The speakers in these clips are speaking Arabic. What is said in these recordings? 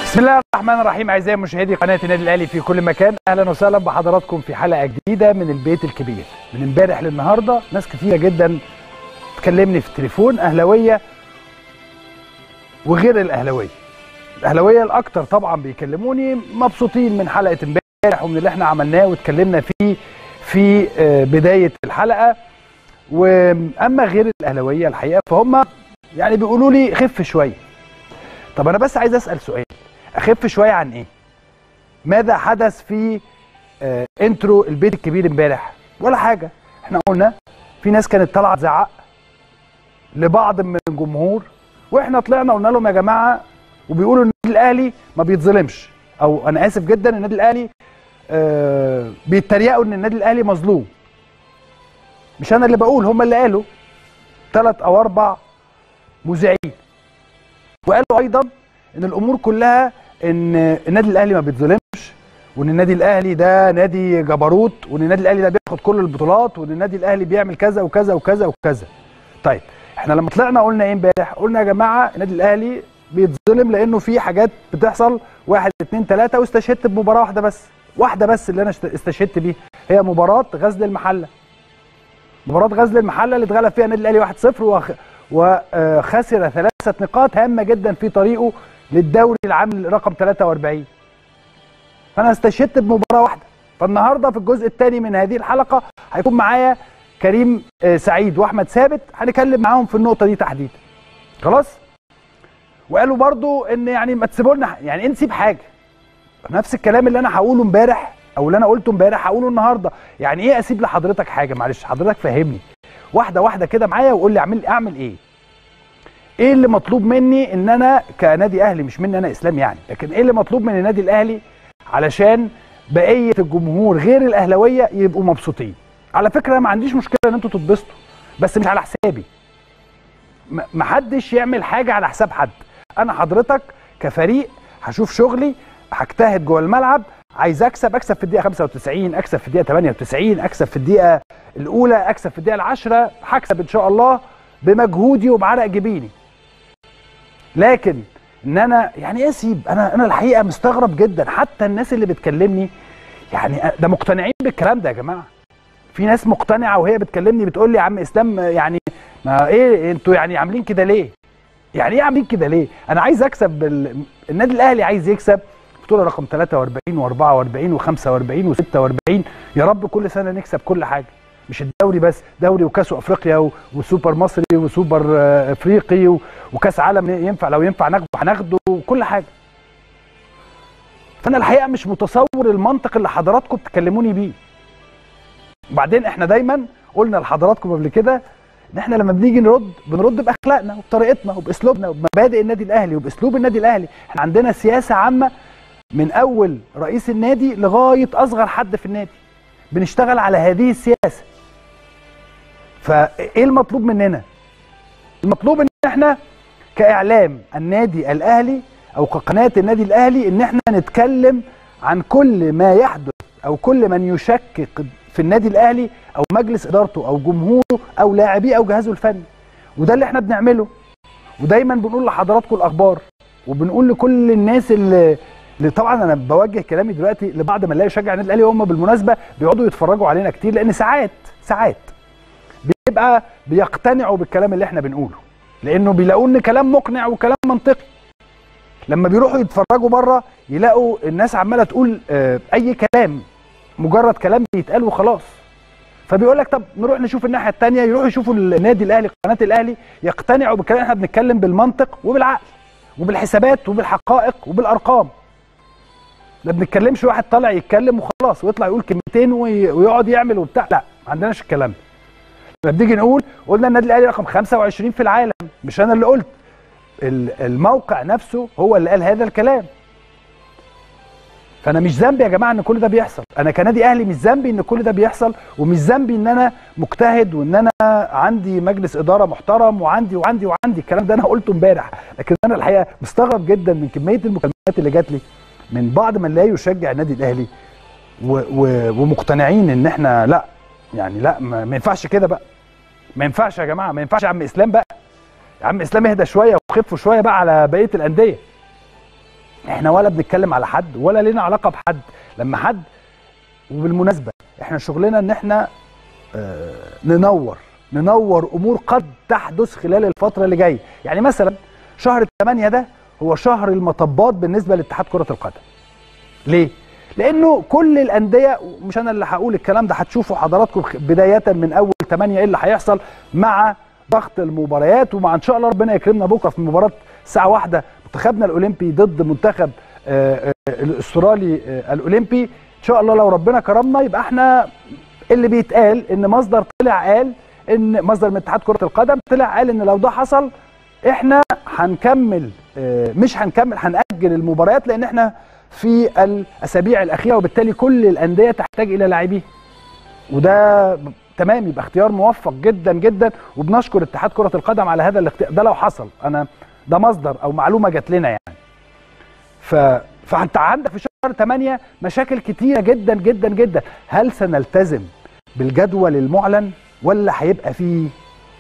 بسم الله الرحمن الرحيم. اعزائي مشاهدي قناه النادي الاهلي في كل مكان، اهلا وسهلا بحضراتكم في حلقه جديده من البيت الكبير. من امبارح للنهارده ناس كثيره جدا تكلمني في التليفون، اهلاويه وغير الاهلاويه. الاهلاويه الاكثر طبعا بيكلموني مبسوطين من حلقه امبارح ومن اللي احنا عملناه واتكلمنا فيه في بدايه الحلقه. واما غير الاهلاويه الحقيقه فهم يعني بيقولوا لي خف شويه. طب انا بس عايز اسال سؤال، اخف شويه عن ايه؟ ماذا حدث في انترو البيت الكبير امبارح؟ ولا حاجه. احنا قلنا في ناس كانت طالعه تزعق لبعض من الجمهور، واحنا طلعنا قلنا لهم يا جماعه، وبيقولوا النادي الاهلي ما بيتظلمش، او انا اسف جدا النادي الاهلي بيتريقوا ان النادي الاهلي مظلوم. مش انا اللي بقول، هم اللي قالوا 3 أو 4 مذيعين، وقالوا ايضا ان الامور كلها ان النادي الاهلي ما بيتظلمش، وان النادي الاهلي ده نادي جبروت، وان النادي الاهلي ده بياخد كل البطولات، وان النادي الاهلي بيعمل كذا وكذا وكذا وكذا. طيب احنا لما طلعنا قلنا ايه امبارح؟ قلنا يا جماعه النادي الاهلي بيتظلم لانه في حاجات بتحصل 1 2 3، واستشهدت بمباراه واحده بس اللي انا استشهدت بيها، هي مباراه غزل المحله. مباراه غزل المحله اللي اتغلب فيها النادي الاهلي 1-0 وخسر 3 نقاط هامه جدا في طريقه للدوري العام رقم 43. فانا استشهدت بمباراه واحده. فالنهارده في الجزء الثاني من هذه الحلقه هيكون معايا كريم سعيد واحمد ثابت، هنتكلم معاهم في النقطه دي تحديدا. خلاص؟ وقالوا برضو ان يعني ما تسيبوا لنا، يعني نسيب حاجه. نفس الكلام اللي انا هقوله امبارح او اللي انا قلته امبارح هقوله النهارده. يعني ايه اسيب لحضرتك حاجه؟ معلش حضرتك فهمني واحده واحده كده معايا وقول لي اعمل ايه؟ ايه اللي مطلوب مني ان انا كنادي اهلي، مش مني انا اسلام يعني، لكن ايه اللي مطلوب من النادي الاهلي علشان بقيه الجمهور غير الاهلاويه يبقوا مبسوطين؟ على فكره انا ما عنديش مشكله ان انتوا تتبسطوا، بس مش على حسابي. محدش يعمل حاجه على حساب حد. انا حضرتك كفريق هشوف شغلي، هجتهد جوه الملعب، عايز اكسب في الدقيقه 95، اكسب في الدقيقه 98، اكسب في الدقيقه الاولى، اكسب في الدقيقه 10، هكسب ان شاء الله بمجهودي وبعرق جبيني. لكن ان انا يعني ايه اسيب؟ انا الحقيقه مستغرب جدا، حتى الناس اللي بتكلمني يعني ده مقتنعين بالكلام ده يا جماعه. في ناس مقتنعه وهي بتكلمني بتقول لي يا عم اسلام يعني ما ايه انتوا يعني عاملين كده ليه؟ يعني ايه عاملين كده ليه؟ انا عايز اكسب، النادي الاهلي عايز يكسب بطوله رقم 43 و44 و45 و46. يا رب كل سنه نكسب كل حاجه، مش الدوري بس، دوري وكاس افريقيا وسوبر مصري وسوبر افريقي وكاس عالم، ينفع لو ينفع ناخده هناخده وكل حاجه. فانا الحقيقه مش متصور المنطق اللي حضراتكم بتكلموني بيه. وبعدين احنا دايما قلنا لحضراتكم قبل كده ان احنا لما بنيجي بنرد باخلاقنا وبطريقتنا وباسلوبنا وبمبادئ النادي الاهلي وباسلوب النادي الاهلي. احنا عندنا سياسه عامه من اول رئيس النادي لغايه اصغر حد في النادي، بنشتغل على هذه السياسه. فايه المطلوب مننا؟ المطلوب ان احنا كاعلام النادي الاهلي او كقناه النادي الاهلي ان احنا نتكلم عن كل ما يحدث او كل من يشكك في النادي الاهلي او مجلس ادارته او جمهوره او لاعبيه او جهازه الفني. وده اللي احنا بنعمله، ودايما بنقول لحضراتكم الاخبار، وبنقول لكل الناس اللي طبعا انا بوجه كلامي دلوقتي لبعض من لا يشجع النادي الاهلي، وهم بالمناسبه بيقعدوا يتفرجوا علينا كتير، لان ساعات بيبقى بيقتنعوا بالكلام اللي احنا بنقوله، لانه بيلاقوا ان كلام مقنع وكلام منطقي. لما بيروحوا يتفرجوا بره يلاقوا الناس عماله تقول اي كلام، مجرد كلام بيتقال وخلاص. فبيقول لك طب نروح نشوف الناحيه الثانيه، يروحوا يشوفوا النادي الاهلي قناه الاهلي، يقتنعوا بالكلام. احنا بنتكلم بالمنطق وبالعقل وبالحسابات وبالحقائق وبالارقام. ما بنتكلمش واحد طالع يتكلم وخلاص ويطلع يقول كلمتين ويقعد يعمل وبتاع، لا ما عندناش الكلام ده. لما بنيجي قلنا النادي الاهلي رقم 25 في العالم، مش انا اللي قلت، الموقع نفسه هو اللي قال هذا الكلام. فانا مش ذنبي يا جماعه ان كل ده بيحصل، انا كنادي اهلي مش ذنبي ان كل ده بيحصل، ومش ذنبي ان انا مجتهد وان انا عندي مجلس اداره محترم وعندي الكلام ده انا قلته امبارح. لكن انا الحقيقه مستغرب جدا من كميه المكالمات اللي جات لي من بعض من لا يشجع النادي الاهلي ومقتنعين ان احنا لا يعني لا ما ينفعش كده بقى. ما ينفعش يا جماعه، ما ينفعش يا عم اسلام بقى. يا عم اسلام اهدى شويه وخفوا شويه بقى على بقيه الانديه. احنا ولا بنتكلم على حد ولا لنا علاقه بحد. لما حد، وبالمناسبه احنا شغلنا ان احنا ننور امور قد تحدث خلال الفتره اللي جايه. يعني مثلا شهر 8 ده هو شهر المطبات بالنسبه لاتحاد كره القدم. ليه؟ لانه كل الانديه، مش انا اللي هقول الكلام ده، هتشوفوا حضراتكم بدايه من اول 8 ايه اللي هيحصل مع ضغط المباريات، ومع ان شاء الله ربنا يكرمنا بكره في مباراه الساعه 1 منتخبنا الاولمبي ضد منتخب الاسترالي الاولمبي. ان شاء الله لو ربنا كرمنا يبقى احنا اللي بيتقال ان مصدر طلع قال، ان مصدر من اتحاد كره القدم طلع قال ان لو ده حصل احنا هنكمل، مش هنكمل، هنأجل المباريات لان احنا في الاسابيع الاخيره، وبالتالي كل الانديه تحتاج الى لاعبين. وده تمام، يبقى اختيار موفق جدا جدا، وبنشكر اتحاد كره القدم على هذا الاختيار. ده لو حصل، انا ده مصدر او معلومه جات لنا يعني. فانت عندك في شهر 8 مشاكل كتيره جدا جدا جدا. هل سنلتزم بالجدول المعلن ولا هيبقى فيه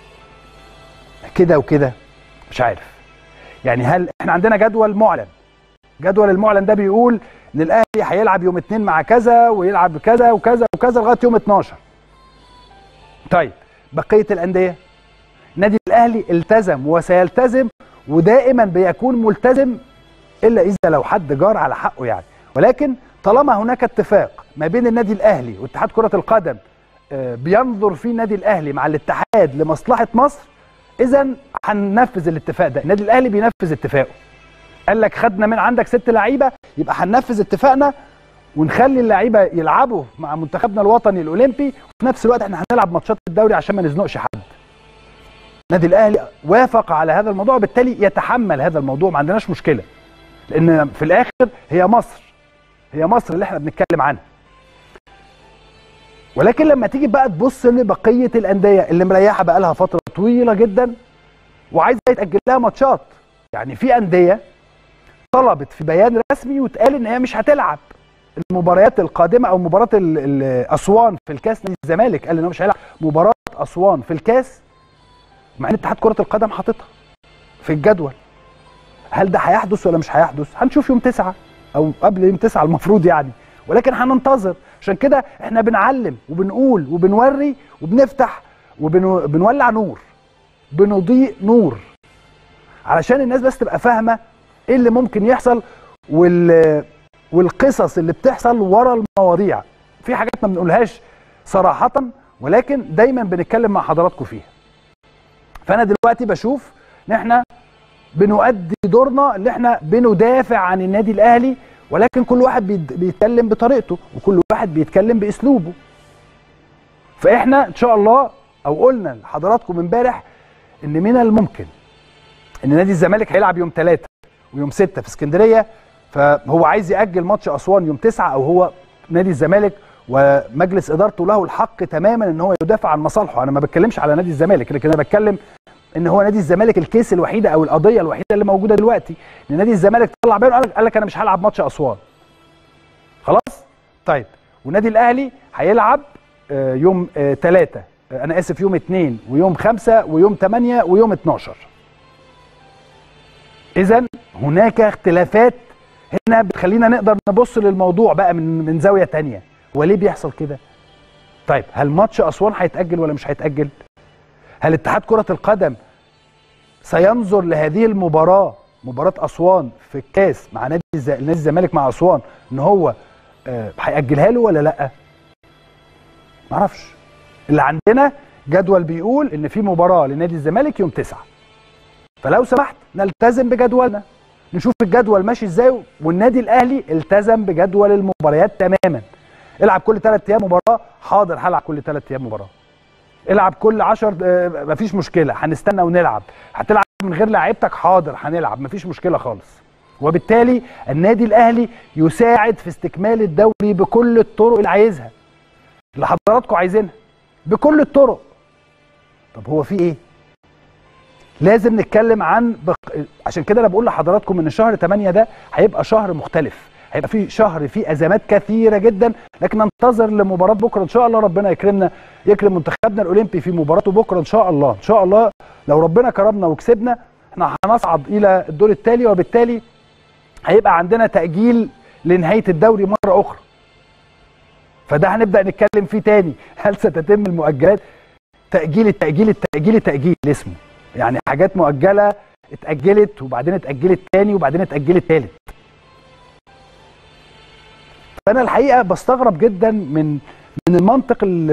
كده وكده؟ مش عارف. يعني هل احنا عندنا جدول معلن؟ جدول المعلن ده بيقول ان الاهلي هيلعب يوم 2 مع كذا، ويلعب كذا وكذا وكذا لغايه يوم 12. طيب بقيه الانديه، النادي الاهلي التزم وسيلتزم، ودائما بيكون ملتزم الا اذا لو حد جار على حقه يعني. ولكن طالما هناك اتفاق ما بين النادي الاهلي واتحاد كره القدم بينظر فيه النادي الاهلي مع الاتحاد لمصلحه مصر، اذا هننفذ الاتفاق ده. النادي الاهلي بينفذ اتفاقه. قال لك خدنا من عندك 6 لعيبه، يبقى هننفذ اتفاقنا ونخلي اللعيبه يلعبوا مع منتخبنا الوطني الاولمبي، وفي نفس الوقت احنا هنلعب ماتشات الدوري عشان ما نزنقش حد. النادي الاهلي وافق على هذا الموضوع، وبالتالي يتحمل هذا الموضوع، ما عندناش مشكله. لان في الاخر هي مصر اللي احنا بنتكلم عنها. ولكن لما تيجي بقى تبص لبقيه الانديه اللي مريحه بقى لها فتره طويله جدا وعايزه يتاجل لها ماتشات، يعني في انديه طلبت في بيان رسمي واتقال ان هي مش هتلعب المباريات القادمه، او مباراه اسوان في الكاس. نادي الزمالك قال انه مش هيلعب مباراه اسوان في الكاس، مع ان اتحاد كره القدم حاططها في الجدول. هل ده هيحدث ولا مش هيحدث؟ هنشوف يوم 9 او قبل يوم 9 المفروض يعني، ولكن هننتظر. عشان كده احنا بنعلم وبنقول وبنوري وبنفتح وبنولع نور، بنضيء نور، علشان الناس بس تبقى فاهمه ايه اللي ممكن يحصل والقصص اللي بتحصل ورا المواضيع. في حاجات ما بنقولهاش صراحه، ولكن دايما بنتكلم مع حضراتكم فيها. فانا دلوقتي بشوف ان احنا بنؤدي دورنا، اللي احنا بندافع عن النادي الاهلي، ولكن كل واحد بيتكلم بطريقته وكل واحد بيتكلم باسلوبه. فاحنا ان شاء الله، او قلنا لحضراتكم امبارح ان من الممكن ان نادي الزمالك هيلعب يوم 3 ويوم 6 في اسكندريه، فهو عايز ياجل ماتش اسوان يوم 9، او هو نادي الزمالك ومجلس ادارته له الحق تماما ان هو يدافع عن مصالحه. انا ما بتكلمش على نادي الزمالك، لكن انا بتكلم ان هو نادي الزمالك الكيس الوحيده او القضيه الوحيده اللي موجوده دلوقتي، ان نادي الزمالك طلع بيان قال لك انا مش هلعب ماتش اسوان. خلاص؟ طيب، والنادي الاهلي هيلعب يوم 3، انا اسف، يوم 2 ويوم 5 ويوم 8 ويوم 12. اذا هناك اختلافات هنا بتخلينا نقدر نبص للموضوع بقى من زاويه ثانيه. هو ليه بيحصل كده؟ طيب، هل ماتش اسوان هيتاجل ولا مش هيتاجل؟ هل اتحاد كره القدم سينظر لهذه المباراه، مباراه اسوان في الكاس مع نادي الزمالك مع اسوان، ان هو هيأجلها له ولا لا؟ معرفش. اللي عندنا جدول بيقول ان في مباراه لنادي الزمالك يوم 9، فلو سمحت نلتزم بجدولنا، نشوف الجدول ماشي ازاي. والنادي الاهلي التزم بجدول المباريات تماما. العب كل 3 ايام مباراه، حاضر هلعب كل 3 ايام مباراه. العب كل 10، مفيش مشكله، هنستنى ونلعب. هتلعب من غير لعيبتك، حاضر هنلعب، مفيش مشكله خالص. وبالتالي النادي الاهلي يساعد في استكمال الدوري بكل الطرق اللي عايزها، اللي حضراتكم عايزينها، بكل الطرق. طب هو في ايه؟ لازم نتكلم عشان كده انا بقول لحضراتكم ان شهر 8 ده هيبقى شهر مختلف، هيبقى في شهر فيه ازمات كثيره جدا، لكن ننتظر لمباراه بكره ان شاء الله. ربنا يكرمنا، يكرم منتخبنا الاولمبي في مباراته بكره ان شاء الله. ان شاء الله لو ربنا كرمنا وكسبنا، احنا هنصعد الى الدور التالي، وبالتالي هيبقى عندنا تأجيل لنهاية الدوري مرة أخرى. فده هنبدأ نتكلم فيه تاني، هل ستتم المؤجلات؟ تأجيل اسمه، يعني حاجات مؤجلة اتأجلت وبعدين اتأجلت تاني وبعدين اتأجلت تالت. فأنا الحقيقة بستغرب جدا من المنطق اللي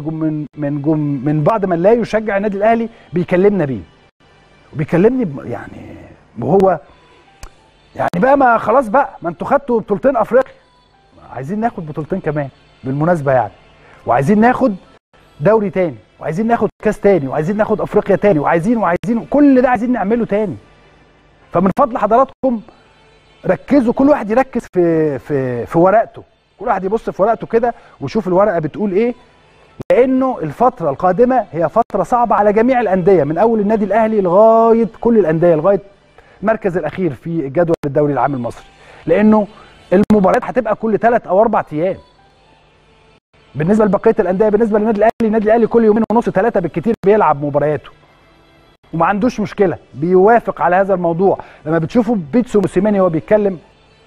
من بعض من لا يشجع النادي الأهلي بيكلمنا بيه. وبيكلمني يعني وهو يعني بقى ما خلاص بقى، ما انتوا خدتوا بطولتين افريقيا، عايزين ناخد بطولتين كمان بالمناسبه يعني، وعايزين ناخد دوري تاني، وعايزين ناخد كاس تاني، وعايزين ناخد افريقيا تاني، وعايزين كل ده عايزين نعمله تاني. فمن فضل حضراتكم ركزوا، كل واحد يركز في ورقته، كل واحد يبص في ورقته كده ويشوف الورقه بتقول ايه، لانه الفتره القادمه هي فتره صعبه على جميع الانديه، من اول النادي الاهلي لغايه كل الانديه، لغايه المركز الاخير في جدول الدوري العام المصري، لانه المباريات هتبقى كل 3 أو 4 ايام. بالنسبه لبقيه الانديه، بالنسبه للنادي الاهلي، النادي الاهلي كل يومين ونص 3 بالكتير بيلعب مبارياته وما عندوش مشكله، بيوافق على هذا الموضوع. لما بتشوفوا بيتسو موسيماني وهو بيتكلم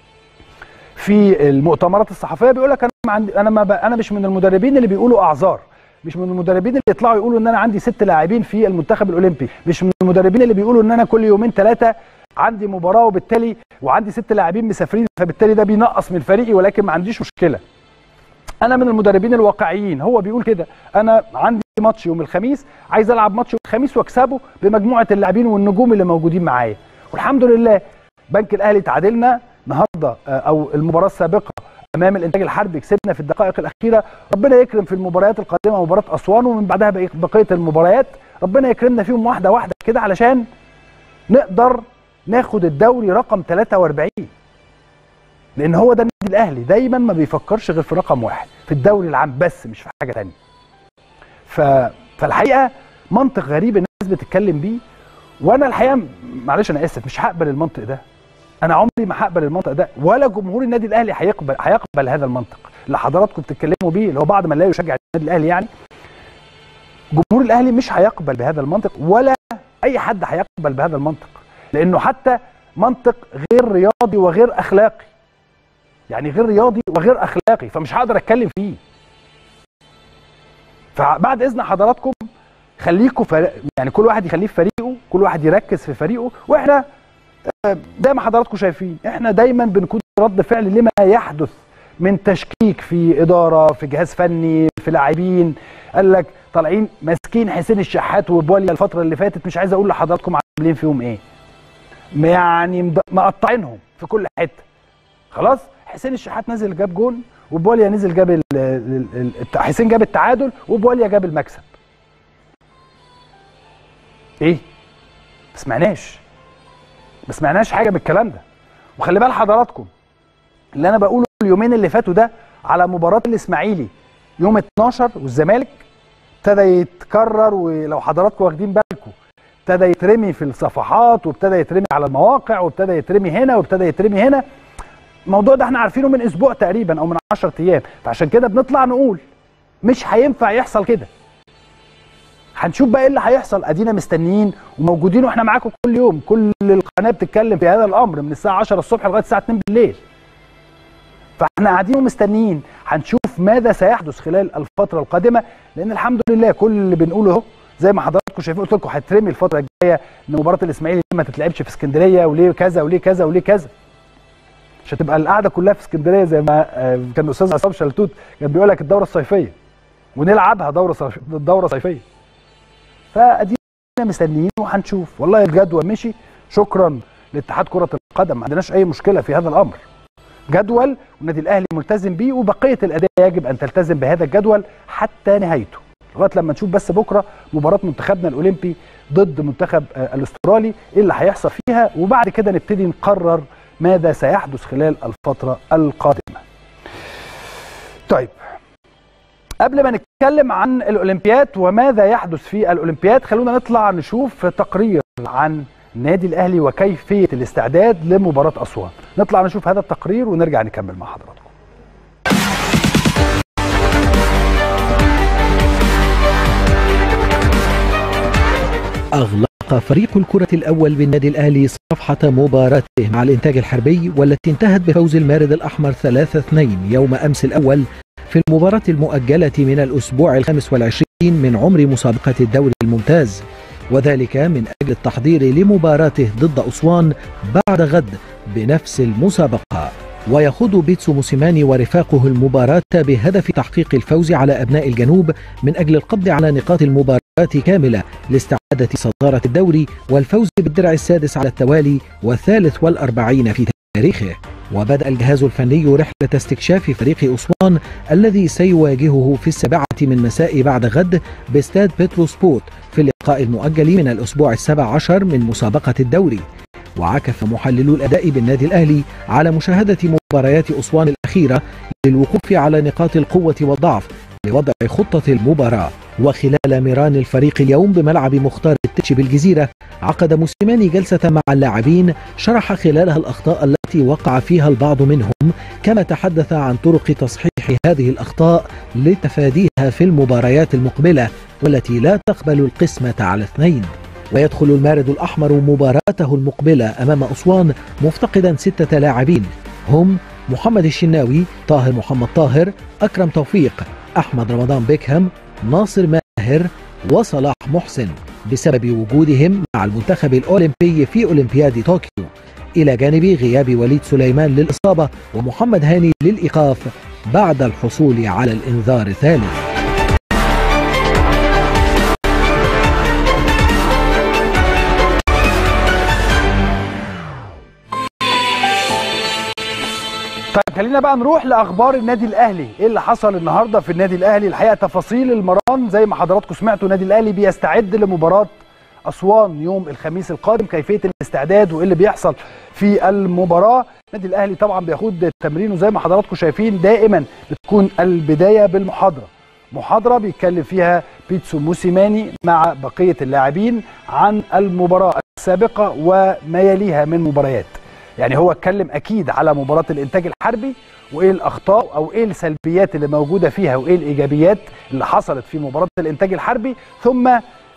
في المؤتمرات الصحفيه بيقول لك انا مش من المدربين اللي بيقولوا اعذار، مش من المدربين اللي يطلعوا يقولوا ان انا عندي 6 لاعبين في المنتخب الاولمبي، مش من المدربين اللي بيقولوا ان انا كل يومين 3 عندي مباراه وبالتالي وعندي 6 لاعبين مسافرين فبالتالي ده بينقص من فريقي ولكن ما عنديش مشكله. انا من المدربين الواقعيين، هو بيقول كده، انا عندي ماتش يوم الخميس، عايز العب ماتش يوم الخميس واكسبه بمجموعه اللاعبين والنجوم اللي موجودين معايا. والحمد لله بنك الاهلي تعادلنا النهارده او المباراه السابقه امام الانتاج الحربي، كسبنا في الدقائق الاخيره. ربنا يكرم في المباريات القادمه، مباراه اسوان ومن بعدها بقيه المباريات، ربنا يكرمنا فيهم واحده واحده كده علشان نقدر ناخد الدوري رقم 43، لان هو ده النادي الاهلي، دايما ما بيفكرش غير في رقم 1 في الدوري العام بس، مش في حاجه ثانيه. فالحقيقه منطق غريب الناس بتتكلم بيه، وانا الحقيقه معلش انا اسف مش هقبل المنطق ده. انا عمري ما هقبل المنطق ده، ولا جمهور النادي الاهلي هيقبل هذا المنطق اللي حضراتكم بتتكلموا بيه، اللي هو بعض من لا يشجع النادي الاهلي يعني. جمهور الاهلي مش هيقبل بهذا المنطق، ولا اي حد هيقبل بهذا المنطق، لانه حتى منطق غير رياضي وغير اخلاقي، يعني غير رياضي وغير اخلاقي، فمش هقدر اتكلم فيه. فبعد اذن حضراتكم خليكم يعني كل واحد يخليه في فريقه، كل واحد يركز في فريقه، واحنا زي ما حضراتكم شايفين احنا دايما بنكون رد فعل لما يحدث من تشكيك في اداره، في جهاز فني، في لاعبين. قال لك طالعين ماسكين حسين الشحات وبوليا الفتره اللي فاتت، مش عايز اقول لحضراتكم عاملين فيهم ايه، يعني مقطعينهم في كل حته. خلاص حسين الشحات نزل جاب جون، وبوليا نزل جاب حسين جاب التعادل وبوليا جاب المكسب. ايه؟ ما سمعناش حاجه من الكلام ده. وخلي بال حضراتكم اللي انا بقوله اليومين اللي فاتوا ده على مباراه الاسماعيلي يوم 12 والزمالك ابتدى يتكرر، ولو حضراتكم واخدين بالكم ابتدى يترمي في الصفحات، وابتدى يترمي على المواقع، وابتدى يترمي هنا، وابتدى يترمي هنا. الموضوع ده احنا عارفينه من اسبوع تقريبا او من 10 ايام، فعشان كده بنطلع نقول مش هينفع يحصل كده. هنشوف بقى ايه اللي هيحصل، ادينا مستنيين وموجودين واحنا معاكم كل يوم، كل القناه بتتكلم في هذا الامر من الساعه 10 الصبح لغايه الساعه 2 بالليل. فاحنا قاعدين ومستنيين، هنشوف ماذا سيحدث خلال الفتره القادمه، لان الحمد لله كل اللي بنقوله اهو زي ما حضراتكم شايفين، قلت لكم هترمي الفتره الجايه ان مباراه الاسماعيلي ما تتلعبش في اسكندريه، وليه كذا وليه كذا وليه كذا، مش هتبقى القعده كلها في اسكندريه زي ما كان الاستاذ عصام شلتوت كان بيقول لك الدوره الصيفيه، ونلعبها دوره صيفيه. فادينا مستنيين وهنشوف. والله الجدول مشي، شكرا لاتحاد كره القدم، ما عندناش اي مشكله في هذا الامر. جدول والنادي الاهلي ملتزم بيه، وبقيه الانديه يجب ان تلتزم بهذا الجدول حتى نهايته، لغايه لما نشوف بس بكره مباراه منتخبنا الاولمبي ضد منتخب الاسترالي ايه اللي هيحصل فيها، وبعد كده نبتدي نقرر ماذا سيحدث خلال الفتره القادمه. طيب قبل ما نتكلم عن الاولمبياد وماذا يحدث في الاولمبياد، خلونا نطلع نشوف تقرير عن النادي الاهلي وكيفيه الاستعداد لمباراه اسوان. نطلع نشوف هذا التقرير ونرجع نكمل مع حضراتكم. أغلقت أغلق فريق الكرة الأول بالنادي الأهلي صفحة مباراته مع الإنتاج الحربي، والتي انتهت بفوز المارد الأحمر 3-2 يوم أمس الأول في المباراة المؤجلة من الأسبوع ال25 من عمر مسابقة الدوري الممتاز، وذلك من أجل التحضير لمباراته ضد أسوان بعد غد بنفس المسابقة. ويخوض بيتسو موسيماني ورفاقه المباراة بهدف تحقيق الفوز على أبناء الجنوب من أجل القبض على نقاط المباراة كاملة لاستعادة صدارة الدوري والفوز بالدرع السادس على التوالي والثالث والأربعين في تاريخه. وبدأ الجهاز الفني رحلة استكشاف فريق أسوان الذي سيواجهه في 7 مساء بعد غد باستاد بترو سبورت في اللقاء المؤجل من الأسبوع 17 من مسابقة الدوري. وعكف محللو الأداء بالنادي الأهلي على مشاهدة مباريات أسوان الأخيرة للوقوف على نقاط القوة والضعف لوضع خطة المباراة. وخلال ميران الفريق اليوم بملعب مختار التتش بالجزيرة، عقد موسيماني جلسة مع اللاعبين شرح خلالها الأخطاء التي وقع فيها البعض منهم، كما تحدث عن طرق تصحيح هذه الأخطاء لتفاديها في المباريات المقبلة والتي لا تقبل القسمة على 2. ويدخل المارد الأحمر مباراته المقبلة أمام أسوان مفتقدا 6 لاعبين، هم محمد الشناوي، طاهر محمد طاهر، أكرم توفيق، أحمد رمضان بيكهام، ناصر ماهر وصلاح محسن، بسبب وجودهم مع المنتخب الأولمبي في أولمبياد طوكيو، إلى جانب غياب وليد سليمان للإصابة ومحمد هاني للإيقاف بعد الحصول على الإنذار الثالث. طيب خلينا بقى نروح لاخبار النادي الاهلي. ايه اللي حصل النهارده في النادي الاهلي؟ الحقيقه تفاصيل المران زي ما حضراتكم سمعتوا، النادي الاهلي بيستعد لمباراه اسوان يوم الخميس القادم. كيفيه الاستعداد وايه اللي بيحصل في المباراه؟ النادي الاهلي طبعا بياخد تمرينه زي ما حضراتكم شايفين، دائما بتكون البدايه بالمحاضره، محاضره بيتكلم فيها بيتسو موسيماني مع بقيه اللاعبين عن المباراه السابقه وما يليها من مباريات. يعني هو اتكلم اكيد على مباراه الانتاج الحربي وايه الاخطاء او ايه السلبيات اللي موجوده فيها وايه الايجابيات اللي حصلت في مباراه الانتاج الحربي، ثم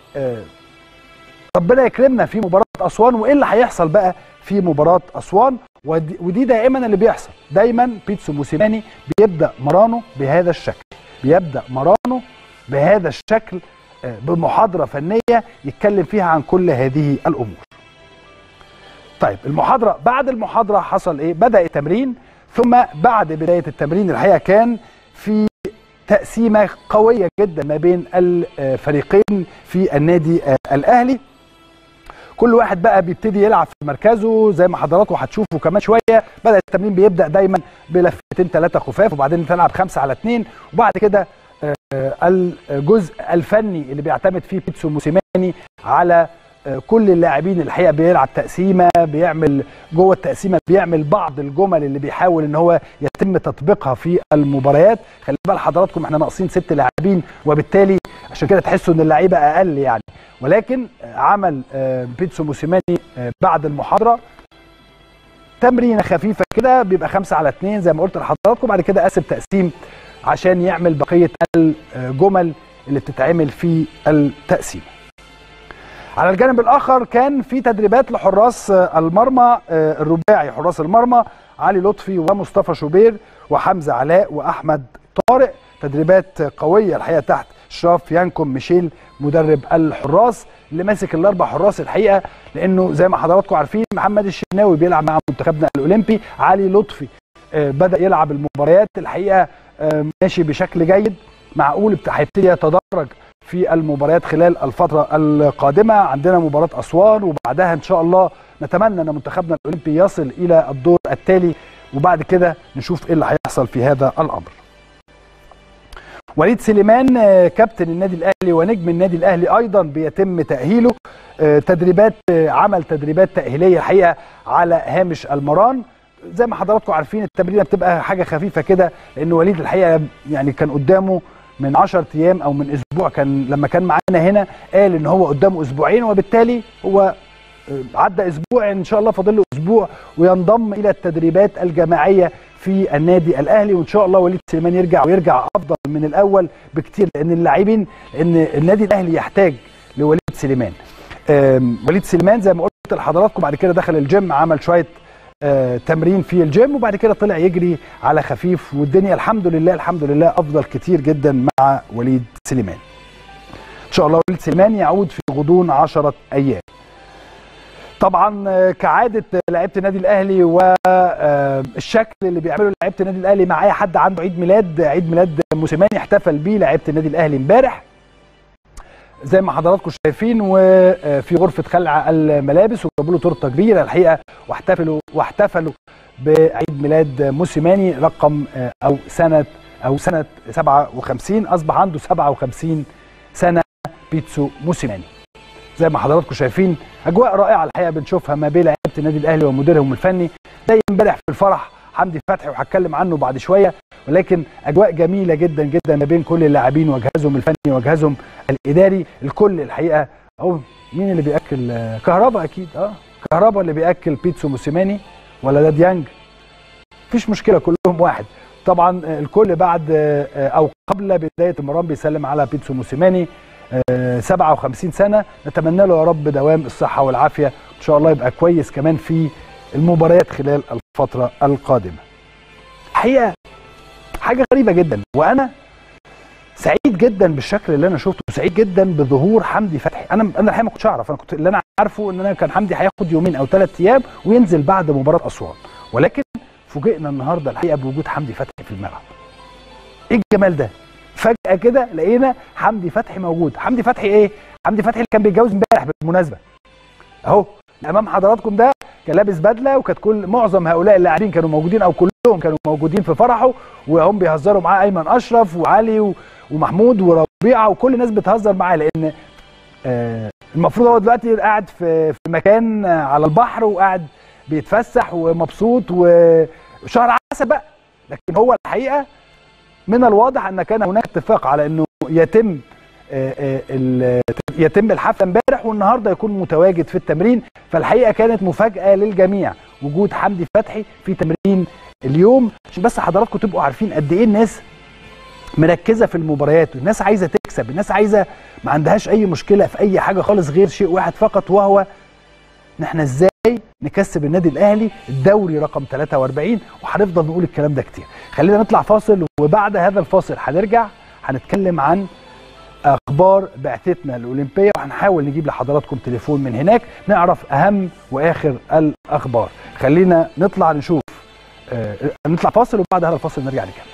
ربنا يكرمنا في مباراه اسوان وايه اللي هيحصل بقى في مباراه اسوان. ودي دائما اللي بيحصل، دايما بيتسو موسيماني بيبدا مرانه بهذا الشكل، بيبدا مرانه بهذا الشكل بمحاضره فنيه يتكلم فيها عن كل هذه الامور. طيب المحاضرة، بعد المحاضرة حصل ايه؟ بدأ التمرين، ثم بعد بداية التمرين الحقيقة كان في تقسيمة قوية جدا ما بين الفريقين في النادي الأهلي. كل واحد بقى بيبتدي يلعب في مركزه زي ما حضراتكم هتشوفوا كمان شوية. بدأ التمرين بيبدأ دايما بلفتين 3 خفاف، وبعدين تلعب 5 على 2، وبعد كده الجزء الفني اللي بيعتمد فيه بيتسو موسيماني على كل اللاعبين الحقيقه بيلعب تقسيمه، بيعمل جوه التقسيمه بيعمل بعض الجمل اللي بيحاول ان هو يتم تطبيقها في المباريات. خلي بال حضراتكم احنا ناقصين 6 لاعبين، وبالتالي عشان كده تحسوا ان اللعيبه اقل يعني، ولكن عمل بيتسو موسيماني بعد المحاضره تمرينه خفيفه كده، بيبقى 5 على 2 زي ما قلت لحضراتكم، بعد كده قسم تقسيم عشان يعمل بقيه الجمل اللي بتتعمل في التقسيم. على الجانب الاخر كان في تدريبات لحراس المرمى الرباعي، حراس المرمى علي لطفي ومصطفى شوبير وحمزه علاء واحمد طارق، تدريبات قويه الحقيقه تحت اشراف يانكوم ميشيل مدرب الحراس اللي ماسك ال4 حراس الحقيقه، لانه زي ما حضراتكم عارفين محمد الشناوي بيلعب مع منتخبنا الاولمبي، علي لطفي بدا يلعب المباريات الحقيقه ماشي بشكل جيد، معقول هيبتدي يتدرج في المباريات خلال الفترة القادمة. عندنا مباراة أسوان وبعدها إن شاء الله نتمنى أن منتخبنا الأولمبي يصل إلى الدور التالي، وبعد كده نشوف إيه اللي هيحصل في هذا الأمر. وليد سليمان كابتن النادي الأهلي ونجم النادي الأهلي أيضا بيتم تأهيله، عمل تدريبات تأهيلية الحقيقة على هامش المران. زي ما حضراتكم عارفين التمرينة بتبقى حاجة خفيفة كده، لأن وليد الحقيقة يعني كان قدامه من 10 ايام او من اسبوع، كان لما كان معانا هنا قال ان هو قدامه اسبوعين، وبالتالي هو عدى اسبوع، ان شاء الله فاضل له اسبوع وينضم الى التدريبات الجماعيه في النادي الاهلي، وان شاء الله وليد سليمان يرجع افضل من الاول بكتير، لان اللاعبين ان النادي الاهلي يحتاج لوليد سليمان. وليد سليمان زي ما قلت لحضراتكم بعد كده دخل الجيم، عمل شويه تمرين في الجيم وبعد كده طلع يجري على خفيف، والدنيا الحمد لله الحمد لله افضل كتير جدا مع وليد سليمان. ان شاء الله وليد سليمان يعود في غضون 10 ايام. طبعا كعاده لعيبه النادي الاهلي والشكل اللي بيعمله لعيبه النادي الاهلي مع اي حد عنده عيد ميلاد موسيماني، احتفل بيه لعيبه النادي الاهلي امبارح زي ما حضراتكم شايفين، وفي غرفه خلع الملابس وجابوا له تورته كبيره الحقيقه، واحتفلوا بعيد ميلاد موسيماني رقم او سنه 57. اصبح عنده 57 سنه بيتسو موسيماني. زي ما حضراتكم شايفين اجواء رائعه الحقيقه بنشوفها ما بين لعيبه النادي الاهلي ومديرهم الفني. زي امبارح في الفرح حمدي فتحي وهتكلم عنه بعد شويه، ولكن اجواء جميله جدا جدا ما بين كل اللاعبين وجهازهم الفني وجهازهم الاداري. الكل الحقيقه اهو. مين اللي بياكل؟ كهربا اكيد. كهربا اللي بياكل بيتسو موسيماني ولا ده ديانج؟ مفيش مشكله كلهم واحد. طبعا الكل بعد او قبل بدايه المران بيسلم على بيتسو موسيماني 57 سنه. نتمنى له يا رب دوام الصحه والعافيه، ان شاء الله يبقى كويس كمان في المباريات خلال الفتره القادمه. الحقيقه حاجه غريبه جدا، وانا سعيد جدا بالشكل اللي انا شفته، سعيد جدا بظهور حمدي فتحي. انا الحقيقه ما كنتش اعرف، انا كنت اللي انا عارفه ان كان حمدي هياخد يومين او 3 ايام وينزل بعد مباراه اسوان، ولكن فوجئنا النهارده الحقيقه بوجود حمدي فتحي في الملعب. ايه الجمال ده؟ فجاه كده لقينا حمدي فتحي موجود. حمدي فتحي ايه؟ حمدي فتحي اللي كان بيتجوز امبارح بالمناسبه اهو امام حضراتكم، ده كان لابس بدله، وكانت معظم هؤلاء اللاعبين كانوا موجودين او كلهم كانوا موجودين في فرحه، وهم بيهزروا معاه ايمن اشرف وعلي ومحمود وربيعه وكل الناس بتهزر معاه، لان المفروض هو دلوقتي قاعد في مكان على البحر وقاعد بيتفسح ومبسوط وشهر عسل بقى. لكن هو الحقيقه من الواضح ان كان هناك اتفاق على انه يتم الحفله امبارح والنهارده يكون متواجد في التمرين. فالحقيقه كانت مفاجاه للجميع وجود حمدي فتحي في تمرين اليوم، عشان بس حضراتكم تبقوا عارفين قد ايه الناس مركزه في المباريات، والناس عايزه تكسب، الناس عايزه ما عندهاش اي مشكله في اي حاجه خالص غير شيء واحد فقط، وهو ان احنا ازاي نكسب النادي الاهلي الدوري رقم 43. وهنفضل نقول الكلام ده كتير. خلينا نطلع فاصل، وبعد هذا الفاصل هنرجع هنتكلم عن اخبار بعثتنا الاولمبيه، وهنحاول نجيب لحضراتكم تليفون من هناك نعرف اهم واخر الاخبار. خلينا نطلع نشوف نطلع فاصل، وبعد هذا الفاصل نرجع نكمل.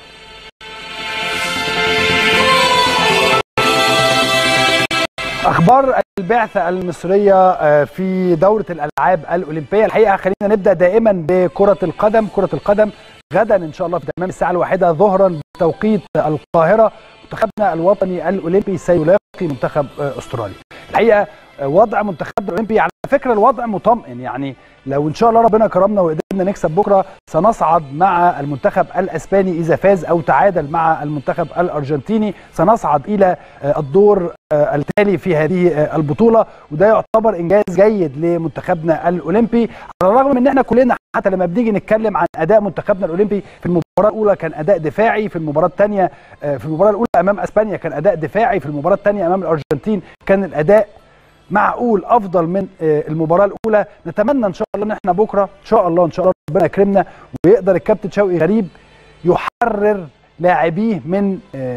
اخبار البعثه المصريه في دوره الالعاب الاولمبيه. الحقيقه خلينا نبدا دائما بكره القدم. كره القدم غدا ان شاء الله في تمام الساعه 1 ظهرا بتوقيت القاهره منتخبنا الوطني الاولمبي سيلاقي منتخب استراليا. الحقيقه وضع منتخبنا الاولمبي على فكره الوضع مطمئن، يعني لو ان شاء الله ربنا كرمنا وقدرنا نكسب بكره سنصعد مع المنتخب الاسباني اذا فاز او تعادل مع المنتخب الارجنتيني، سنصعد الى الدور التالي في هذه البطوله، وده يعتبر انجاز جيد لمنتخبنا الاولمبي. على الرغم من ان احنا كلنا حتى لما بنيجي نتكلم عن اداء منتخبنا الاولمبي في المباراه الاولى كان اداء دفاعي، في المباراه الثانيه في المباراه الاولى امام اسبانيا كان اداء دفاعي، في المباراه الثانيه امام الارجنتين كان الاداء معقول افضل من المباراه الاولى. نتمنى ان شاء الله ان احنا بكره ان شاء الله ربنا يكرمنا ويقدر الكابتن شوقي غريب يحرر لاعبيه من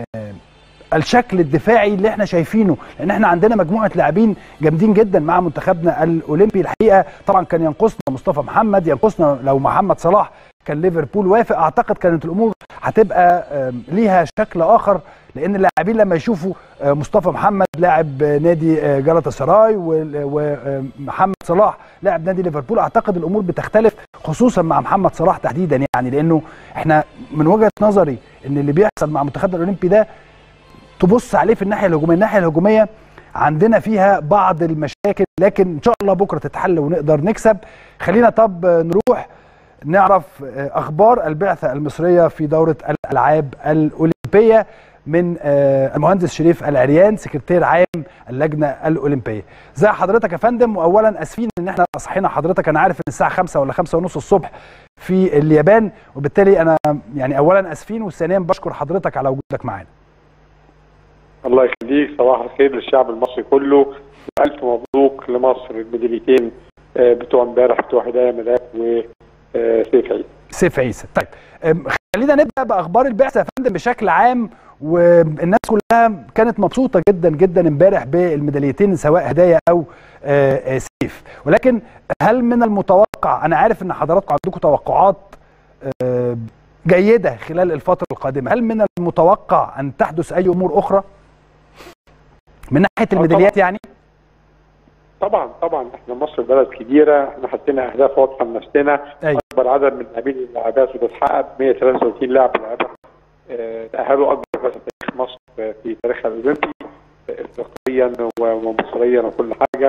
الشكل الدفاعي اللي احنا شايفينه، لان احنا عندنا مجموعه لاعبين جامدين جدا مع منتخبنا الاولمبي. الحقيقه طبعا كان ينقصنا مصطفى محمد، ينقصنا لو محمد صلاح كان ليفربول وافق اعتقد كانت الامور هتبقى ليها شكل اخر، لان اللاعبين لما يشوفوا مصطفى محمد لاعب نادي جالاتا سراي ومحمد صلاح لاعب نادي ليفربول اعتقد الامور بتختلف، خصوصا مع محمد صلاح تحديدا، يعني لانه احنا من وجهه نظري ان اللي بيحصل مع منتخبنا الاولمبي ده تبص عليه في الناحيه الهجوميه عندنا فيها بعض المشاكل، لكن ان شاء الله بكره تتحل ونقدر نكسب. خلينا طب نروح نعرف اخبار البعثه المصريه في دوره الالعاب الاولمبيه من المهندس شريف العريان سكرتير عام اللجنه الاولمبيه. زي حضرتك يا فندم، واولا اسفين ان احنا صحينا حضرتك، انا عارف ان الساعه 5 ولا 5 ونص الصبح في اليابان، وبالتالي انا يعني اولا اسفين، وثانيا بشكر حضرتك على وجودك معانا. الله يخليك، صباح الخير للشعب المصري كله، الف مبروك لمصر الميداليتين بتوع امبارح بتوع هدايا ملاك وسيف عيسى. سيف عيسى. طيب خلينا نبدا باخبار البعثه يا فندم بشكل عام، والناس كلها كانت مبسوطه جدا جدا امبارح بالميداليتين سواء هدايا او سيف، ولكن هل من المتوقع، انا عارف ان حضراتكم عندكم توقعات جيده خلال الفتره القادمه، هل من المتوقع ان تحدث اي امور اخرى من ناحيه الميداليات؟ يعني طبعا احنا مصر بلد كبيره، احنا حطينا اهداف واضحه لنفسنا. أيوة. اكبر عدد من اللاعبين واللاعبات وتتحقق 133 لاعب ولاعبه تاهلوا اكبر بعثه في تاريخ مصر في تاريخها الاولمبي افريقيا ومصريا وكل حاجه.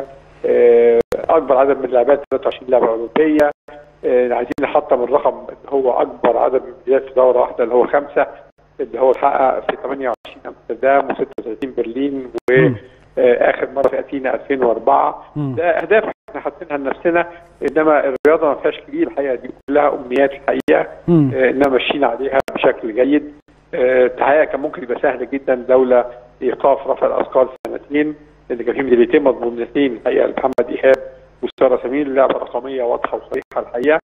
اكبر عدد من اللاعبات 23 لاعبه اولمبيه. عايزين نحطم الرقم اللي هو اكبر عدد من الميداليات في دوره واحده اللي هو 5، اللي هو اتحقق في 28 امستردام و36 برلين واخر مره في اثينا 2004. ده اهداف احنا حاطينها لنفسنا، انما الرياضه ما فيهاش كبير الحقيقه، دي كلها امنيات الحقيقه. انما ماشيين عليها بشكل جيد. الحقيقه كان ممكن يبقى سهل جدا لولا ايقاف رفع الاثقال سنتين، اللي كان فيه ميداليتين مضمونتين الحقيقه لمحمد ايهاب وساره سمير، لعبه رقميه واضحه وصريحه الحقيقه.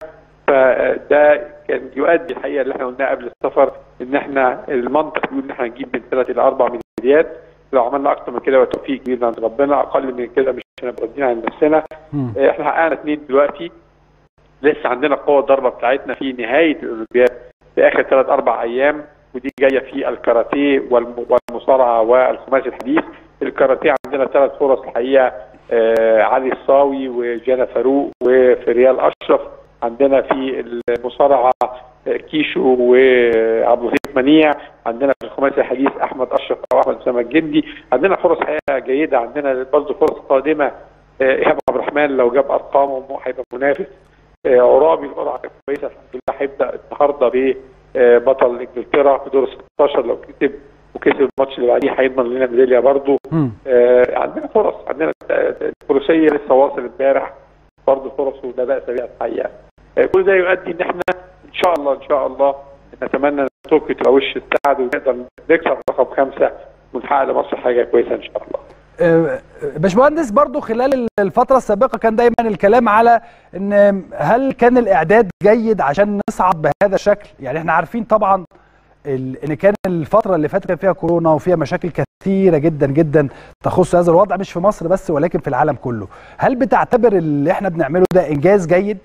فده كان يؤدي الحقيقه اللي احنا قلناه قبل السفر، ان احنا المنطق يقول ان احنا نجيب من 3 إلى 4 ميداليات. لو عملنا اكتر من كده يبقى توفيق كبير عند ربنا، اقل من كده مش هنبقى راضيين عن نفسنا. احنا حققنا 2 دلوقتي، لسه عندنا قوه الضربه بتاعتنا في نهايه الاولمبياد في اخر 3-4 ايام، ودي جايه في الكاراتيه والمصارعه والخماسي الحديث. الكاراتيه عندنا 3 فرص الحقيقه، علي الصاوي وجانا فاروق وفريال اشرف. عندنا في المصارعه كيشو وعبد اللطيف منيع. عندنا في الخماسي الحديث احمد اشرف او احمد اسامه الجندي. عندنا فرص حقيقه جيده، عندنا برضه فرص قادمه. ايهاب عبد الرحمن لو جاب ارقامه هيبقى منافس. عرابي الوضع كويسه الحمد لله، هيبدا النهارده ببطل انجلترا في دور 16، لو كسب الماتش اللي بعديه هيضمن لنا ميداليه برضه. عندنا فرص، عندنا الفروسيه لسه واصل امبارح برضه فرص ولا باس بها الحقيقه. كل ده يؤدي ان احنا ان شاء الله نتمنى ان طوكيو تبقى وش السعد ونقدر نكسر رقم 5 ونحقق لمصر حاجه كويسه ان شاء الله. باشمهندس، برضو خلال الفترة السابقة كان دايما الكلام على ان هل كان الاعداد جيد عشان نصعد بهذا الشكل؟ يعني احنا عارفين طبعا ان كان الفترة اللي فاتت كان فيها كورونا وفيها مشاكل كثيرة جدا جدا تخص هذا الوضع، مش في مصر بس ولكن في العالم كله. هل بتعتبر اللي احنا بنعمله ده انجاز جيد؟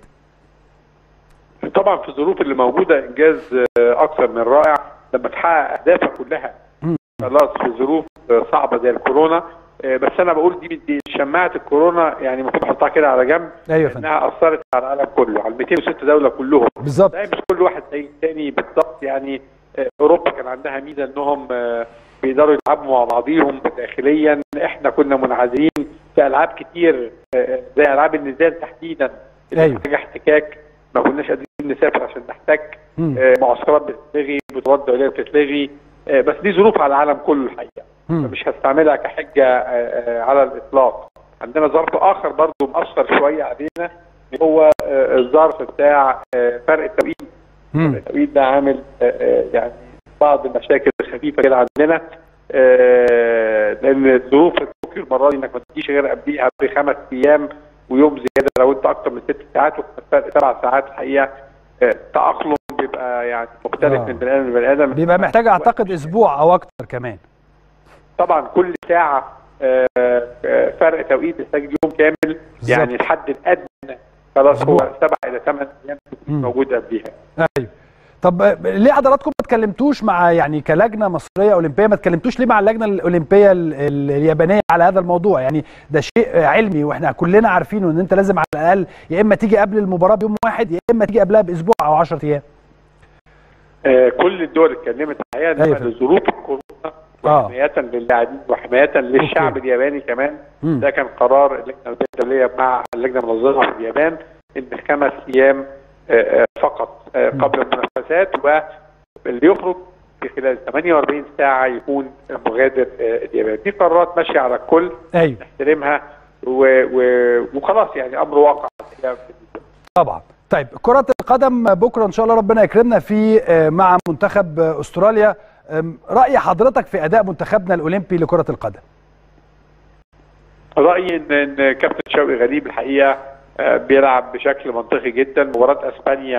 طبعا في الظروف اللي موجودة انجاز اكثر من رائع، لما تحقق اهدافك كلها خلاص في ظروف صعبة زي الكورونا. بس انا بقول دي شماعه الكورونا، يعني المفروض نحطها كده على جنب. ايوه، انها اثرت على العالم كله، على 206 دوله كلهم بالظبط. مش كل واحد زي الثاني بالظبط. يعني اوروبا كان عندها ميزه انهم بيقدروا يلعبوا مع بعضيهم داخليا، احنا كنا منعزلين في العاب كتير زي العاب النزال تحديدا. ايوه، احتكاك، ما كناش قادرين نسافر عشان نحتك. معسكرات بتتلغي، بطولات دوليه بتتلغي. بس دي ظروف على العالم كله الحقيقه، مش هستعملها كحجه على الاطلاق. عندنا ظرف اخر برضه مأثر شويه علينا، هو الظرف بتاع فرق التوقيت. التوقيت ده عامل يعني بعض المشاكل الخفيفه كده عندنا، لان ظروف طوكيو المره دي انك ما تجيش غير قبليها ب5 ايام ويوم زياده لو انت اكتر من 6 ساعات، وفرق 7 ساعات الحقيقه. التأقلم بيبقى يعني مختلف من بني ادم لبني ادم، بيبقى محتاج اعتقد اسبوع او اكتر كمان. طبعا كل ساعه فرق توقيت محتاج يوم كامل. يعني الحد الادنى خلاص هو 7 إلى 8 ايام موجود قبليها. ايوه. طب ليه حضراتكم ما اتكلمتوش مع، يعني كلجنه مصريه اولمبيه، ما اتكلمتوش ليه مع اللجنه الاولمبيه اليابانيه على هذا الموضوع؟ يعني ده شيء علمي واحنا كلنا عارفينه، ان انت لازم على الاقل يا اما تيجي قبل المباراه بيوم واحد يا اما تيجي قبلها باسبوع او 10 ايام. كل الدول اتكلمت الحقيقه لظروف الكورونا وحمايه للاعبين وحمايه للشعب الياباني كمان. ده كان قرار اللجنه الدوليه مع اللجنه المنظمه في اليابان، ان 5 ايام فقط قبل المنافسات، واللي يخرج في خلال 48 ساعه يكون مغادر اليابان. دي قرارات ماشيه على الكل. ايوه، نحترمها وخلاص، يعني امر واقع طبعا. طيب كرة القدم بكره ان شاء الله ربنا يكرمنا في مع منتخب استراليا. رأي حضرتك في اداء منتخبنا الاولمبي لكرة القدم؟ رايي ان كابتن شوقي غريب الحقيقه بيلعب بشكل منطقي جدا. مباراه اسبانيا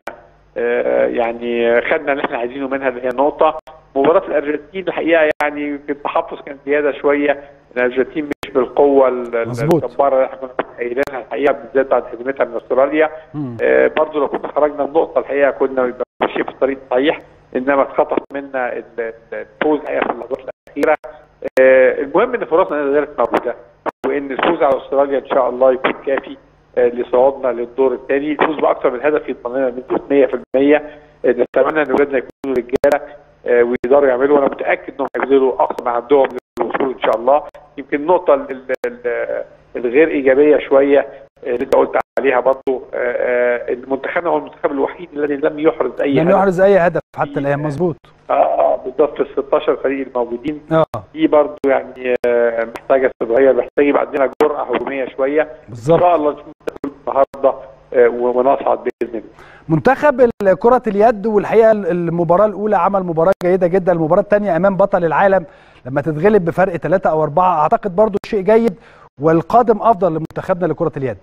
يعني خدنا اللي احنا عايزينه منها اللي هي نقطه. مباراه الارجنتين الحقيقه يعني التحفظ كان زياده شويه. الارجنتين مش بالقوه الجباره اللي احنا كنا متخيلينها الحقيقه، بالذات بعد هزيمتها من استراليا. برضه لو كنا خرجنا النقطه الحقيقه كنا ماشيين في الطريق الصحيح، انما اتخطف منا الفوز الحقيقه في اللحظات الاخيره. المهم ان فرصنا لا زالت موجوده، وان الفوز على استراليا ان شاء الله يكون كافي لصعودنا للدور الثاني. الفوز باكثر من هدف يضمن لنا بنسبه 100%. نتمنى ان اولادنا يكونوا رجاله ويقدروا يعملوا، وانا متاكد انهم هيبذلوا اقصى ما عندهم للوصول ان شاء الله. يمكن النقطه الغير ايجابيه شويه اللي انت قلت عليها برضه، منتخبنا هو المنتخب الوحيد الذي لم يحرز اي هدف حتى الان. مظبوط. بالضبط. في ال 16 فريق الموجودين دي برضه يعني محتاجه استبعاديه، محتاج يبقى عندنا جرأه هجوميه شويه. بالظبط. ان شاء الله نشوف النهارده ونصعد باذن الله. منتخب كرة اليد، والحقيقه المباراه الاولى عمل مباراه جيده جدا. المباراه الثانيه امام بطل العالم لما تتغلب بفرق 3 أو 4 اعتقد برضه شيء جيد، والقادم افضل لمنتخبنا لكرة اليد.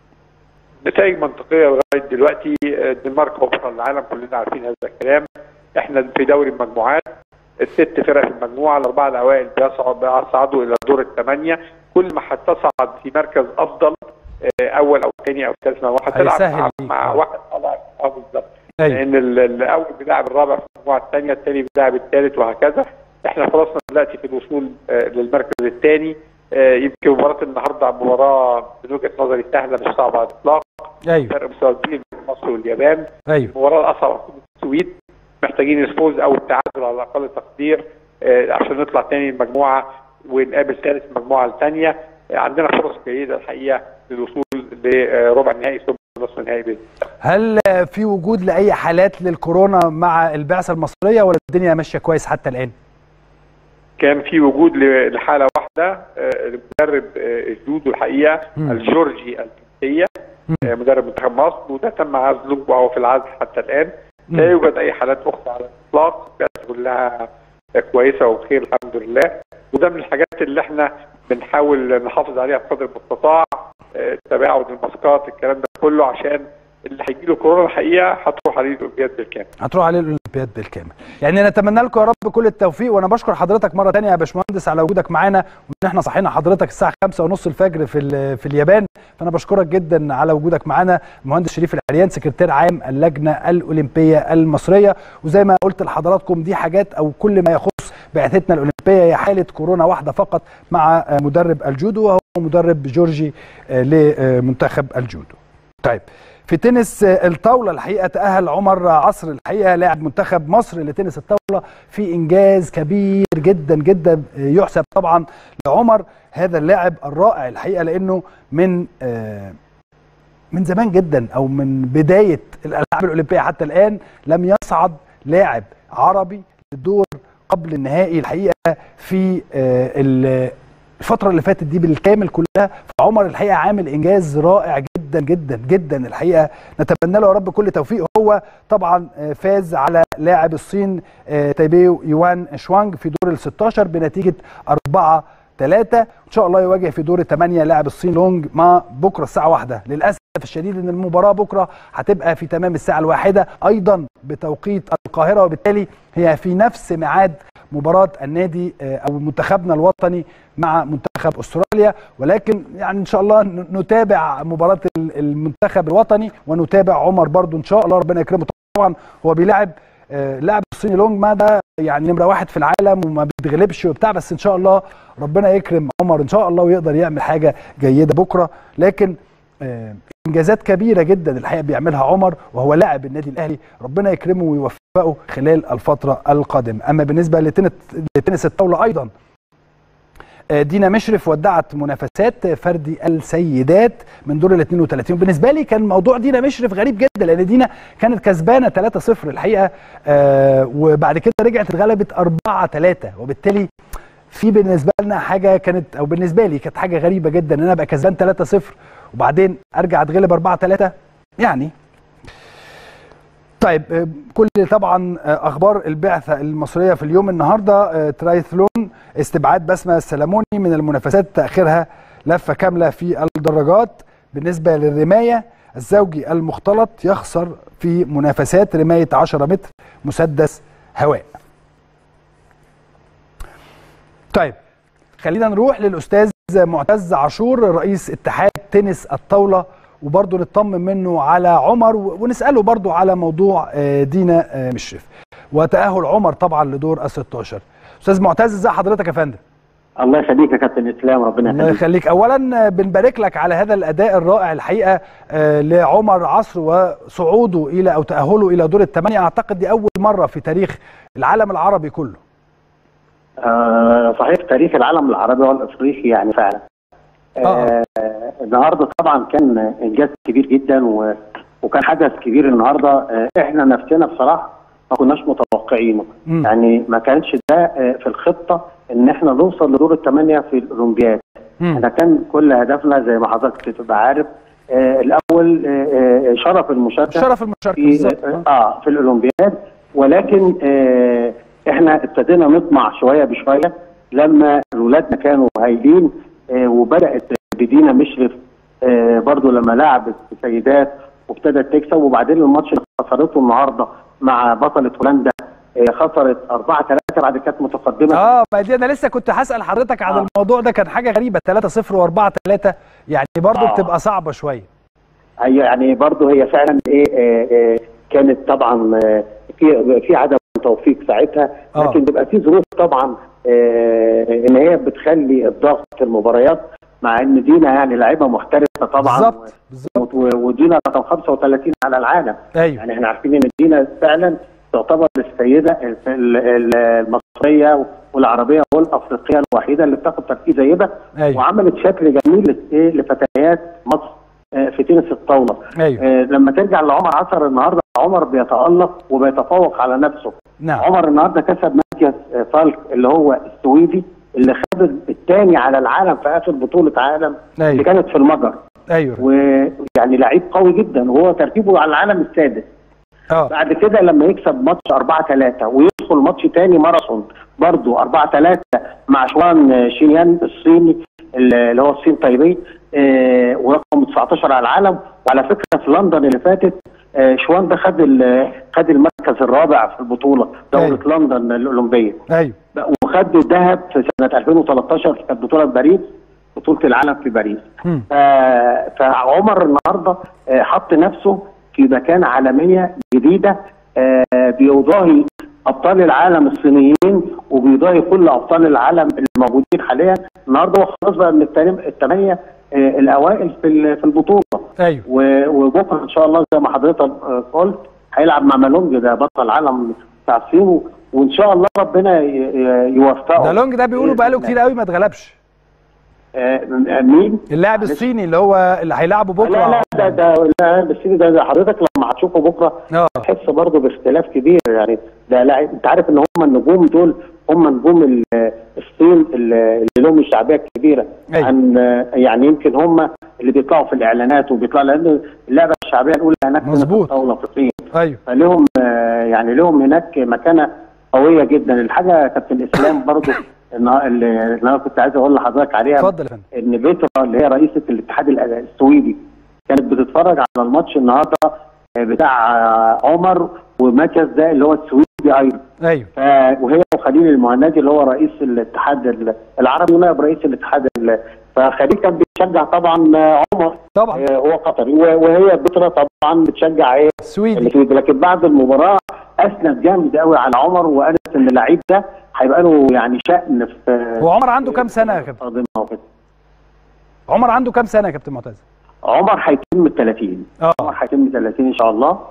نتائج منطقيه لغايه دلوقتي. الدنمارك هو بطل العالم، كلنا عارفين هذا الكلام. احنا في دوري المجموعات، ال6 فرق في المجموعه، ال4 الاوائل بيصعدوا الى دور ال8. كل ما هتصعد في مركز افضل اول او ثاني او ثالث مجموعه هتلعب مع واحد بالظبط. لان الاول بيلعب الرابع في المجموعه الثانيه، الثاني بيلعب الثالث وهكذا. احنا فرصنا دلوقتي في الوصول للمركز الثاني. يمكن مباراه النهارده مباراه من وجهه نظري سهله مش صعبه على الاطلاق. فرق مستويين بين مصر واليابان. المباراه الاصعب هتكون السويد، محتاجين الفوز او التعادل على اقل تقدير عشان نطلع ثاني المجموعه ونقابل ثالث المجموعه الثانيه. عندنا فرص جيده الحقيقه للوصول لربع النهائي ثم نصف النهائي باذن الله. هل في وجود لاي حالات للكورونا مع البعثه المصريه ولا الدنيا ماشيه كويس حتى الان؟ كان في وجود لحاله واحده، المدرب الجودو الحقيقه الجورجي الجنسيه، مدرب منتخب مصر، وده تم عزله وهو في العزل حتى الان. لا يوجد اي حالات اخرى على الاطلاق، البعثه كلها كويسه وبخير الحمد لله. وده من الحاجات اللي احنا بنحاول نحافظ عليها بقدر المستطاع، تباعد الماسكات، الكلام ده كله، عشان اللي هيجي له كورونا الحقيقه هتروح عليه الاولمبياد بالكامل. يعني نتمنى لكم يا رب كل التوفيق، وانا بشكر حضرتك مره ثانيه يا باشمهندس على وجودك معانا، وان احنا صحينا حضرتك الساعه 5:30 الفجر في اليابان. فانا بشكرك جدا على وجودك معانا. المهندس شريف العريان سكرتير عام اللجنه الاولمبيه المصريه. وزي ما قلت لحضراتكم دي حاجات او كل ما يخص بعثتنا الاولمبيه هي حاله كورونا واحده فقط مع مدرب الجودو، وهو مدرب جورجي لمنتخب الجودو. طيب، في تنس الطاولة الحقيقة تأهل عمر عصر الحقيقة لاعب منتخب مصر لتنس الطاولة في إنجاز كبير جدا جدا يحسب طبعا لعمر هذا اللاعب الرائع الحقيقة، لأنه من زمان جدا أو من بداية الألعاب الأولمبية حتى الآن لم يصعد لاعب عربي للدور قبل النهائي الحقيقة في الفترة اللي فاتت دي بالكامل كلها. فعمر الحقيقة عامل إنجاز رائع جدا جدا جدا الحقيقة، نتمنى له يا رب كل توفيق. هو طبعا فاز على لاعب الصين تايبيو يوان شوانج في دور ال16 بنتيجة 4-3. إن شاء الله يواجه في دور 8 لاعب الصين لونج ما بكرة الساعة 1. للأسف الشديد ان المباراة بكرة هتبقى في تمام الساعة 1 ايضا بتوقيت القاهرة، وبالتالي هي في نفس ميعاد مباراة النادي او منتخبنا الوطني مع منتخب استراليا. ولكن يعني ان شاء الله نتابع مباراة المنتخب الوطني ونتابع عمر برضو ان شاء الله ربنا يكرمه. طبعا هو بيلاعب لاعب الصيني لونج ما ده يعني نمرة 1 في العالم وما بيتغلبش وبتاع، بس ان شاء الله ربنا يكرم عمر ان شاء الله ويقدر يعمل حاجة جيدة بكرة. لكن انجازات كبيره جدا الحقيقه بيعملها عمر وهو لاعب النادي الاهلي، ربنا يكرمه ويوفقه خلال الفتره القادمه. اما بالنسبه لتنس الطاوله ايضا دينا مشرف ودعت منافسات فردي السيدات من دور ال 32. بالنسبه لي كان موضوع دينا مشرف غريب جدا، لان دينا كانت كسبانه 3-0 الحقيقه، وبعد كده رجعت اتغلبت 4-3، وبالتالي في بالنسبه لنا حاجه كانت او بالنسبه لي كانت حاجه غريبه جدا ان انا ابقى كسبان 3-0 وبعدين ارجع اتغلب 4-3 يعني. طيب، كل طبعا اخبار البعثه المصريه في اليوم النهارده ترايثلون استبعاد بسمه السلموني من المنافسات تاخيرها لفه كامله في الدراجات. بالنسبه للرمايه الزوجي المختلط يخسر في منافسات رمايه 10 متر مسدس هواء. طيب خلينا نروح للاستاذ معتز عاشور رئيس اتحاد تنس الطاوله وبرضه نطمن منه على عمر ونساله برضه على موضوع دينا مشرف وتاهل عمر طبعا لدور ال16. استاذ معتز ازي حضرتك يا فندم؟ الله يخليك يا كابتن اسلام، ربنا يخليك. الله يخليك. اولا بنبارك لك على هذا الاداء الرائع الحقيقه لعمر عصر وصعوده الى او تاهله الى دور ال8. اعتقد دي اول مره في تاريخ العالم العربي كله. صحيح، تاريخ العالم العربي والافريقي يعني فعلا. النهارده طبعا كان انجاز كبير جدا وكان حدث كبير النهارده. احنا نفسنا بصراحه ما كناش متوقعينه، يعني ما كانش ده في الخطه ان احنا نوصل لدور ال8 في الاولمبياد. احنا كان كل هدفنا زي ما حضرتك تبقى عارف الاول شرف المشاركه في الاولمبياد، ولكن احنا ابتدينا نطمع شويه بشويه لما اولادنا كانوا هايلين، وبدات بدينا مشرف برضو لما لعبت سيدات وابتدت تكسب، وبعدين الماتش اللي خسرته النهارده مع بطله هولندا خسرت 4-3 بعد كانت متقدمه. ما دي انا لسه كنت هسال حضرتك عن الموضوع ده، كان حاجه غريبه 3-0 و4-3 يعني برضو بتبقى صعبه شويه. يعني برضو هي فعلا كانت طبعا في عدم توفيق ساعتها، لكن بيبقى في ظروف طبعا ان هي بتخلي الضغط في المباريات، مع ان دينا يعني لاعيبه محترفه طبعا بالظبط ودينا رقم 35 على العالم. أيوة. يعني احنا عارفين ان دينا فعلا تعتبر السيده المصريه والعربيه والافريقيه الوحيده اللي بتاخد تركيز زي ده. أيوة. وعملت شكل جميل لفتيات مصر في تنس الطاوله. أيوة. لما ترجع لعمر عصر النهارده، عمر بيتالق وبيتفوق على نفسه. نعم. عمر النهارده كسب ماتياس فالك اللي هو السويدي اللي خد الثاني على العالم في اخر بطوله عالم. أيوة. اللي كانت في المجر. ايوه. ويعني لعيب قوي جدا وهو ترتيبه على العالم السادس. بعد كده لما يكسب ماتش 4-3 ويدخل ماتش ثاني ماراثون برضه 4-3 مع شوان شينيان الصيني اللي هو الصين تايبي، ورقم 19 على العالم. وعلى فكره في لندن اللي فاتت شوان ده خد المركز الرابع في البطوله دوره. أيوة. لندن الاولمبيه. ايوه. وخد الذهب في سنه 2013 في بطوله باريس، بطوله العالم في باريس. فعمر النهارده حط نفسه في مكانه عالميه جديده، بيضاهي ابطال العالم الصينيين وبيضاهي كل ابطال العالم الموجودين حاليا. النهارده هو خلاص بقى من ال8 الاوائل في البطوله. ايوه. وبكره ان شاء الله زي ما حضرتك قلت هيلعب مع مالونج، ده بطل العالم بتاع الصين، وان شاء الله ربنا يوفقه. ده لونج ده بيقولوا بقاله كتير قوي ما اتغلبش. مين؟ اللاعب الصيني اللي هو اللي هيلعبه بكره. لا ده اللاعب الصيني ده حضرتك لما هتشوفه بكره هتحس برضه باختلاف كبير. يعني ده لاعب، انت عارف ان هم النجوم دول هم نجوم الصين اللي لهم الشعبيه الكبيره. أيوة. عن يعني يمكن هم اللي بيطلعوا في الاعلانات وبيطلعوا، لان اللعبه الشعبيه الاولى هناك في الطاوله في الصين. ايوه. فلهم يعني لهم هناك مكانه قويه جدا. الحاجه كابتن اسلام برضه اللي انا كنت عايز اقول لحضرتك عليها، اتفضل يا فندم، ان بيترا اللي هي رئيسه الاتحاد السويدي كانت بتتفرج على الماتش النهارده بتاع عمر وماتياس ده اللي هو السويدي ايضا. ايوه. وهي وخليل المهندي اللي هو رئيس الاتحاد العربي ونائب رئيس الاتحاد فخليل كان بيشجع طبعا عمر طبعا، هو قطري، وهي بيترا طبعا بتشجع السويدي. لكن بعد المباراه اثنت جامد قوي على عمر وقالت ان اللعيب ده هيبقى له يعني شأن في. هو عمر عنده كام سنه يا كابتن؟ عمر عنده كام سنه يا كابتن معتز؟ عمر هيتم 30. عمر هيتم 30 ان شاء الله.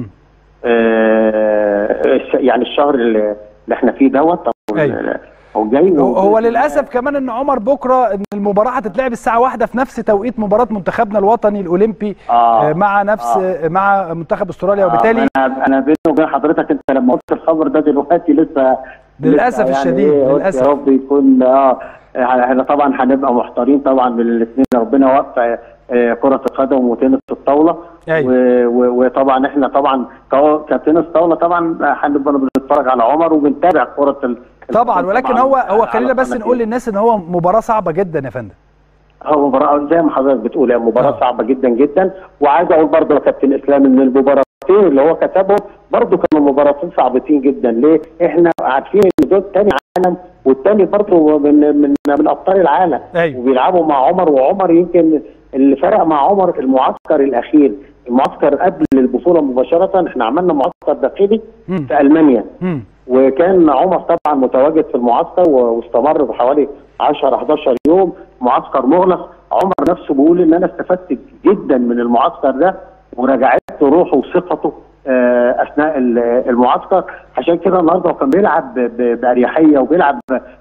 يعني الشهر اللي احنا فيه دوت او جاي. هو للاسف كمان ان عمر بكره ان المباراه هتتلعب الساعه 1 في نفس توقيت مباراه منتخبنا الوطني الاولمبي مع نفس مع منتخب استراليا، وبالتالي انا بيني وبين حضرتك انت لما قلت الخبر ده دلوقتي لسه للاسف الشديد يعني للاسف. يا رب يكون احنا طبعا هنبقى محتارين طبعا بالاثنين. ربنا يوفق كرة القدم وتنس الطاولة. أيوة. وطبعا احنا طبعا كتنس طاولة طبعا هنبقى بنتفرج على عمر وبنتابع كرة طبعا، ولكن هو خلينا بس نقول للناس ان هو مباراة صعبة جدا يا فندم. هو مباراه زي ما حضرتك بتقول، هي مباراه صعبه جدا جدا. وعايز اقول برضه يا كابتن اسلام ان المباراتين اللي هو كسبهم برضه كانوا مباراتين صعبتين جدا. ليه؟ احنا عارفين ان دول تاني عالم، والتاني برضه من ابطال العالم. أيوة. وبيلعبوا مع عمر، وعمر يمكن اللي فرق مع عمر المعسكر الاخير. المعسكر قبل البطوله مباشره احنا عملنا معسكر داخلي في المانيا. وكان عمر طبعا متواجد في المعسكر واستمر بحوالي 10 11 يوم معسكر مغلق. عمر نفسه بيقول ان انا استفدت جدا من المعسكر ده، ورجعت روحه وثقته اثناء المعسكر. عشان كده النهارده هو كان بيلعب باريحيه، وبيلعب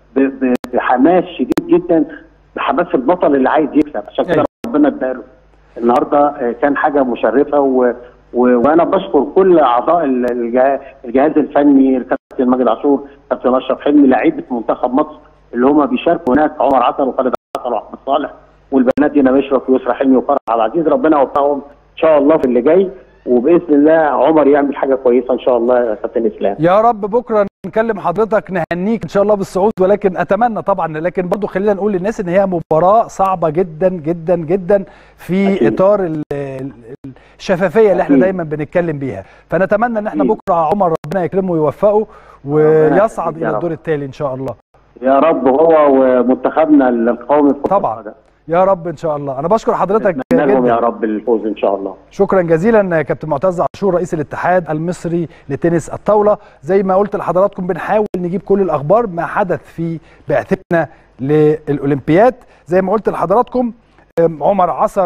بحماس شديد جدا، بحماس البطل اللي عايز يكسب. عشان كده ربنا اداله النهارده. كان حاجه مشرفه وانا بشكر كل اعضاء الجهاز الفني، الكابتن ماجد عاشور، كابتن اشرف حلمي، لعيبه منتخب مصر اللي هم بيشاركوا هناك، عمر عسل وخالد عسل واحمد صالح، والبنات دينا مشرف ويسرى حلمي وفرح عبد العزيز. ربنا يوفقهم ان شاء الله في اللي جاي، وباذن الله عمر يعمل حاجه كويسه ان شاء الله يا كابتن اسلام. يا رب بكره نكلم حضرتك نهنيك ان شاء الله بالصعود، ولكن اتمنى طبعا، لكن برضو خلينا نقول للناس ان هي مباراه صعبه جدا جدا جدا في أكيد. اطار الشفافيه اللي احنا دايما بنتكلم بيها. فنتمنى ان احنا بكره عمر ربنا يكرمه ويوفقه ويصعد الى الدور التالي ان شاء الله. يا رب هو ومنتخبنا القومي طبعا يا رب ان شاء الله. انا بشكر حضرتك جدا يا رب الفوز ان شاء الله. شكرا جزيلا كابتن معتز عاشور رئيس الاتحاد المصري لتنس الطاوله. زي ما قلت لحضراتكم بنحاول نجيب كل الاخبار ما حدث في بعثتنا للاولمبياد. زي ما قلت لحضراتكم عمر عصر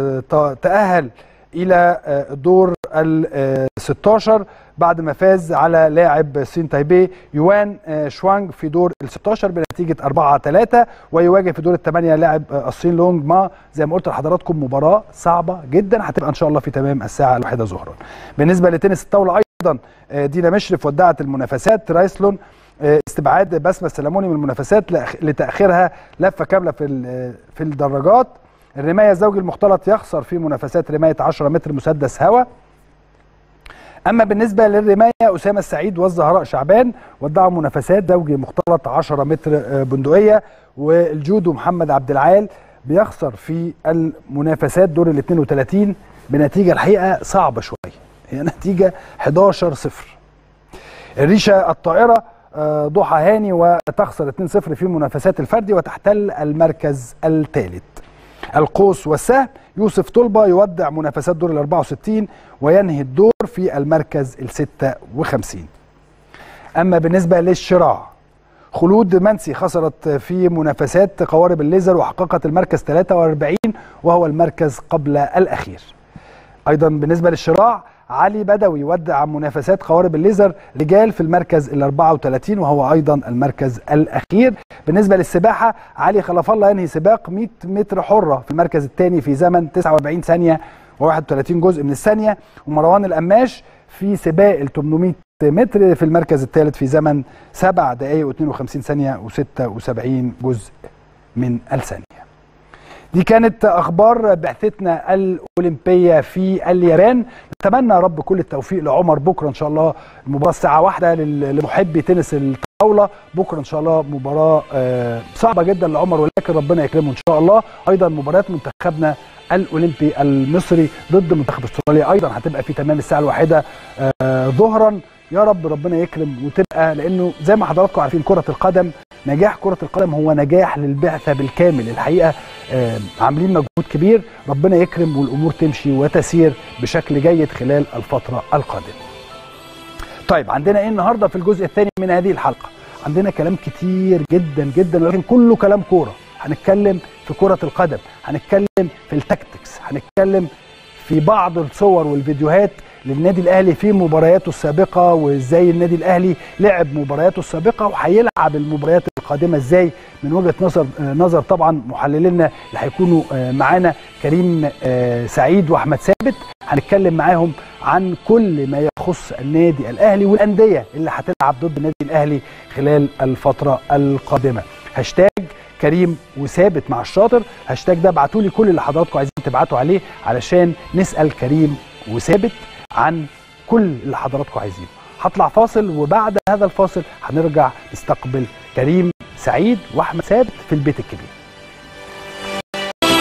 تأهل الى دور ال 16 بعد ما فاز على لاعب صين تايبي يوان شوانغ في دور ال 16 بنتيجه 4-3، ويواجه في دور الثمانيه لاعب الصين لونج ما. زي ما قلت لحضراتكم مباراه صعبه جدا، هتبقى ان شاء الله في تمام الساعه 1 ظهرا. بالنسبه لتنس الطاوله ايضا دينا مشرف ودعت المنافسات. رايسلون استبعاد بسمه السلموني من المنافسات لتاخيرها لفه كامله في الدراجات. الرمايه الزوجي المختلط يخسر في منافسات رمايه 10 متر مسدس هواء. اما بالنسبه للرمايه اسامه السعيد والزهراء شعبان ودعوا منافسات زوجي مختلط 10 متر بندقيه. والجودو محمد عبد العال بيخسر في المنافسات دور ال 32 بنتيجه الحقيقه صعبه شويه، هي نتيجه 11-0. الريشه الطائره ضحى هاني وتخسر 2-0 في منافسات الفردي وتحتل المركز الثالث. القوس والسهم يوسف طلبة يودع منافسات دور ال 64 وينهي الدور في المركز ال 56. أما بالنسبة للشراع خلود منسي خسرت في منافسات قوارب الليزر وحققت المركز 43 وهو المركز قبل الأخير. أيضا بالنسبة للشراع علي بدوي ودع منافسات قوارب الليزر رجال في المركز ال 34 وهو ايضا المركز الاخير. بالنسبه للسباحه علي خلف الله ينهي سباق 100 متر حره في المركز الثاني في زمن 49 ثانيه و31 جزء من الثانيه. ومروان القماش في سباق ال 800 متر في المركز الثالث في زمن 7 دقائق و52 ثانيه و76 جزء من الثانيه. دي كانت اخبار بعثتنا الاولمبيه في اليابان. نتمنى يا رب كل التوفيق لعمر بكره ان شاء الله. المباراه الساعه 1 لمحبي تنس الطاوله بكره ان شاء الله، مباراه صعبه جدا لعمر ولكن ربنا يكرمه ان شاء الله. ايضا مباراه منتخبنا الاولمبي المصري ضد منتخب استراليا ايضا هتبقى في تمام الساعه 1 ظهرا. يا رب ربنا يكرم وتبقى، لانه زي ما حضراتكم عارفين كره القدم، نجاح كره القدم هو نجاح للبعثه بالكامل. الحقيقه عاملين مجهود كبير، ربنا يكرم والامور تمشي وتسير بشكل جيد خلال الفتره القادمه. طيب عندنا ايه النهارده في الجزء الثاني من هذه الحلقه؟ عندنا كلام كتير جدا جدا ولكن كله كلام كوره. هنتكلم في كره القدم، هنتكلم في التكتكس، هنتكلم في بعض الصور والفيديوهات للنادي الاهلي في مبارياته السابقه وازاي النادي الاهلي لعب مبارياته السابقه وهيلعب المباريات القادمه ازاي من وجهه نظر طبعا محللينا اللي هيكونوا معانا كريم سعيد واحمد ثابت. هنتكلم معاهم عن كل ما يخص النادي الاهلي والانديه اللي هتلعب ضد النادي الاهلي خلال الفتره القادمه. هاشتاج كريم وثابت مع الشاطر، هاشتاج ده ابعتوا لي كل اللي حضراتكم عايزين تبعتوا عليه علشان نسال كريم وثابت عن كل اللي حضراتكم عايزينه. هطلع فاصل وبعد هذا الفاصل هنرجع نستقبل كريم سعيد واحمد ثابت في البيت الكبير.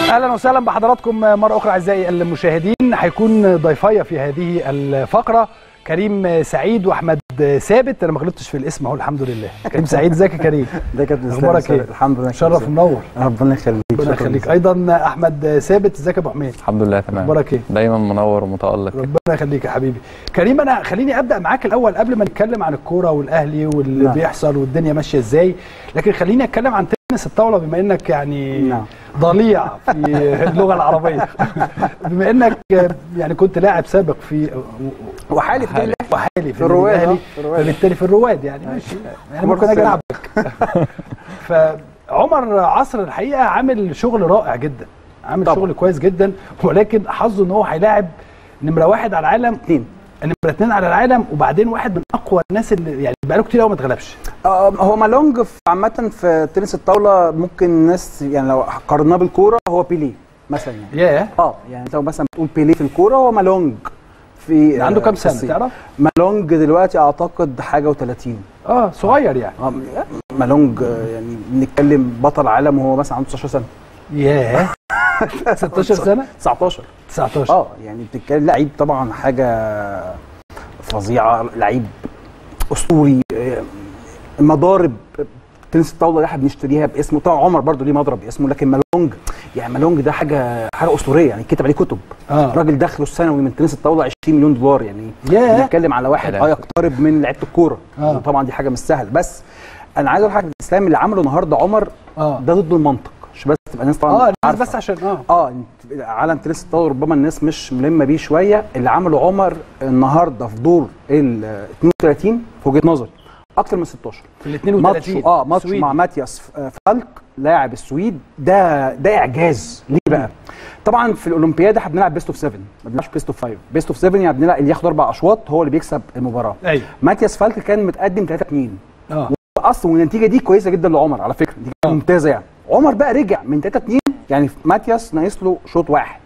اهلا وسهلا بحضراتكم مره اخرى اعزائي المشاهدين. هيكون ضيفايا في هذه الفقره كريم سعيد واحمد ثابت. انا ما غلطتش في الاسم اهو الحمد لله. كريم سعيد ازيك يا كريم؟ ده كابتن اخبارك ايه؟ الحمد لله شرف منور. ربنا يخليك. ربنا يخليك. ايضا احمد ثابت ازيك يا ابو حميد؟ الحمد لله تمام. اخبارك ايه؟ دايما منور ومتالق. ربنا يخليك يا حبيبي. كريم انا خليني ابدا معاك الاول قبل ما نتكلم عن الكوره والاهلي واللي بيحصل والدنيا ماشيه ازاي، لكن خليني اتكلم عن تنس الطاوله بما انك يعني ضليع في اللغه العربيه. بما انك يعني كنت لاعب سابق في وحالي في الرواد، فبالتالي في الرواد يعني ماشي يعني ممكن اجي العبك. فعمر عصر الحقيقه عامل شغل رائع جدا، عامل طبعا شغل كويس جدا، ولكن حظه ان هو هيلاعب نمره 1 على العالم، نمره 2 على العالم، وبعدين واحد من اقوى الناس اللي يعني بقاله كتير قوي ما اتغلبش. هو مالونج عامه في تنس الطاوله، ممكن الناس يعني لو قارناه بالكوره هو بيليه مثلا يعني. يعني انت مثلا بتقول بيليه في الكوره، هو مالونج في عنده كام سنه تعرف؟ مالونج دلوقتي اعتقد حاجه و30. صغير يعني. مالونج يعني بنتكلم بطل عالم وهو مثلا عنده 19 سنه. 16 سنه؟ 19 يعني بتتكلم لعيب طبعا حاجه فظيعه، لعيب اسطوري. مضارب تنس الطاوله اللي احنا بنشتريها باسمه، طبعا عمر برضو ليه مضرب باسمه، لكن مالونج يعني مالونج ده حاجه اسطوريه يعني، كتب عليه كتب. راجل دخله السنوي من تنس الطاوله 20 مليون دولار يعني. بنتكلم على واحد يقترب من لعيبه الكوره. طبعا دي حاجه مش سهله، بس انا عايز اقول حاجه، الاسلام اللي عمله النهارده عمر ده ضد المنطق، مش بس تبقى الناس طبعا عارفه بس عشان عالم تنس الطاوله ربما الناس مش ملمه بيه شويه. اللي عمله عمر النهارده في دور ال 32 في وجهه نظري اكتر من 16 في ال 32. ماتش مع ماتياس فالك لاعب السويد، ده اعجاز. ليه بقى؟ طبعا في الاولمبياد احنا بنلعب بيست اوف 7، ما بنلعبش بيست اوف 5. بيست اوف 7 يعني بنلعب اللي ياخد 4 اشواط هو اللي بيكسب المباراه. أيوة. ماتياس فالك كان متقدم 3-2 اصلا، والنتيجه دي كويسه جدا لعمر على فكره، دي ممتازه يعني. عمر بقى رجع من 3-2 يعني ماتياس ناقص له شوط واحد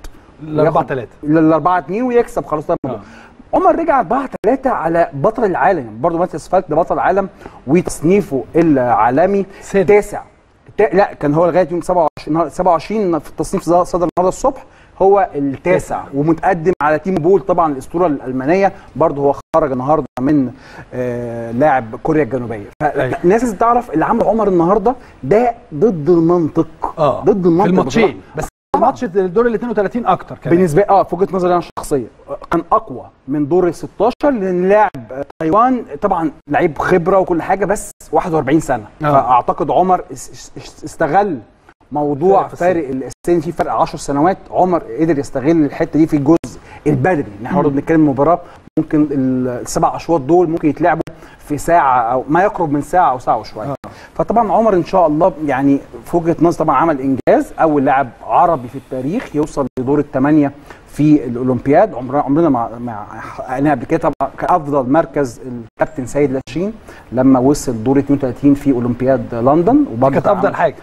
ل 4-2 ويكسب خلاص. عمر رجع 4-3 على بطل العالم يعني. برضه ماتياس فالك ده بطل عالم وتصنيفه العالمي تاسع. لا كان هو لغايه يوم 27 في التصنيف صدر النهارده الصبح هو التاسع، ومتقدم على تيمو بول طبعا الاسطوره الالمانيه. برضه هو خرج النهارده من لاعب كوريا الجنوبيه. فالناس اللي تعرف اللي عمله عمر النهارده ده ضد المنطق. ضد المنطق في الماتشين، بس ماتش الدور ال 32 اكتر كمان بالنسبه في وجهه نظري انا الشخصيه كان اقوى من دور ال 16، لان لاعب تايوان طبعا لعيب خبره وكل حاجه بس 41 سنه. فاعتقد عمر استغل موضوع فارق السن، في فرق 10 سنوات. عمر قدر يستغل الحته دي في الجزء البدني. احنا برضه بنتكلم مباراه ممكن السبع اشواط دول ممكن يتلعبوا في ساعه او ما يقرب من ساعه او ساعه وشويه. فطبعا عمر ان شاء الله يعني في وجهه نظر طبعا عمل انجاز، اول لاعب عربي في التاريخ يوصل لدور الثمانيه في الاولمبياد. عمرنا ما حققناها قبل كده. طبعا كافضل مركز الكابتن سيد لاشين لما وصل دور 32 في اولمبياد لندن، وبرضه كانت افضل حاجه.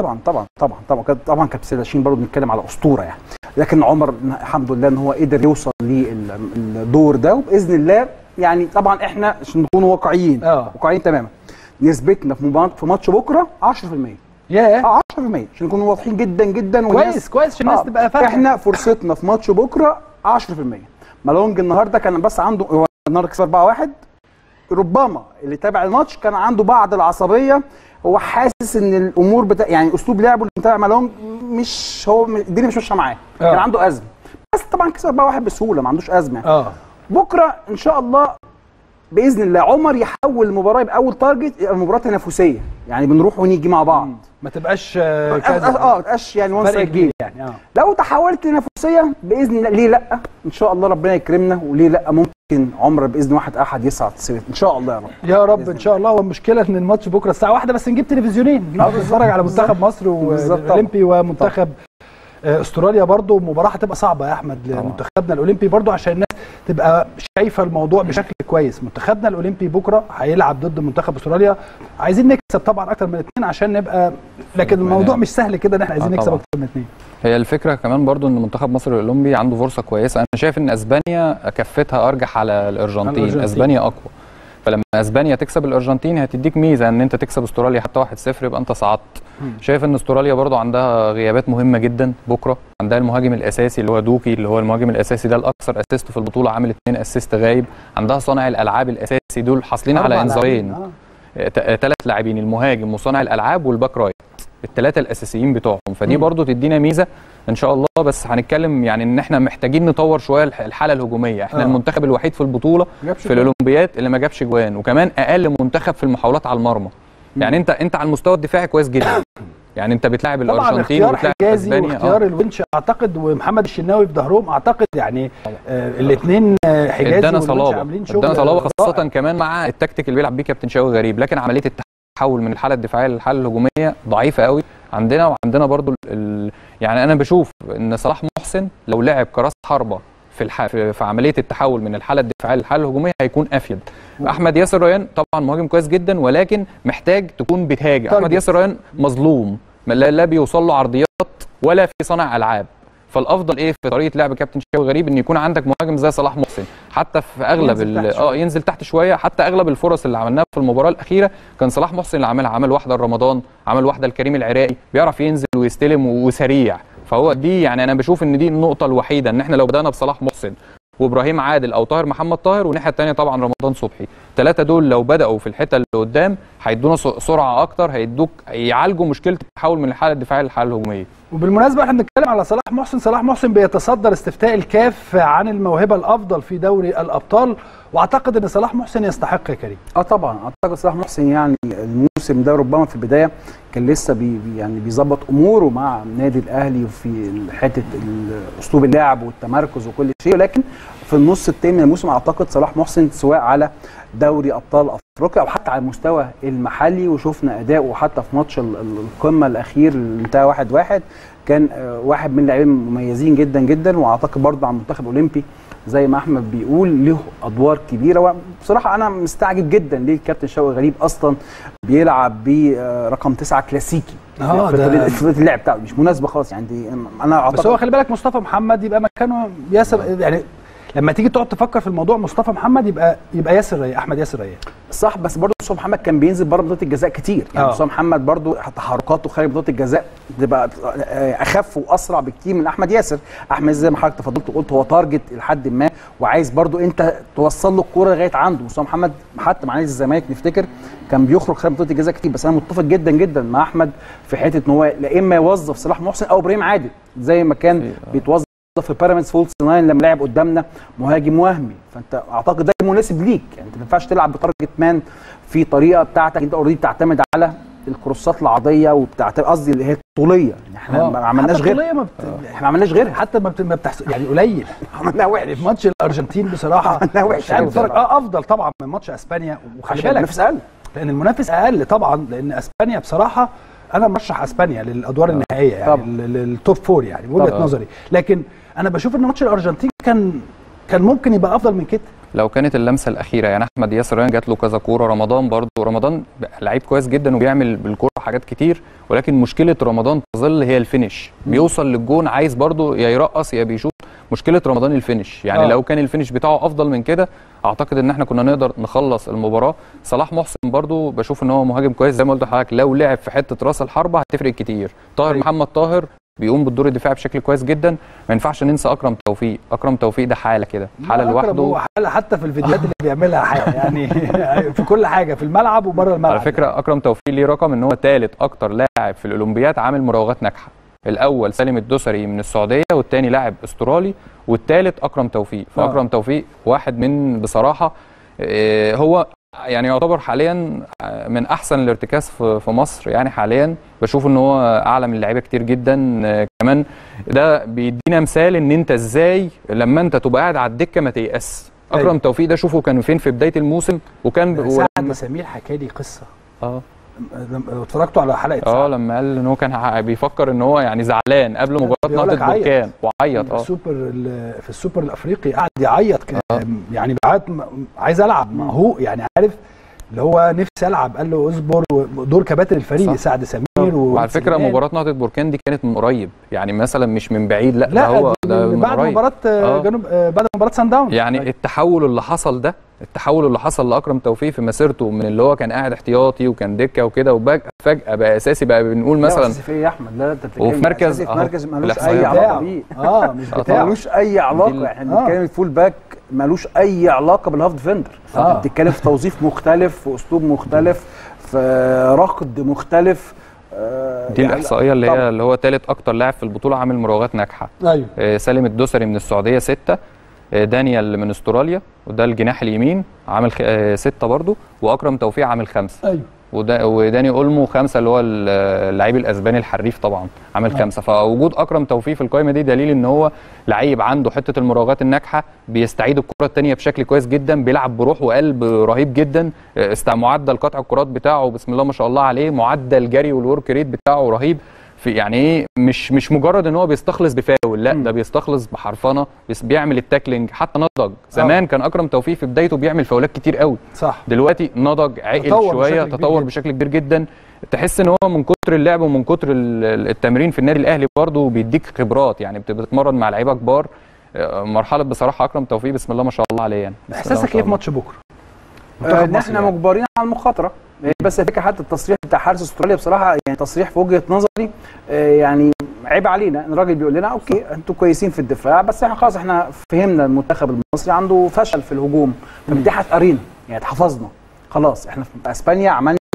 طبعا كابتن سيد لاشين برضه بنتكلم على اسطوره يعني. لكن عمر الحمد لله ان هو قدر يوصل للدور ده، وباذن الله يعني طبعا احنا عشان نكون واقعيين واقعيين تماما، نسبتنا في ماتش بكره 10%. 10% عشان نكون واضحين جدا جدا. كويس عشان الناس تبقى فاهمه. احنا فرصتنا في ماتش بكره 10%. مالونج النهارده كان بس عنده، هو النهارده كسب 4-1. ربما اللي تابع الماتش كان عنده بعض العصبيه، هو حاسس ان الامور يعني اسلوب لعبه اللي متابع مالونج مش هو الدنيا مش ماشيه معاه. كان عنده ازمه، بس طبعا كسب 4-1 بسهوله، ما عندوش ازمه يعني. بكره ان شاء الله باذن الله عمر يحول المباراه يبقى اول تارجت يبقى مباراه تنافسيه، يعني بنروح ونيجي مع بعض، ما تبقاش كذا ما تبقاش يعني وان سايد جيم يعني. لو تحولت لنفسيه باذن الله، ليه لا؟ ان شاء الله ربنا يكرمنا، وليه لا؟ ممكن عمر باذن واحد احد يصعد ان شاء الله يا رب ان شاء الله. والمشكله ان الماتش بكره الساعه 1 بس، نجيب تلفزيونين نتفرج على منتخب مصر والاولمبي ومنتخب استراليا. برضو مباراه هتبقى صعبه يا احمد لمنتخبنا الاولمبي برضو، عشان الناس تبقى شايفه الموضوع بشكل كويس. منتخبنا الاولمبي بكره هيلعب ضد منتخب استراليا، عايزين نكسب طبعا اكتر من 2 عشان نبقى، لكن الموضوع مش سهل كده ان احنا عايزين نكسب اكتر من 2. هي الفكره كمان برضو ان منتخب مصر الاولمبي عنده فرصه كويسه. انا شايف ان اسبانيا كفتها ارجح على الارجنتين. اسبانيا اقوى، فلما اسبانيا تكسب الارجنتين هتديك ميزه ان انت تكسب استراليا حتى 1-0 يبقى انت صعدت. شايف ان استراليا برضو عندها غيابات مهمه جدا بكره. عندها المهاجم الاساسي اللي هو دوكي، اللي هو المهاجم الاساسي ده الاكثر اسيست في البطوله، عامل 2 اسيست غايب. عندها صانع الالعاب الاساسي، دول حاصلين على انذارين. 3 لاعبين، المهاجم وصانع الالعاب والباك رايت، الثلاثه الاساسيين بتوعهم. فدي برضو تدينا ميزه ان شاء الله. بس هنتكلم يعني ان احنا محتاجين نطور شويه الحاله الهجوميه. احنا المنتخب الوحيد في البطوله في الاولمبياد اللي ما جابش جوان، وكمان اقل منتخب في المحاولات على المرمى. يعني انت على المستوى الدفاعي كويس جدا. يعني انت بتلاعب الارجنتين وبتلاعب اسبانيا. واختيار الونش اعتقد ومحمد الشناوي في ظهرهم اعتقد يعني الاثنين حجازي ادانا صلابه خاصه كمان مع التكتيك اللي بيلعب بيه كابتن شوقي غريب. لكن عمليه التحول من الحاله الدفاعيه للحاله الهجوميه ضعيفه قوي وعندنا برضو يعني انا بشوف ان صلاح محسن لو لعب كراس حربه في عمليه التحول من الحاله الدفاعيه للحاله الهجوميه هيكون افيد. احمد ياسر ريان طبعا مهاجم كويس جدا، ولكن محتاج تكون بتهاجم. احمد ياسر ريان مظلوم، لا بيوصل له عرضيات ولا في صانع العاب. فالافضل ايه في طريقه لعب كابتن شوقي غريب ان يكون عندك مهاجم زي صلاح محسن، حتى في اغلب ينزل تحت شويه. حتى اغلب الفرص اللي عملناها في المباراه الاخيره كان صلاح محسن اللي عملها. عمل واحده لرمضان، عمل واحده لكريم العراقي، بيعرف ينزل ويستلم وسريع. فهو دي يعني انا بشوف ان دي النقطه الوحيده، ان احنا لو بدانا بصلاح محسن وابراهيم عادل او طاهر محمد طاهر، والناحيه الثانيه طبعا رمضان صبحي، الثلاثه دول لو بداوا في الحته اللي قدام هيدونا سرعه اكتر، يعالجوا مشكله التحول من الحاله الدفاعيه للحاله الهجوميه. وبالمناسبه احنا بنتكلم على صلاح محسن. صلاح محسن بيتصدر استفتاء الكاف عن الموهبه الافضل في دوري الابطال، واعتقد ان صلاح محسن يستحق يا كريم. طبعا اعتقد صلاح محسن يعني الموسم ده ربما في البدايه كان لسه يعني بيظبط اموره مع النادي الاهلي وفي حته اسلوب اللعب والتمركز وكل شيء، ولكن في النص الثاني من الموسم اعتقد صلاح محسن سواء على دوري ابطال افريقيا او حتى على المستوى المحلي، وشفنا اداؤه حتى في ماتش القمه الاخير اللي انتهى 1-1 كان واحد من اللاعبين المميزين جدا جدا. واعتقد برضه على المنتخب الاولمبي زي ما احمد بيقول له ادوار كبيره. وبصراحه انا مستعجب جدا ليه الكابتن شوقي غريب اصلا بيلعب برقم 9 كلاسيكي في اللعب بتاعه، مش مناسبه خالص يعني. انا اعتقد بس هو خلي بالك مصطفى محمد يبقى مكانه ياسر. يعني لما تيجي تقعد تفكر في الموضوع مصطفى محمد يبقى ياسر ريان، احمد ياسر ريان صح. بس برضه مصطفى محمد كان بينزل بره منطقه الجزاء كتير يعني. مصطفى محمد برضه تحركاته خارج منطقه الجزاء بتبقى اخف واسرع بكتير من احمد ياسر. احمد زي ما حضرتك تفضلت وقلت هو تارجت لحد ما، وعايز برضه انت توصل له الكوره لغايه عنده. مصطفى محمد حتى مع نادي الزمالك نفتكر كان بيخرج خارج منطقه الجزاء كتير. بس انا متفق جدا جدا مع احمد في حته ان هو لا اما يوظف صلاح محسن او ابراهيم عادل زي ما كان بيتوظف في بيراميدز فولس 9 لما لعب قدامنا مهاجم وهمي. فانت اعتقد ده مناسب ليك يعني. انت ما ينفعش تلعب بتارجت مان في طريقه بتاعتك، انت اوريدي بتعتمد على الكروسات العرضيه قصدي اللي هي الطوليه. احنا ما عملناش غير احنا ما عملناش غيرها حتى ما بتحصل يعني قليل. عملناها وحش في ماتش الارجنتين بصراحه عملناها وحش يعني افضل طبعا من ماتش اسبانيا. وخلي بالك المنافس اقل، لان المنافس اقل طبعا، لان اسبانيا بصراحه انا مرشح اسبانيا للادوار النهائيه يعني للتوب 4 يعني وجهه نظري. لكن انا بشوف ان ماتش الارجنتين كان ممكن يبقى افضل من كده لو كانت اللمسه الاخيره. يعني احمد ياسر ريان جات له كذا كوره، رمضان لعيب كويس جدا وبيعمل بالكوره حاجات كتير، ولكن مشكله رمضان تظل هي الفينش. بيوصل للجون عايز برضو يا يرقص يا بيشوط. مشكله رمضان الفينش يعني. لو كان الفينش بتاعه افضل من كده اعتقد ان احنا كنا نقدر نخلص المباراه. صلاح محسن برضو بشوف ان هو مهاجم كويس زي ما قلت لحضرتك، لو لعب في حته راس الحربه هتفرق كتير. طاهر محمد طاهر بيقوم بالدور الدفاعي بشكل كويس جدا. ما ينفعش ننسى اكرم توفيق ده حاله كده، حاله لوحده. هو حاله حتى في الفيديوهات اللي بيعملها حاله يعني في كل حاجه في الملعب وبره الملعب. على فكره اكرم توفيق ليه رقم ان هو ثالث اكتر لاعب في الاولمبياد عامل مراوغات ناجحه. الاول سالم الدوسري من السعوديه، والثاني لاعب استرالي، والثالث اكرم توفيق. فاكرم توفيق واحد من بصراحه هو يعني يعتبر حاليا من احسن الارتكاز في مصر يعني. حاليا بشوف ان هو اعلى من اللعيبه كتير جدا. كمان ده بيدينا مثال ان انت ازاي لما انت تبقى قاعد على الدكه ما تيأس. اكرم توفيق ده شوفه كان فين في بدايه الموسم، وكان سعد سمير حكى لي قصه اتفرجتوا على حلقه لما قال ان هو كان بيفكر ان هو يعني زعلان قبل مباراه نهضه بركان وعيط في السوبر الافريقي قعد يعيط يعني عايز العب. ما هو يعني عارف اللي هو نفسي العب، قال له اصبر، ودور كباتن الفريق سعد سمير وعلى فكره مباراه نهضه بركان دي كانت من قريب، يعني مثلا مش من بعيد، لا ده هو ده من بعد مباراه جنوب، بعد مباراه سان داونز. يعني التحول اللي حصل ده، التحول اللي حصل لاكرم توفيق في مسيرته من اللي هو كان قاعد احتياطي وكان دكه وكده، وفجاه بقى اساسي، بقى بنقول مثلا اساسي في ايه يا احمد؟ لا انت بتتكلم وفي مركز، في مركز مالوش اي علاقه بيه. مش بتاعه، مالوش اي علاقه. احنا بنتكلم الفول باك مالوش اي علاقه بالهاف ديفندر. بتتكلم في توظيف مختلف، في اسلوب مختلف، في ركض مختلف. دي يعني الاحصائيه اللي هو ثالث اكتر لاعب في البطوله عامل مراوغات ناجحه. ايوه. سالم الدوسري من السعوديه 6، دانيال من استراليا وده الجناح اليمين عامل 6 برضه، واكرم توفيق عامل 5. ايوه. وداني اولمو 5 اللي هو اللعيب الاسباني الحريف طبعا عامل 5. فوجود اكرم توفيق في القائمه دي دليل ان هو لعيب عنده حته المراوغات الناجحه، بيستعيد الكره الثانيه بشكل كويس جدا، بيلعب بروح وقلب رهيب جدا، معدل قطع الكرات بتاعه بسم الله ما شاء الله عليه، معدل الجري والورك ريت بتاعه رهيب. في يعني ايه، مش مجرد ان هو بيستخلص بفاول، لا ده بيستخلص بحرفنه، بيعمل التاكلينج، حتى نضج. زمان كان اكرم توفيق في بدايته بيعمل فاولات كتير قوي، صح. دلوقتي نضج، عقل شويه، تطور بشكل كبير جدا. تحس ان هو من كتر اللعب ومن كتر التمرين في النادي الاهلي برضه بيديك خبرات، يعني بتتمرن مع لعيبه كبار. مرحله بصراحه اكرم توفيق بسم الله ما شاء الله عليه. يعني احساسك ايه في ماتش بكره؟ ان احنا مجبرين على المخاطره. بس الفكره حتى التصريح بتاع حارس استراليا بصراحه يعني تصريح في وجهه نظري يعني عيب علينا. الراجل بيقول لنا اوكي انتوا كويسين في الدفاع، بس احنا خلاص احنا فهمنا المنتخب المصري عنده فشل في الهجوم، فبدي هتقرينا يعني اتحفظنا خلاص. احنا في اسبانيا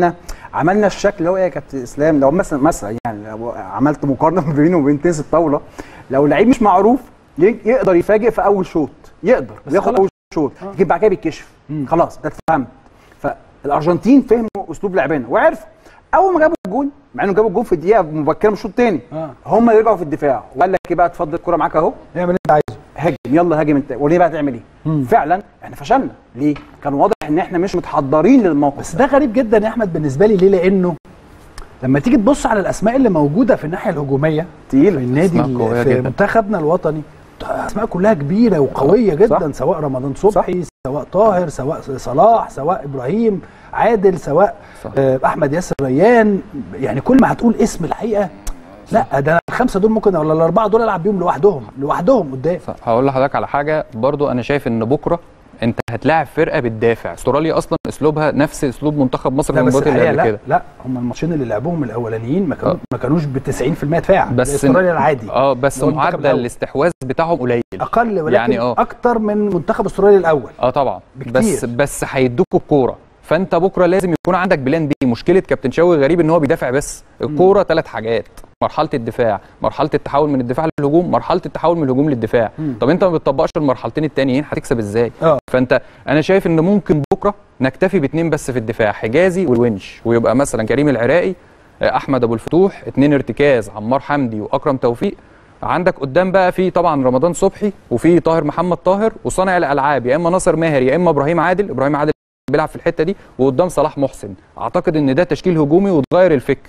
عملنا الشكل اللي هو ايه يا كابتن اسلام؟ لو مثلا يعني لو عملت مقارنه بينه وبين تنس الطاوله، لو لعيب مش معروف يقدر يفاجئ في اول شوط، يقدر ياخد اول شوط، يجي بعد كده بيتكشف خلاص. ده اتفهمت. فالارجنتين فهموا اسلوب لعبنا وعرفوا اول ما جابوا الجون، مع انه جابوا الجون في الدقيقه مبكره من الشوط الثاني، هم رجعوا في الدفاع وقال لك ايه بقى، اتفضل الكوره معاك اهو، اعمل اللي انت عايزه، هاجم يلا هاجم انت، وريني بقى هتعمل ايه. فعلا احنا فشلنا. ليه؟ كان واضح ان احنا مش متحضرين للموقف. بس ده غريب جدا يا احمد بالنسبه لي. ليه؟ لانه لما تيجي تبص على الاسماء اللي موجوده في الناحيه الهجوميه تقيله في النادي، في منتخبنا الوطني، اسماء كلها كبيره وقويه جدا. صح. سواء رمضان صبحي، سواء طاهر، سواء صلاح، سواء ابراهيم عادل، سواء احمد ياسر ريان. يعني كل ما هتقول اسم الحقيقه، لا ده الخمسه دول ممكن ولا الاربعه دول العب بيهم لوحدهم قدام. هقول لحضرتك على حاجه برضو، انا شايف ان بكره انت هتلاعب فرقه بتدافع. استراليا اصلا اسلوبها نفس اسلوب منتخب مصر في المباريات اللي قبل كده. لا هم الماتشين اللي لعبوهم الاولانيين ما كانوش ب 90% دفاع، بس استراليا العادي. بس معدل الاستحواذ بتاعهم قليل اقل، ولكن يعني اكتر من منتخب استراليا الاول. طبعا بكتير. بس هيدوكوا الكوره. فانت بكره لازم يكون عندك بلان بي. مشكله كابتن شوقي غريب ان هو بيدافع بس. الكوره 3 حاجات: مرحله الدفاع، مرحله التحول من الدفاع للهجوم، مرحله التحول من الهجوم للدفاع. طب انت ما بتطبقش المرحلتين التانيين هتكسب ازاي؟ فانت انا شايف ان ممكن بكره نكتفي ب2 بس في الدفاع، حجازي والونش، ويبقى مثلا كريم العراقي، احمد ابو الفتوح، 2 ارتكاز، عمار حمدي واكرم توفيق. عندك قدام بقى في طبعا رمضان صبحي، وفي طاهر محمد طاهر، وصانع الالعاب يا اما ناصر ماهر يا اما ابراهيم عادل بيلعب في الحته دي، وقدام صلاح محسن. اعتقد ان ده تشكيل هجومي وتغير الفكر.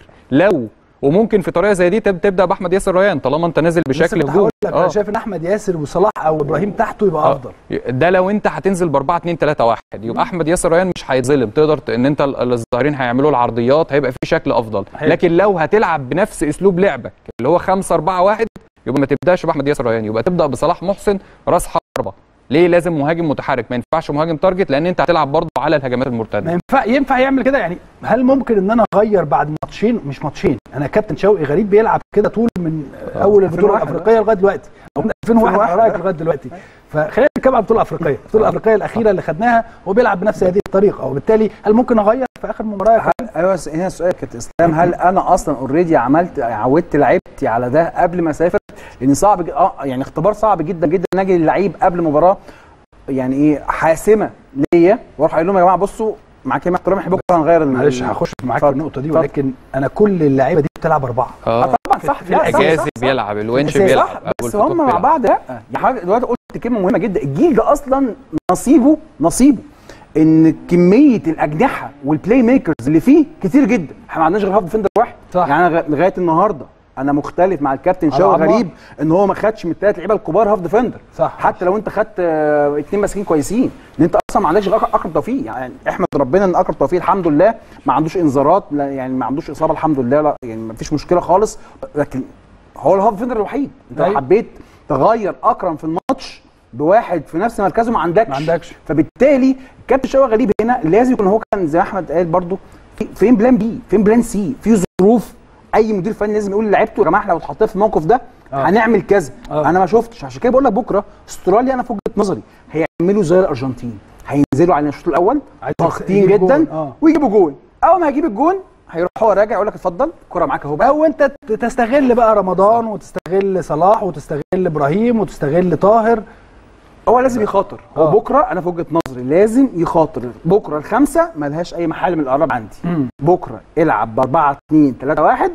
وممكن في طريقه زي دي تبدا باحمد ياسر ريان طالما انت نازل بشكل هجومي. انا شايف ان احمد ياسر وصلاح او ابراهيم تحته يبقى افضل. ده لو انت هتنزل ب 4-2-3-1 يبقى احمد ياسر ريان مش هيتظلم، تقدر ان انت الظاهرين هيعملوا العرضيات، هيبقى في شكل افضل. لكن لو هتلعب بنفس اسلوب لعبك اللي هو 5-4-1 يبقى ما تبداش باحمد ياسر ريان، يبقى تبدا بصلاح محسن راس حربه. ليه؟ لازم مهاجم متحرك، ما ينفعش مهاجم تارجت، لان انت هتلعب برضه على الهجمات المرتده. ينفع يعمل كده يعني؟ هل ممكن ان انا اغير بعد مش ماتشين؟ انا كابتن شوقي غريب بيلعب كده طول من اول البطوله الافريقيه لغايه دلوقتي، او من 2001 رايك لغايه دلوقتي. فخلينا نتكلم عن البطوله الافريقيه، البطوله الافريقيه الاخيره اللي خدناها هو بيلعب بنفس هذه الطريقه، وبالتالي هل ممكن اغير في اخر مباراه؟ ايوه هنا السؤال يا كابتن اسلام، هل انا اصلا اوريدي عودت لعيبتي على ده قبل ما اسافر؟ لان صعب يعني اختبار صعب جدا جدا نجي للعيب قبل مباراه يعني ايه حاسمه ليا، واروح اقول لهم يا جماعه بصوا مع كلمه احترامي احنا بكره هنغير. معلش هخش معاك في النقطه دي، ولكن انا كل اللعيبه دي بتلعب 4. طبعا صح. الحجازي بيلعب، الونش بيلعب، بس هم مع بعض. لا يعني دلوقتي قلت كلمه مهمه جدا، الجيل ده اصلا نصيبه ان كميه الاجنحه والبلاي ميكرز اللي فيه كتير جدا. احنا ما عندناش غير هاف ديفندر واحد. يعني لغايه النهارده انا مختلف مع الكابتن شوقي غريب ان هو ما خدش من الثلاث لعيبه الكبار هاف ديفندر، صح. حتى لو انت خدت 2 ماسكين كويسين، ان انت اصلا ما عندكش اكرم توفيق. يعني احمد ربنا ان اكرم توفيق الحمد لله ما عندوش انذارات، يعني ما عندوش اصابه الحمد لله، لا يعني ما فيش مشكله خالص، لكن هو الهاف ديفندر الوحيد. انت لو حبيت تغير اكرم في الماتش بواحد في نفس مركزه ما عندكش. فبالتالي الكابتن شوقي غريب هنا لازم يكون هو كان زي ما احمد قال برضو فين بلان بي، فين بلان سي، في ظروف اي مدير فني لازم يقول لعيبته يا جماعه احنا لو اتحطينا في الموقف ده هنعمل كذا. انا ما شفتش، عشان كده بقول لك بكره استراليا انا في وجهه نظري هيعملوا زي الارجنتين، هينزلوا على الشوط الاول ضاغطين جدا ويجيبوا جول. اول ما هيجيب الجول هيروح هو راجع يقول لك اتفضل الكره معاك اهو بقى، او انت تستغل بقى رمضان وتستغل صلاح وتستغل ابراهيم وتستغل طاهر. هو لازم يخاطر. هو بكره انا في وجهه نظري لازم يخاطر. بكره الخمسه ما لهاش اي محل من الاعراب عندي. بكره العب ب 4-2-3-1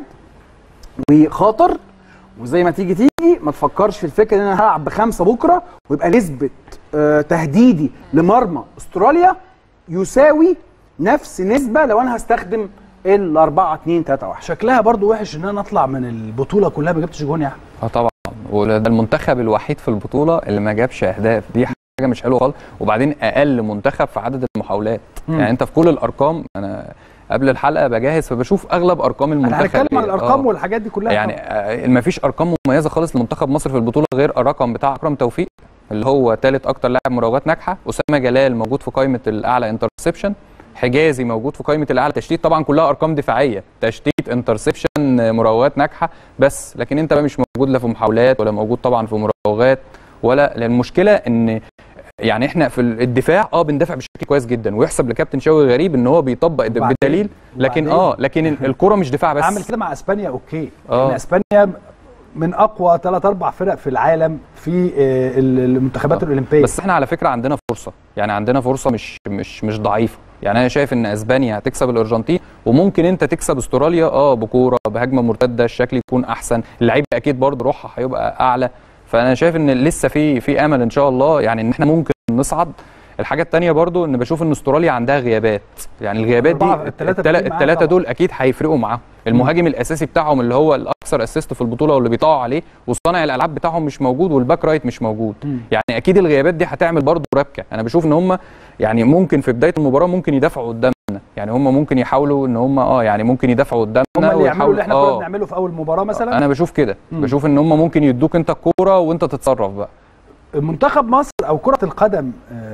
ويخاطر، وزي ما تيجي ما تفكرش في الفكره ان انا هلعب ب5 بكره ويبقى نسبه تهديدي لمرمى استراليا يساوي نفس نسبه لو انا هستخدم ال 4-2-3-1. شكلها برضو وحش ان انا اطلع من البطوله كلها ما جبتش جون يا احمد. طبعا، وده المنتخب الوحيد في البطوله اللي ما جابش اهداف، دي حاجه مش حلوه خالص. وبعدين اقل منتخب في عدد المحاولات. يعني انت في كل الارقام، انا قبل الحلقه بجهز فبشوف اغلب ارقام المنتخب. انا هنتكلم عن الارقام والحاجات دي كلها. يعني ما فيش ارقام مميزه خالص لمنتخب مصر في البطوله غير الرقم بتاع اكرم توفيق اللي هو ثالث اكتر لاعب مراوغات ناجحه، اسامه جلال موجود في قائمه الاعلى انترسبشن، حجازي موجود في قائمه الاعلى تشتيت، طبعا كلها ارقام دفاعيه، تشتيت انترسبشن مراوغات ناجحه بس، لكن انت بقى مش موجود لا في محاولات ولا موجود طبعا في مراوغات ولا. المشكله ان يعني احنا في الدفاع بندافع بشكل كويس جدا، ويحسب لكابتن شوقي غريب ان هو بيطبق بدليل، لكن الكره مش دفاع بس. عامل كده مع اسبانيا اوكي، يعني اسبانيا من اقوى 3-4 فرق في العالم في المنتخبات الاولمبيه. بس احنا على فكره عندنا فرصه، يعني عندنا فرصه مش ضعيفه. يعني انا شايف ان اسبانيا هتكسب الارجنتين، وممكن انت تكسب استراليا بكوره بهجمه مرتده، الشكل يكون احسن، اللعيبه اكيد برضه روحها هيبقى اعلى. فانا شايف ان لسه في امل ان شاء الله، يعني ان احنا ممكن نصعد. الحاجه الثانيه برضو ان بشوف ان استراليا عندها غيابات، يعني الغيابات دي الثلاثه دول اكيد هيفرقوا معاهم. المهاجم الاساسي بتاعهم اللي هو الاكثر اسيست في البطوله واللي بيطاعوا عليه، وصانع الالعاب بتاعهم مش موجود، والباك رايت مش موجود. يعني اكيد الغيابات دي هتعمل برضو ربكه. انا بشوف ان هم يعني ممكن في بدايه المباراه ممكن يدافعوا قدامنا، يعني هم ممكن يحاولوا ان هم يعني ممكن يدافعوا قدامنا، هم اللي يعملوا اللي احنا كنا بنعمله في اول مباراه مثلا. انا بشوف كده، بشوف ان هم ممكن يدوك انت الكوره وانت تتصرف بقى. منتخب مصر او كره القدم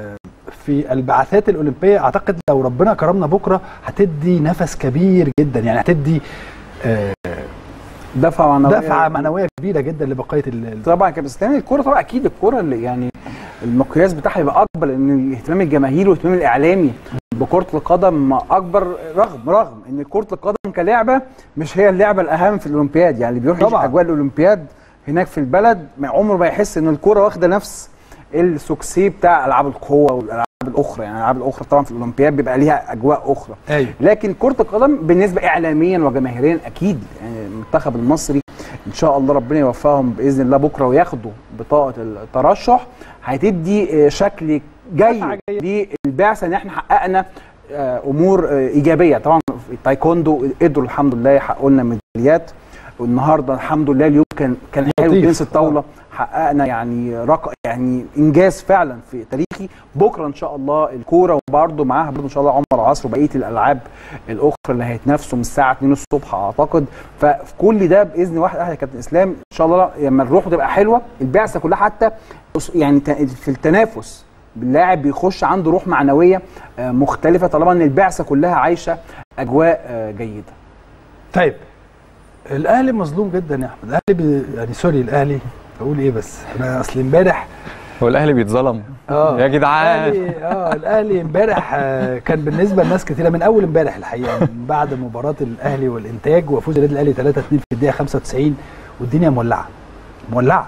في البعثات الاولمبيه اعتقد لو ربنا كرمنا بكره هتدي نفس كبير جدا، يعني هتدي دفعه معنويه كبيره جدا لبقيه طبعا كابتن اسلام. الكوره طبعا اكيد الكوره اللي يعني المقياس بتاعها يبقى اكبر، لان الاهتمام الجماهيري والاهتمام الاعلامي بكره القدم اكبر، رغم ان كره القدم كلعبه مش هي اللعبه الاهم في الاولمبياد. يعني اللي بيروح يعيش اجواء الاولمبياد هناك في البلد عمره ما يحس ان الكوره واخده نفس السوكسي بتاع العاب القوه والالعاب الاخرى. يعني الالعاب الاخرى طبعا في الاولمبياد بيبقى ليها اجواء اخرى. أيوة. لكن كره القدم بالنسبه اعلاميا وجماهيريا اكيد يعني المنتخب المصري ان شاء الله ربنا يوفقهم باذن الله بكره وياخدوا بطاقه الترشح، هتدي شكل جاي للبعثه ان احنا حققنا امور ايجابيه. طبعا في التايكوندو قدروا الحمد لله يحققوا لنا ميداليات، والنهارده الحمد لله اليوم كان حلو. تنس الطاوله حققنا يعني يعني انجاز فعلا في تاريخي. بكره ان شاء الله الكوره وبرده معاها برده ان شاء الله عمر عصر وبقيه الالعاب الاخرى اللي هيتنافسوا من الساعه 2 الصبح اعتقد. ففي كل ده باذن واحد اهل كابتن اسلام ان شاء الله لما الروح تبقى حلوه البعثه كلها حتى يعني في التنافس اللاعب بيخش عنده روح معنويه مختلفه طالما ان البعثه كلها عايشه اجواء جيده. طيب الاهلي مظلوم جدا يا احمد. الاهلي يعني سوري الاهلي اقول ايه، بس انا اصل امبارح هو الاهلي بيتظلم يا جدعان. الاهلي امبارح كان بالنسبه لناس كثيره من اول امبارح الحقيقه من بعد مباراه الاهلي والانتاج وفوز النادي الاهلي 3-2 في الدقيقه 95 والدنيا مولعه.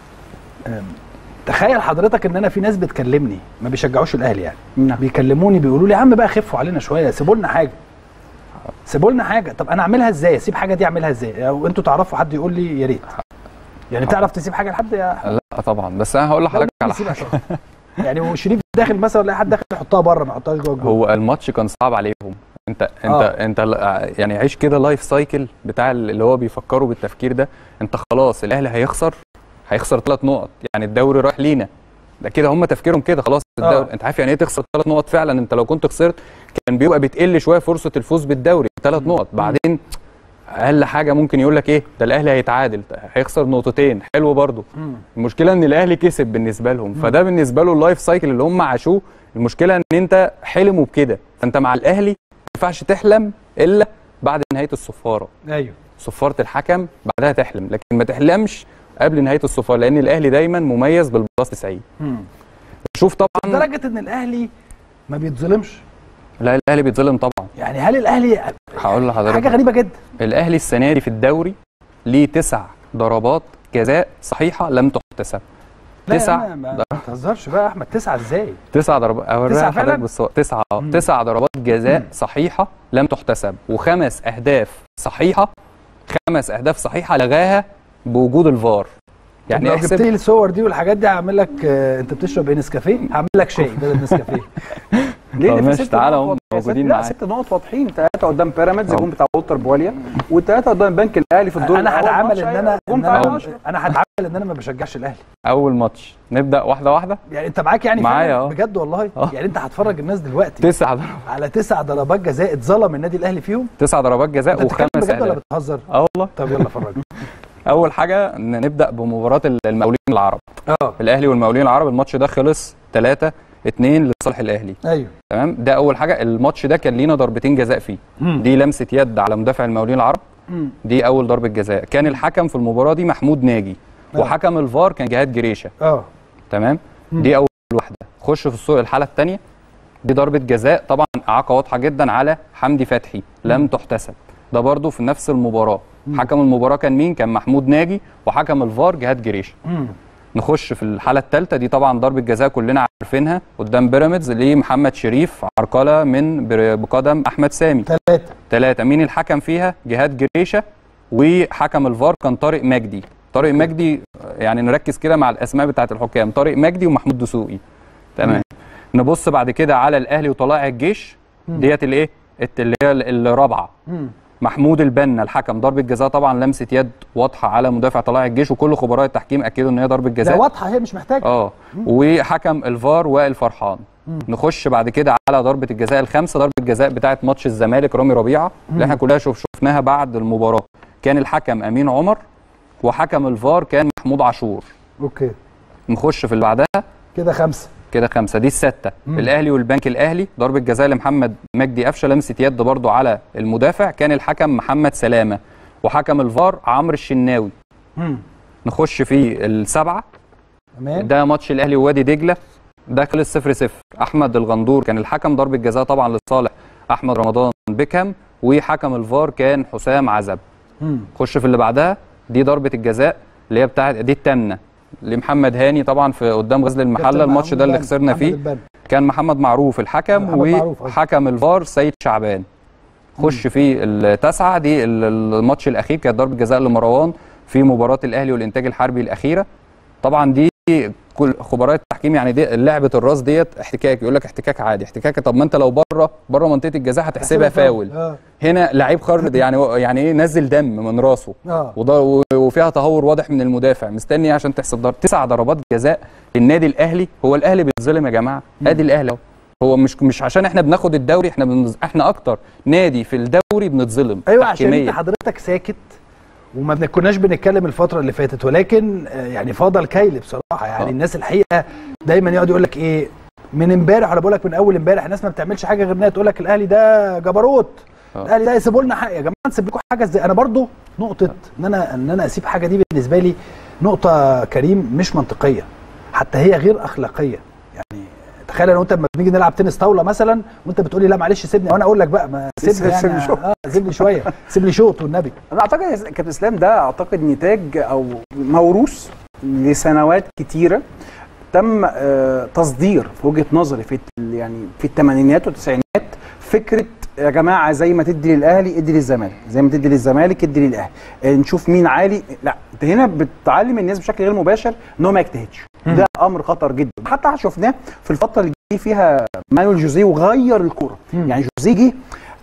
تخيل حضرتك ان انا في ناس بتكلمني ما بيشجعوش الاهلي يعني بيكلموني بيقولوا لي يا عم بقى خفوا علينا شويه، سيبوا لنا حاجه. طب انا اعملها ازاي؟ اسيب حاجه دي اعملها ازاي؟ او انتوا تعرفوا حد يقول لي يا ريت. يعني تعرف تسيب حاجه لحد لا طبعا، بس انا هقول لحضرتك على حاجه يعني وشريف داخل مثلا ولا حد داخل يحطها بره ما يحطهاش جوه. هو الماتش كان صعب عليهم، انت يعني عيش كده لايف سايكل بتاع اللي هو بيفكروا بالتفكير ده. انت خلاص الاهلي هيخسر 3 نقط، يعني الدوري رايح لينا، ده كده هم تفكيرهم كده خلاص الدوري. انت عارف يعني ايه تخسر 3 نقط فعلا؟ انت لو كنت خسرت كان بيبقى بتقل شويه فرصه الفوز بالدوري 3 نقط. بعدين اقل حاجه ممكن يقول لك ايه ده الاهلي هيتعادل، هيخسر نقطتين، حلو برضه. المشكله ان الاهلي كسب بالنسبه لهم، فده بالنسبه له اللايف سايكل اللي هم عاشوه. المشكله ان انت حلموا بكده، فانت مع الاهلي ما ينفعش تحلم الا بعد نهايه الصفاره. ايوه، صفاره الحكم بعدها تحلم، لكن ما تحلمش قبل نهايه الصفاره، لان الاهلي دايما مميز بالبلاس 90. شوف طبعا لدرجه ان الاهلي ما بيتظلمش. لا الاهلي بيتظلم طبعا. يعني هل الاهلي هقول لحضرتك حاجه غريبه جدا، الاهلي السنه دي في الدوري ليه 9 ضربات جزاء صحيحه لم تحتسب. 9 ما تهزرش بقى يا احمد، 9 ازاي؟ 9 ضربات، اوريها لحضرتك بالصور. 9 ضربات جزاء صحيحه لم تحتسب، و5 اهداف صحيحه، 5 اهداف صحيحه لغاها بوجود الفار. يعني لو جبت لي الصور دي والحاجات دي هعمل لك انت بتشرب ايه، نسكافيه؟ هعمل لك شاي بدل نسكافيه. ليه؟ ماشي، تعالى هم موجودين معاك. 6 نقط واضحين، 3 قدام بيراميدز الجون بتاع وولتر بواليا، و3 قدام البنك الاهلي في الدور. انا هتعامل ان انا ما بشجعش الاهلي. اول ماتش نبدا واحده واحده. يعني انت معاك يعني معايا بجد والله. يعني انت هتفرج الناس دلوقتي 9 ضربات على 9 ضربات جزاء اتظلم النادي الاهلي فيهم. 9 ضربات جزاء و5 اهداف. بجد ولا بتهزر؟ والله. طب يلا فرجنا. اول حاجه نبدا بمباراه المقاولين العرب. الاهلي والمقاولين العرب، الماتش ده خلص 3-2 لصالح الاهلي. ايوه تمام. ده اول حاجه. الماتش ده كان لينا ضربتين جزاء فيه. دي لمسه يد على مدافع المقاولين العرب. دي اول ضربه جزاء. كان الحكم في المباراه دي محمود ناجي، وحكم الفار كان جهاد جريشه. تمام. دي اول واحده. خش في الحاله الثانيه. دي ضربه جزاء طبعا اعاقه واضحه جدا على حمدي فتحي لم تحتسب. ده برضو في نفس المباراه. حكم المباراه كان مين؟ كان محمود ناجي، وحكم الفار جهاد جريشه. نخش في الحاله الثالثه. دي طبعا ضربه جزاء كلنا عارفينها قدام بيراميدز لمحمد شريف، عرقله من بقدم احمد سامي. 3. مين الحكم فيها؟ جهاد جريشه، وحكم الفار كان طارق مجدي. طارق مجدي يعني نركز كده مع الاسماء بتاعه الحكام، طارق مجدي ومحمود دسوقي. تمام. نبص بعد كده على الاهلي وطلائع الجيش. ديت الايه اللي هي الرابعه. محمود البنا الحكم، ضربه جزاء طبعا لمسه يد واضحه على مدافع طلائع الجيش، وكل خبراء التحكيم اكدوا ان هي ضربه جزاء. ده واضحه، هي مش محتاجه. وحكم الفار وائل فرحان. نخش بعد كده على ضربه الجزاء الخامسه، ضربه الجزاء بتاعه ماتش الزمالك رامي ربيعه اللي احنا كلنا شفناها بعد المباراه. كان الحكم امين عمر، وحكم الفار كان محمود عاشور. اوكي. نخش في اللي بعدها. كده 5. دي السته. الاهلي والبنك الاهلي، ضربه جزاء لمحمد مجدي قفشه لمسه يد برضو على المدافع، كان الحكم محمد سلامه، وحكم الفار عمرو الشناوي. نخش في السبعه. ده ماتش الاهلي ووادي دجله، ده خلص 0-0. احمد الغندور كان الحكم، ضربه جزاء طبعا لصالح احمد رمضان بيكهام، وحكم الفار كان حسام عزب. خش في اللي بعدها. دي ضربه الجزاء اللي هي بتاعت دي الثامنه لمحمد هاني طبعا في قدام غزل المحله. الماتش ده اللي خسرنا فيه كان محمد معروف الحكم، وحكم الفار سيد شعبان. خش في التاسعه. دي الماتش الاخير، كانت ضربه جزاء لمروان في مباراه الاهلي والانتاج الحربي الاخيره. طبعا دي كل خبراء التحكيم يعني دي لعبه الراس ديت احتكاك، يقول لك احتكاك عادي. احتكاك طب ما انت لو بره منطقه الجزاء هتحسبها فاول. هنا لعيب خرد يعني ايه، نزل دم من راسه. وفيها تهور واضح من المدافع، مستني عشان تحسب 9 ضربات جزاء للنادي الاهلي. هو الاهلي بيتظلم يا جماعه. ادي الاهلي اهو. هو مش عشان احنا بناخد الدوري، احنا اكتر نادي في الدوري بنتظلم. ايوه عشان انت حضرتك ساكت وما كناش بنتكلم الفتره اللي فاتت، ولكن يعني فاضل كيل بصراحه. يعني الناس الحقيقه دايما يقعد يقول لك ايه من امبارح، ولا بقول لك من اول امبارح، الناس ما بتعملش حاجه غير انها تقول لك الاهلي ده جبروت، الاهلي ده يسيبوا لنا حاجه. يا جماعه نسيب لكم حاجه ازاي؟ انا برضو نقطه ان انا اسيب حاجه دي بالنسبه لي نقطه كريم مش منطقيه، حتى هي غير اخلاقيه. يعني تخيل لو انت لما بنيجي نلعب تنس طاوله مثلا وانت بتقول لي لا معلش سيبني، وانا اقول لك بقى ما سيبني يعني سيبني شويه، سيب لي شوط والنبي. انا اعتقد كابتن اسلام ده اعتقد نتاج او موروث لسنوات كتيره تم تصدير في وجهه نظري في الثمانينات والتسعينات فكره يا جماعه زي ما تدي للاهلي ادي للزمالك، زي ما تدي للزمالك ادي للاهلي، نشوف مين عالي. لا انت هنا بتعلم الناس بشكل غير مباشر ان هو ما يجتهدش. ده امر خطر جدا. حتى شفناه في الفتره اللي جه فيها مانويل جوزيه وغير الكوره. يعني جوزيه جه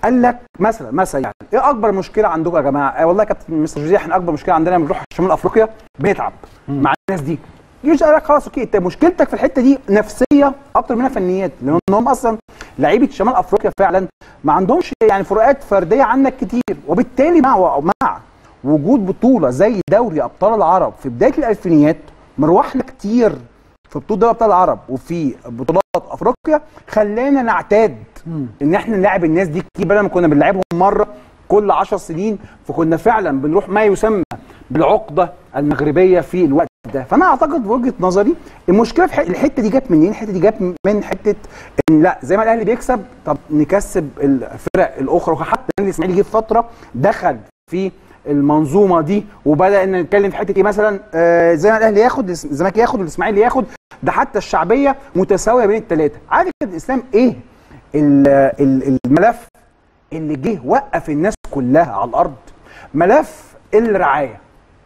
قال لك مثلا يعني ايه اكبر مشكله عندكم يا جماعه؟ والله يا كابتن مستر جوزيه احنا اكبر مشكله عندنا لما بنروح شمال افريقيا بنتعب مع الناس دي. يجي قال لك خلاص اوكي، انت مشكلتك في الحته دي نفسيه اكتر منها فنيات، لان هم اصلا لعيبه شمال افريقيا فعلا ما عندهمش يعني فروقات فرديه عنك كتير، وبالتالي مع وجود بطوله زي دوري ابطال العرب في بدايه الالفينيات، مروحنا كتير في بطوله دوري ابطال العرب وفي بطولات افريقيا خلانا نعتاد ان احنا نلعب الناس دي كتير، بدل ما كنا بنلعبهم مره كل 10 سنين، فكنا فعلا بنروح ما يسمى بالعقده المغربيه في الوقت ده. فانا اعتقد بوجهه نظري المشكله في الحته دي جت منين؟ الحته دي جت من حته ان لا زي ما الاهلي بيكسب طب نكسب الفرق الاخرى، وحتى الاسماعيلي جه في فتره دخل في المنظومه دي وبدا ان نتكلم في حته ايه مثلا زي ما الاهلي ياخد الزمالك ياخد والاسماعيلي ياخد، ده حتى الشعبيه متساويه بين الثلاثه. عارف الاسلام ايه الملف اللي جه وقف الناس كلها على الارض؟ ملف الرعايه.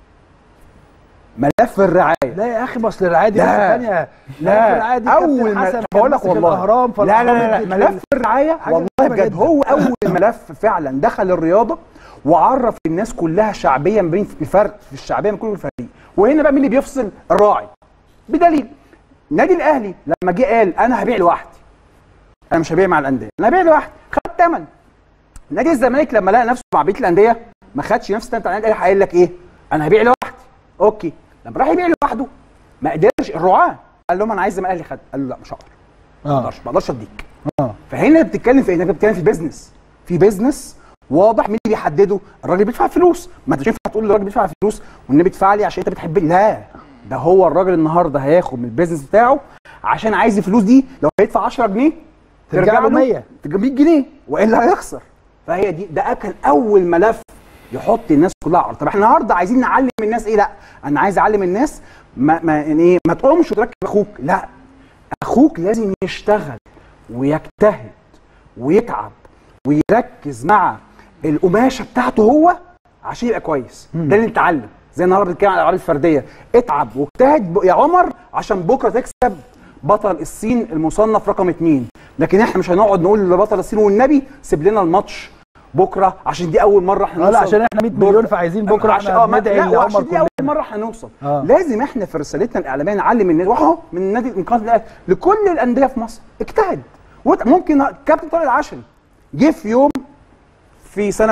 ملف الرعايه. لا يا اخي، اصل الرعايه دي ثانيه. لا اول ما بقول لك والله لا ملف الرعايه والله بجد هو اول ملف فعلا دخل الرياضه وعرف الناس كلها شعبيا بين الفرق في الشعبيه من كل الفريق. وهنا بقى مين اللي بيفصل؟ الراعي. بدليل نادي الاهلي لما جه قال انا هبيع لوحدي، انا مش هبيع مع الانديه، انا هبيع لوحدي، خد ثمن. نادي الزمالك لما لقى نفسه مع بقيه الانديه ما خدش نفس الثمن بتاع النادي الاهلي، قال لك ايه؟ انا هبيع لوحدي. اوكي، لما راح يبيع لوحده ما قدرش الرعاه، قال لهم انا عايز زي ما الاهلي خد، قال له لا مش هقدر، ما اقدرش اديك. فهنا بتتكلم في ايه؟ انك بتتكلم في بيزنس، في بيزنس واضح. مين اللي بيحدده؟ الراجل بيدفع فلوس. ما انتش ينفع تقول للراجل بيدفع فلوس والنبي ادفع لي عشان انت بتحبني، لا، ده هو الراجل النهارده هياخد من البيزنس بتاعه عشان عايز الفلوس دي، لو هيدفع 10 جنيه ترجع له 100 جنيه والا هيخسر. فهي دي ده كان اول ملف يحط الناس كلها على. طب احنا النهارده عايزين نعلم الناس ايه؟ لا، انا عايز اعلم الناس يعني ايه؟ ما تقومش وتركب اخوك، لا، اخوك لازم يشتغل ويجتهد ويتعب ويركز مع القماشه بتاعته هو عشان يبقى كويس. ده اللي نتعلم. زي النهارده بنتكلم على الالعاب الفرديه، اتعب واجتهد يا عمر عشان بكره تكسب بطل الصين المصنف رقم 2. لكن احنا مش هنقعد نقول لبطل الصين والنبي سيب لنا الماتش بكره عشان دي اول مره احنا نوصل. لا، عشان احنا 100 مليون فعايزين بكره احنا ندعي لعمر دي اول مره احنا نوصل. لازم احنا في رسالتنا الاعلاميه نعلم الناس، واهو من النادي القناه لكل الانديه في مصر اجتهد. ممكن كابتن طارق العشري جه في يوم في سنه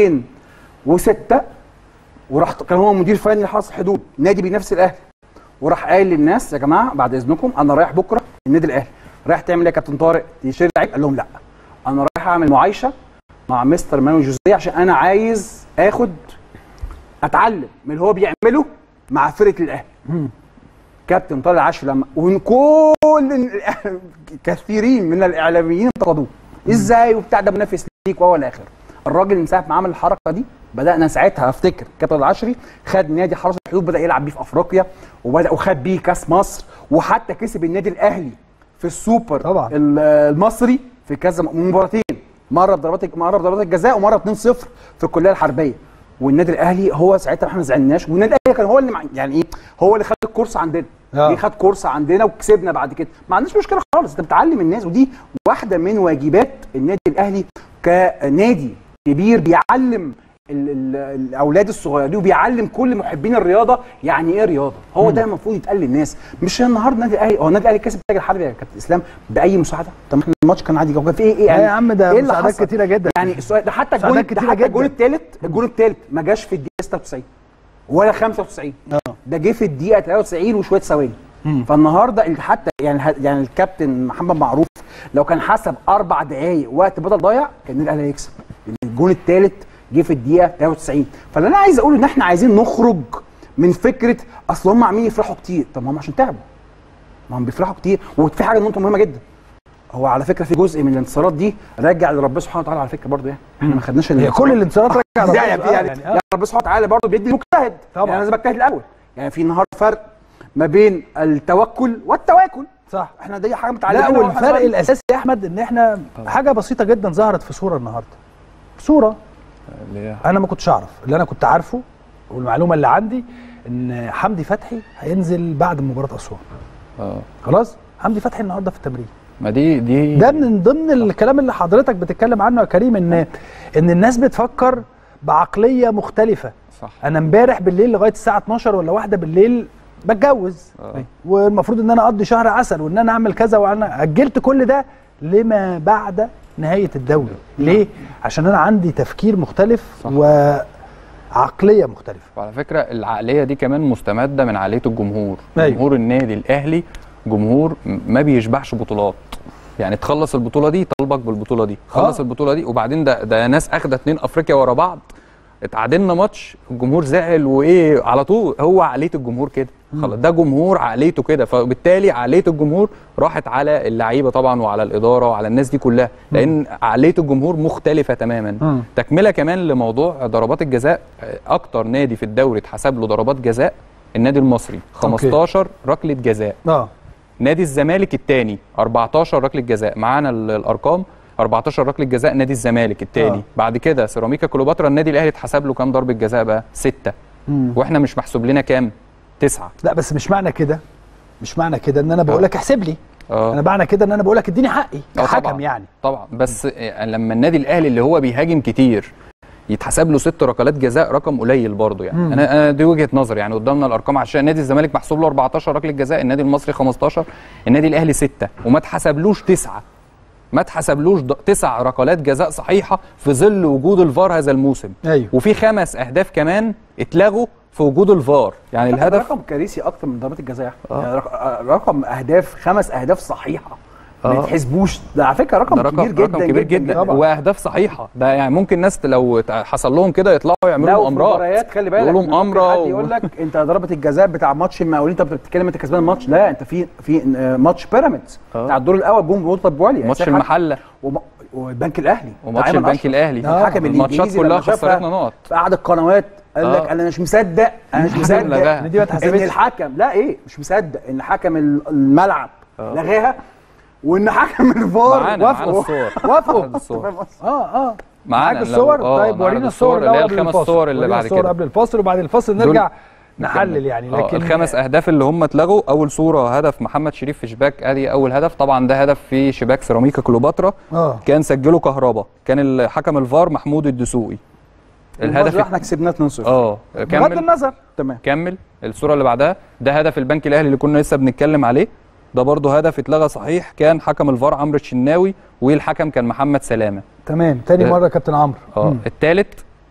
2006 وراح كان هو مدير فني لحرس الحدود، نادي بينافس الاهلي، وراح قايل للناس يا جماعه بعد اذنكم انا رايح بكره النادي الاهلي. رايح تعمل ايه يا كابتن طارق؟ تشيل لعيب؟ قال لهم لا، انا رايح اعمل معايشه مع مستر مانويل جوزيه عشان انا عايز اتعلم من اللي هو بيعمله مع فرقه الاهلي. كابتن طارق العشري لما وكل كثيرين من الاعلاميين انتقدوه ازاي وبتاع ده منافس ليك والى اخره. الراجل من ساعه ما عمل الحركه دي بدانا ساعتها افتكر كابتن العشري خد نادي حرس الحدود بدا يلعب بيه في افريقيا وخد بيه كاس مصر، وحتى كسب النادي الاهلي في السوبر طبعا المصري في كذا مباراتين، مره بضربات الجزاء ومره 2-0 في الكليه الحربيه. والنادي الاهلي هو ساعتها احنا ما زعلناش، والنادي الاهلي كان هو اللي يعني ايه، هو اللي خد الكورس عندنا. جه خد كورس عندنا وكسبنا بعد كده، ما عندناش مشكله خالص. انت بتعلم الناس، ودي واحده من واجبات النادي الاهلي كنادي كبير بيعلم الاولاد الصغيرين وبيعلم كل محبين الرياضه يعني ايه رياضه. هو ده المفروض يتقال للناس. مش النهارده النادي الاهلي، هو النادي الاهلي كسب التاج الحربي يا كابتن اسلام باي مساعده؟ طب احنا الماتش كان عادي، في ايه يعني؟ يا عم ده مساعدات كتيره جدا. يعني السؤال ده حتى الجون الثالث ما جاش في الدقيقه 96 ولا 95. ده جه في الدقيقه 93 وشويه ثواني. فالنهارده حتى يعني الكابتن محمد معروف لو كان حسب 4 دقائق وقت بدل ضايع كان النادي الاهلي هيكسب. الجون الثالث جه في الدقيقه 93. فاللي انا عايز اقوله ان احنا عايزين نخرج من فكره اصل هم عاملين يفرحوا كتير. طب ما هم عشان تعبوا، ما هم بيفرحوا كتير. وفي حاجه نقطه مهمه جدا، هو على فكره في جزء من الانتصارات دي راجع لربنا سبحانه وتعالى على فكره برضه. يعني احنا ما خدناش كل الانتصارات راجع يعني ربنا سبحانه وتعالى برضه بيدي المجتهد طبعا. يعني انا لازم اجتهد الاول. يعني في النهارده فرق ما بين التوكل والتواكل، صح؟ احنا دي حاجه متعلمه. لا، والفرق الاساسي يا احمد ان احنا حاجه بسيطه جدا ظهرت في صوره النهارده، صوره انا ما كنتش اعرف. اللي انا كنت عارفه والمعلومه اللي عندي ان حمدي فتحي هينزل بعد مباراه اسوان. خلاص، حمدي فتحي النهارده في التمرين ما دي ده من ضمن الكلام اللي حضرتك بتتكلم عنه يا كريم، ان الناس بتفكر بعقليه مختلفه. صح. انا امبارح بالليل لغايه الساعه 12 ولا 1 بالليل بتجوز، والمفروض ان انا اقضي شهر عسل وان انا اعمل كذا، وانا اجلت كل ده لما بعد نهايه الدوري. ليه؟ عشان انا عندي تفكير مختلف. صح. وعقليه مختلفه. وعلى فكره العقليه دي كمان مستمده من عقليه الجمهور. أيوة. جمهور النادي الاهلي جمهور ما بيشبعش بطولات، يعني تخلص البطوله دي طالبك بالبطوله دي، خلص البطوله دي، وبعدين ده ناس اخده 2 افريقيا ورا بعض، اتعادلنا ماتش الجمهور زعل وايه على طول. هو عقليه الجمهور كده، خلاص ده جمهور عقليته كده، فبالتالي عقليه الجمهور راحت على اللعيبه طبعا وعلى الاداره وعلى الناس دي كلها، لان عقليه الجمهور مختلفه تماما. تكمله كمان لموضوع ضربات الجزاء، اكتر نادي في الدوري اتحسب له ضربات جزاء النادي المصري 15 ركله جزاء. نادي الزمالك الثاني 14 ركله جزاء، معانا الارقام 14 ركله جزاء نادي الزمالك الثاني. بعد كده سيراميكا كليوباترا النادي الاهلي اتحسب له كام ضربه جزاء بقى؟ 6. واحنا مش محسوب لنا كام؟ 9. لا بس مش معنى كده ان انا بقول لك احسب لي. انا معنى كده ان انا بقول لك اديني حقي كحكم يعني. طبعا بس لما النادي الاهلي اللي هو بيهاجم كتير يتحسب له 6 ركلات جزاء رقم قليل برضه يعني. انا دي وجهه نظري يعني، قدامنا الارقام عشان نادي الزمالك محسوب له 14 ركله جزاء، النادي المصري 15، النادي الاهلي 6، وما اتحسبلوش 9. ما اتحسبلوش 9 ركلات جزاء صحيحه في ظل وجود الفار هذا الموسم. أيوه. وفي 5 اهداف كمان اتلغوا في وجود الفار، يعني الهدف رقم كارثي اكتر من ضربات الجزاء. يعني رقم اهداف 5 اهداف صحيحه ما يتحسبوش، ده على فكره رقم كبير جدا. رقم كبير جدا واهداف صحيحه، ده يعني ممكن ناس لو حصل لهم كده يطلعوا يعملوا مؤامرات. مباريات خلي بالك يقولوا مؤامره يقول لك انت ضربه الجزاء بتاع ماتش المقاولين، انت بتتكلم انت كسبان الماتش، لا انت في ماتش بيراميدز بتاع الدور الاول جم بطوله بواليا، ماتش المحله والبنك الاهلي وماتش البنك الاهلي، الحكم الماتشات كلها خسرتنا نقط في قعد القنوات. قال لك انا مش مصدق ان دي ما اتحسبتش، ان الحكم لا ايه مش مصدق ان حكم الملعب لغاها، وان حكم الفار وافقوا. معاك الصور. طيب ورينا الصور اللي هي ال5 صور اللي بعد كده قبل الفاصل، وبعد الفاصل نرجع نحلل يعني. لكن ال5 اهداف اللي هم اتلغوا، اول صوره هدف محمد شريف في شباك، ادي اول هدف طبعا، ده هدف في شباك سيراميكا كليوباترا. كان سجله كهربا، كان الحكم الفار محمود الدسوقي. الهدف احنا كسبناه 2-0 بغض النظر. تمام. كمل الصوره اللي بعدها، ده هدف البنك الاهلي اللي كنا لسه بنتكلم عليه، ده برضه هدف اتلغى صحيح، كان حكم الفار عمرو الشناوي والحكم كان محمد سلامه. تمام. تاني مره كابتن عمرو. الثالث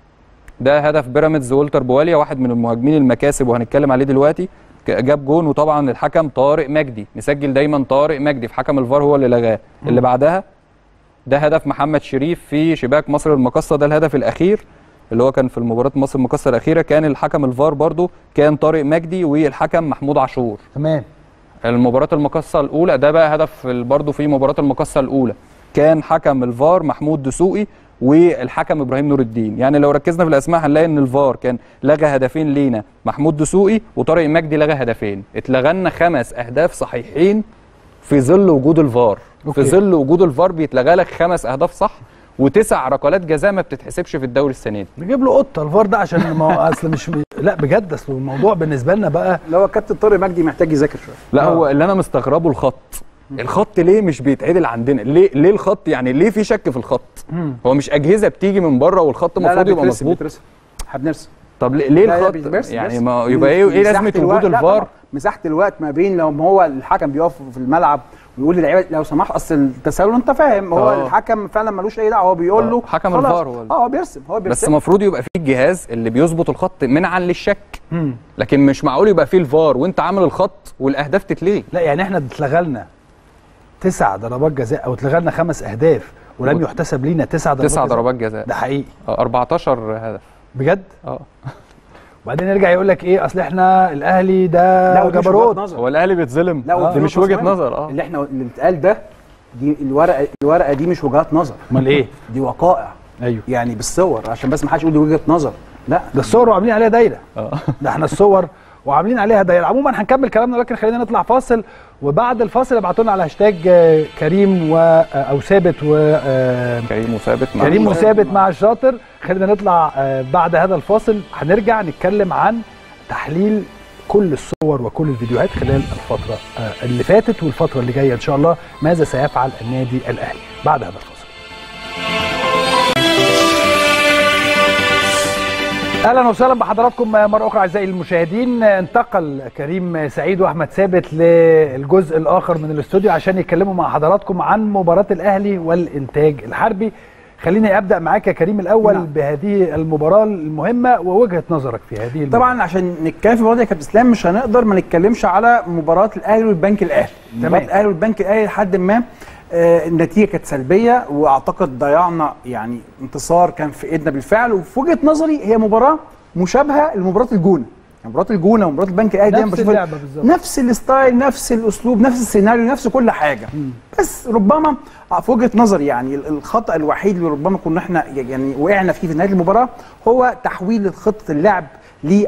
ده هدف بيراميدز والتر بواليا، واحد من المهاجمين المكاسب وهنتكلم عليه دلوقتي، جاب جون، وطبعا الحكم طارق مجدي، نسجل دايما طارق مجدي، في حكم الفار هو اللي لغاه. اللي بعدها ده هدف محمد شريف في شباك مصر المقاصه، ده الهدف الاخير اللي هو كان في المباراه مصر المقاصه الاخيره، كان الحكم الفار برضو كان طارق مجدي والحكم محمود عاشور. تمام. المباراه المقاصه الاولى ده بقى هدف برضو في مباراه المقاصه الاولى، كان حكم الفار محمود دسوقي والحكم ابراهيم نور الدين. يعني لو ركزنا في الاسماء هنلاقي ان الفار كان لغى هدفين لينا، محمود دسوقي وطارق مجدي لغى هدفين، اتلغى 5 اهداف صحيحين في ظل وجود الفار. في ظل وجود الفار بيتلغى لك 5 اهداف صح و9 ركلات جزاء ما بتتحسبش في الدوري السنه دي. نجيب له قطه الفار ده عشان اصل مش لا بجد، اصل الموضوع بالنسبه لنا بقى اللي هو كابتن طارق مجدي محتاج يذاكر شويه. لا هو اللي انا مستغربه الخط ليه مش بيتعدل عندنا؟ ليه الخط يعني ليه في شك في الخط؟ هو مش اجهزه بتيجي من بره والخط المفروض يبقى مظبوط؟ احنا بنرسم. طب ليه الخط يعني ما يبقى ايه لازمه وجود الفار؟ مساحه الوقت ما بين لو هو الحكم بيقف في الملعب ويقول للعيبه لو سمحت، اصل التسلل انت فاهم هو الحكم فعلا ملوش اي دعوه، هو بيقول له حكم الفار هو بيرسم بس المفروض يبقى في الجهاز اللي بيظبط الخط منعا للشك. لكن مش معقول يبقى فيه الفار وانت عامل الخط والاهداف تتلغي. لا يعني احنا اتلغى لنا 9 ضربات جزاء او اتلغى لنا 5 اهداف ولم يحتسب لينا 9 ضربات جزاء. ده حقيقي. 14 هدف بجد. وبعدين يرجع يقول لك ايه، اصل احنا الاهلي ده جبروت. هو الاهلي بيتظلم؟ دي مش وجهه نظر. اللي اتقال ده، دي الورقه دي مش وجهات نظر. امال ايه؟ دي وقائع. ايوه يعني بالصور، عشان بس ما حدش يقول دي وجهه نظر. لا ده الصور وعاملين عليها دايره. ده احنا الصور وعاملين عليها دايره. عموما هنكمل كلامنا، لكن خلينا نطلع فاصل، وبعد الفاصل ابعتوا لنا على هاشتاج كريم او ثابت كريم وثابت مع الشاطر. خلينا نطلع بعد هذا الفاصل، هنرجع نتكلم عن تحليل كل الصور وكل الفيديوهات خلال الفتره اللي فاتت والفتره اللي جايه ان شاء الله. ماذا سيفعل النادي الاهلي بعد هذا الفصل؟ اهلا وسهلا بحضراتكم مره اخرى اعزائي المشاهدين. انتقل كريم سعيد واحمد ثابت للجزء الاخر من الاستوديو عشان يتكلموا مع حضراتكم عن مباراه الاهلي والانتاج الحربي. خليني ابدا معاك يا كريم الاول بهذه المباراه المهمه ووجهه نظرك في هذه المباراه. طبعا عشان نتكلم في المباراه يا كابتن اسلام مش هنقدر ما نتكلمش على مباراه الاهلي والبنك الاهلي. مباراه الاهلي والبنك الاهلي لحد ما النتيجه كانت سلبيه، واعتقد ضيعنا يعني انتصار كان في ايدنا بالفعل. وفي وجهه نظري هي مباراه مشابهه لمباراه الجونه، مباراه الجونه ومباراه البنك الاهلي دايما بشوفها نفس الستايل، نفس الاسلوب، نفس السيناريو، نفس كل حاجه. بس ربما في وجهه نظري يعني الخطا الوحيد اللي ربما كنا احنا يعني وقعنا فيه في نهايه المباراه هو تحويل خطه اللعب ل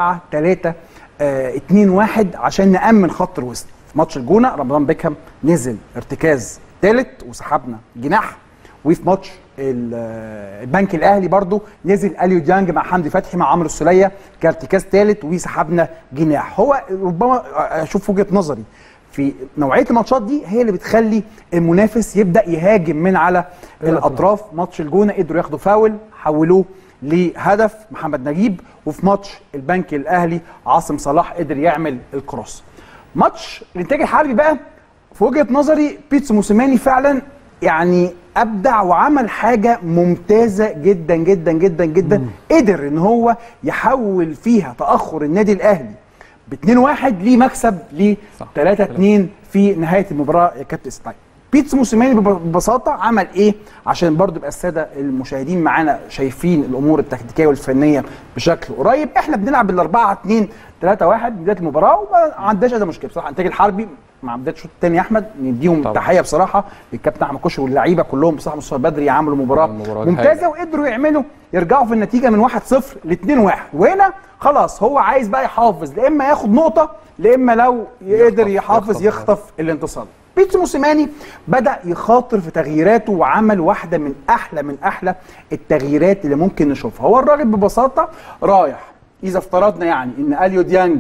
4-3-2-1 عشان نامن خط الوسط. في ماتش الجونه رمضان بيكهام نزل ارتكاز ثالث وسحبنا جناح، وفي ماتش البنك الاهلي برضو نزل اليو ديانج مع حمدي فتحي مع عمرو السوليه كارتكاز ثالث وسحبنا جناح. هو ربما اشوف وجهه نظري في نوعيه الماتشات دي هي اللي بتخلي المنافس يبدا يهاجم من على الاطراف. ماتش الجونه قدروا ياخدوا فاول حولوه لهدف محمد نجيب، وفي ماتش البنك الاهلي عاصم صلاح قدر يعمل الكروس. ماتش الانتاج الحربي بقى في وجهه نظري بيتسو موسيماني فعلا يعني ابدع وعمل حاجه ممتازه جدا جدا جدا جدا. قدر ان هو يحول فيها تاخر النادي الاهلي ب 2-1 لمكسب ل 3-2 في نهايه المباراه يا كابتن اسماعيل. بيتسو موسيماني ببساطه عمل ايه عشان برضو يبقى الساده المشاهدين معانا شايفين الامور التكتيكيه والفنيه بشكل قريب. احنا بنلعب بال 4-2-3-1 بدايه المباراه وما عندناش اي مشكله بصراحه. الانتاج الحربي مع بدايه الشوط الثاني يا احمد نديهم تحيه بصراحه للكابتن احمد كوشي واللعيبه كلهم بصراحه. مصطفى بدري عملوا مباراه ممتازه وقدروا يرجعوا في النتيجه من 1-0 ل 2-1. وهنا خلاص هو عايز بقى يحافظ، لا اما ياخد نقطه لا اما لو يقدر يحافظ يخطف الانتصار. بيتسو موسيماني بدأ يخاطر في تغييراته وعمل واحدة من أحلى التغييرات اللي ممكن نشوفها. هو الراجل ببساطة رايح إذا افترضنا يعني إن أليو ديانج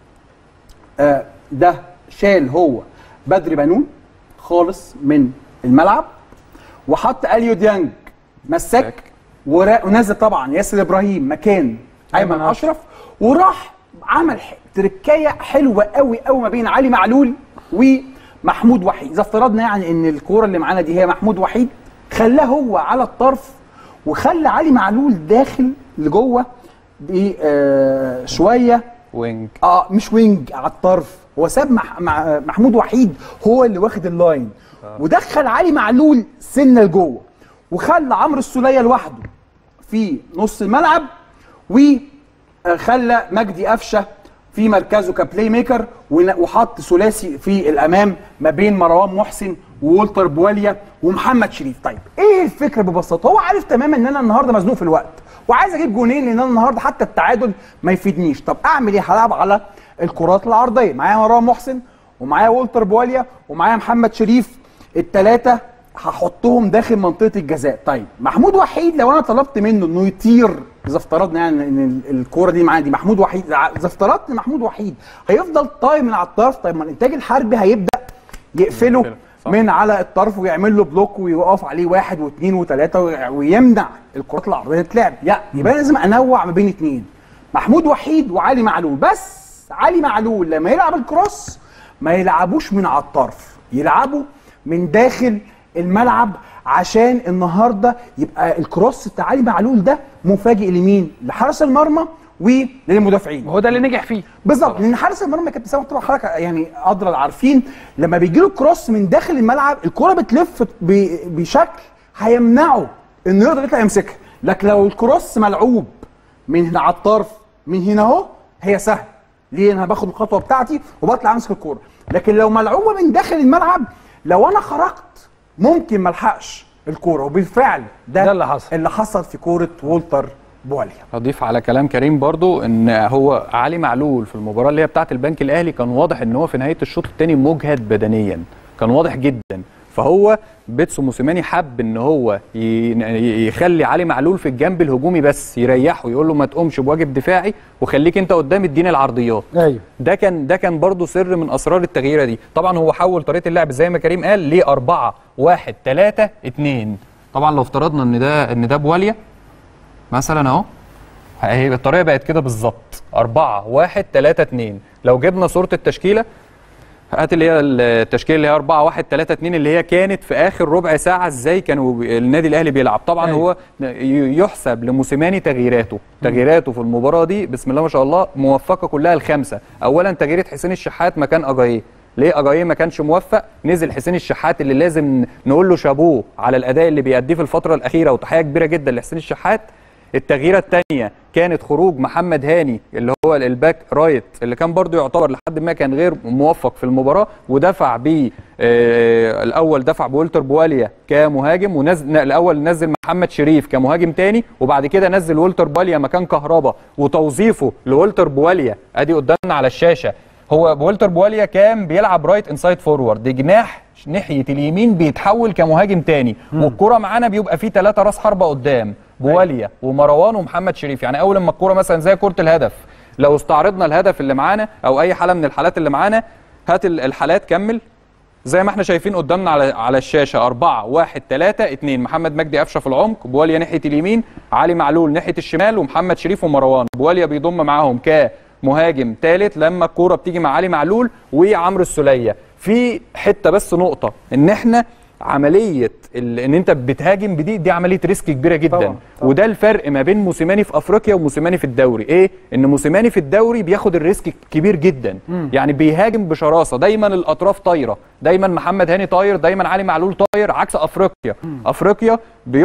ده شال هو بدري بنون خالص من الملعب وحط أليو ديانج مساك ونزل طبعا ياسر إبراهيم مكان أيمن أشرف، وراح عمل تركاية حلوة قوي قوي ما بين علي معلول ومحمود وحيد. إذا افترضنا يعني إن الكورة اللي معانا دي هي محمود وحيد، خلاه هو على الطرف وخلى علي معلول داخل لجوه شوية وينج مش وينج على الطرف. هو ساب محمود وحيد هو اللي واخد اللاين ودخل علي معلول سنه لجوه وخلى عمرو السوليه لوحده في نص الملعب وخلى مجدي قفشه في مركزه كبلاي ميكر وحط ثلاثي في الامام ما بين مروان محسن وولتر بواليا ومحمد شريف. طيب ايه الفكره ببساطه؟ هو عارف تماما ان انا النهارده مزنوق في الوقت وعايز اجيب جونين لان انا النهارده حتى التعادل ما يفيدنيش. طب اعمل ايه؟ هلعب على الكرات العرضيه، معايا مروان محسن ومعايا وولتر بواليا ومعايا محمد شريف، الثلاثه هحطهم داخل منطقه الجزاء. طيب محمود وحيد لو انا طلبت منه انه يطير، اذا افترضنا يعني ان الكوره دي معايا دي محمود وحيد، اذا افترضت ان محمود وحيد هيفضل طاير من على الطرف، طيب ما الانتاج الحربي هيبدا يقفله من على الطرف ويعمل له بلوك ويقف عليه 1 و2 و3 ويمنع الكرات العرضيه تتلعب. يبقى لازم انوع ما بين اثنين، محمود وحيد وعلي معلول. بس علي معلول لما يلعب الكروس ما يلعبوش من على الطرف، يلعبوا من داخل الملعب عشان النهارده يبقى الكروس بتاع علي معلول ده مفاجئ لمين؟ لحارس المرمى وللمدافعين. وهو ده اللي نجح فيه بالظبط، لان حارس المرمى كابتن سامح طبعا حركه يعني ادرى العارفين لما بيجي له كروس من داخل الملعب الكره بتلف بشكل هيمنعه انه يقدر يطلع يمسكها. لكن لو الكروس ملعوب من هنا على الطرف من هنا اهو هي سهل، ليه؟ انا باخد الخطوه بتاعتي وبطلع امسك الكوره. لكن لو ملعوبه من داخل الملعب لو انا خرجت ممكن ما الحقش الكوره، وبالفعل ده اللي حصل في كوره وولتر بواليا. اضيف على كلام كريم برضو ان هو علي معلول في المباراه اللي هي بتاعه البنك الاهلي كان واضح ان هو في نهايه الشوط الثاني مجهد بدنيا، كان واضح جدا. فهو بيتسو موسيماني حب ان هو يخلي علي معلول في الجنب الهجومي بس، يريحه يقول له ما تقومش بواجب دفاعي وخليك انت قدام اديني العرضيات. ايوه ده كان برضه سر من اسرار التغييره دي. طبعا هو حول طريقه اللعب زي ما كريم قال ل 4-1-3-2. طبعا لو افترضنا ان ده بواليا مثلا اهو، هي الطريقه بقت كده بالظبط 4-1-3-2. لو جبنا صوره التشكيله، هات اللي هي التشكيله اللي هي 4-1-3-2 اللي هي كانت في اخر ربع ساعه ازاي كانوا النادي الاهلي بيلعب. طبعا هو يحسب لموسيماني تغييراته في المباراه دي بسم الله ما شاء الله موفقه كلها الخمسه. اولا تغييره حسين الشحات مكان اجاييه. ليه اجاييه ما كانش موفق؟ نزل حسين الشحات اللي لازم نقول له شابوه على الاداء اللي بيأديه في الفتره الاخيره، وتحيه كبيره جدا لحسين الشحات. التغييره الثانيه كانت خروج محمد هاني اللي هو الباك رايت اللي كان برضو يعتبر لحد ما كان غير موفق في المباراه، ودفع ب الاول دفع بولتر بواليا كمهاجم، ونزل الاول نزل محمد شريف كمهاجم ثاني، وبعد كده نزل ولتر بواليا مكان كهربا. وتوظيفه لولتر بواليا ادي قدامنا على الشاشه، هو ولتر بواليا كان بيلعب رايت انسايد فورورد، جناح ناحيه اليمين بيتحول كمهاجم ثاني، والكره معانا بيبقى فيه 3 راس حربه قدام، بواليا ومروان ومحمد شريف. يعني اول لما الكوره مثلا زي كره الهدف، لو استعرضنا الهدف اللي معانا او اي حاله من الحالات اللي معانا، هات الحالات كمل زي ما احنا شايفين قدامنا على الشاشه 4-1-3-2. محمد مجدي قفشه في العمق، بواليا ناحيه اليمين، علي معلول ناحيه الشمال، ومحمد شريف ومروان. بواليا بيضم معاهم كمهاجم ثالث لما الكوره بتيجي مع علي معلول وعمرو السوليه. في حته بس نقطه، ان احنا عمليه ان انت بتهاجم دي عمليه ريسك كبيره جدا. طبعا. وده الفرق ما بين موسيماني في افريقيا وموسيماني في الدوري. ايه؟ ان موسيماني في الدوري بياخد الريسك كبير جدا. يعني بيهاجم بشراسه، دايما الاطراف طايره، دايما محمد هاني طاير، دايما علي معلول طاير، عكس افريقيا. افريقيا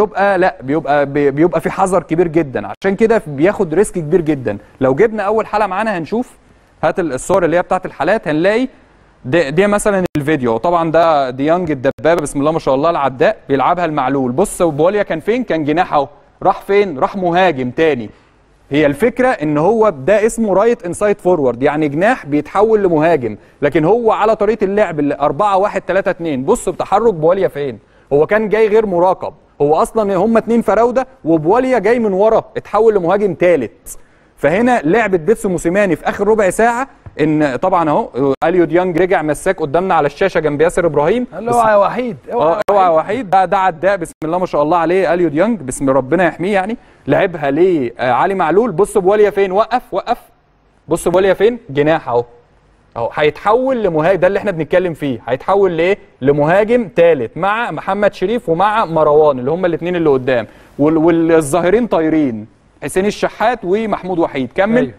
بيبقى في حذر كبير جدا، عشان كده بياخد ريسك كبير جدا. لو جبنا اول حاله معانا هنشوف، هات الصور اللي هي بتاعت الحالات، هنلاقي دي مثلا الفيديو. طبعا ده ديانج الدبابه بسم الله ما شاء الله العداء بيلعبها المعلول. بص بواليا كان فين؟ كان جناح اهو، راح فين؟ راح مهاجم تاني. هي الفكره ان هو ده اسمه رايت انسايد فورورد، يعني جناح بيتحول لمهاجم، لكن هو على طريقه اللعب 4-1-3-2. بص بتحرك بواليا فين؟ هو كان جاي غير مراقب، هو اصلا هم 2 فراوده وبواليا جاي من ورا اتحول لمهاجم ثالث. فهنا لعبه بيتسو موسيماني في اخر ربع ساعه، ان طبعا اهو اليو ديانج رجع مساك قدامنا على الشاشه جنب ياسر ابراهيم. اوعى وحيد، اوعى وحيد، ده عداء بسم الله ما شاء الله عليه. اليو ديانج بسم ربنا يحميه، يعني لعبها ليه علي معلول. بص بواليا فين؟ وقف. بص بواليا فين؟ جناح اهو هيتحول لمهاجم. ده اللي احنا بنتكلم فيه، هيتحول لايه؟ لمهاجم ثالث مع محمد شريف ومع مروان اللي هم الاثنين اللي قدام، والظاهرين طايرين حسين الشحات ومحمود وحيد. كمل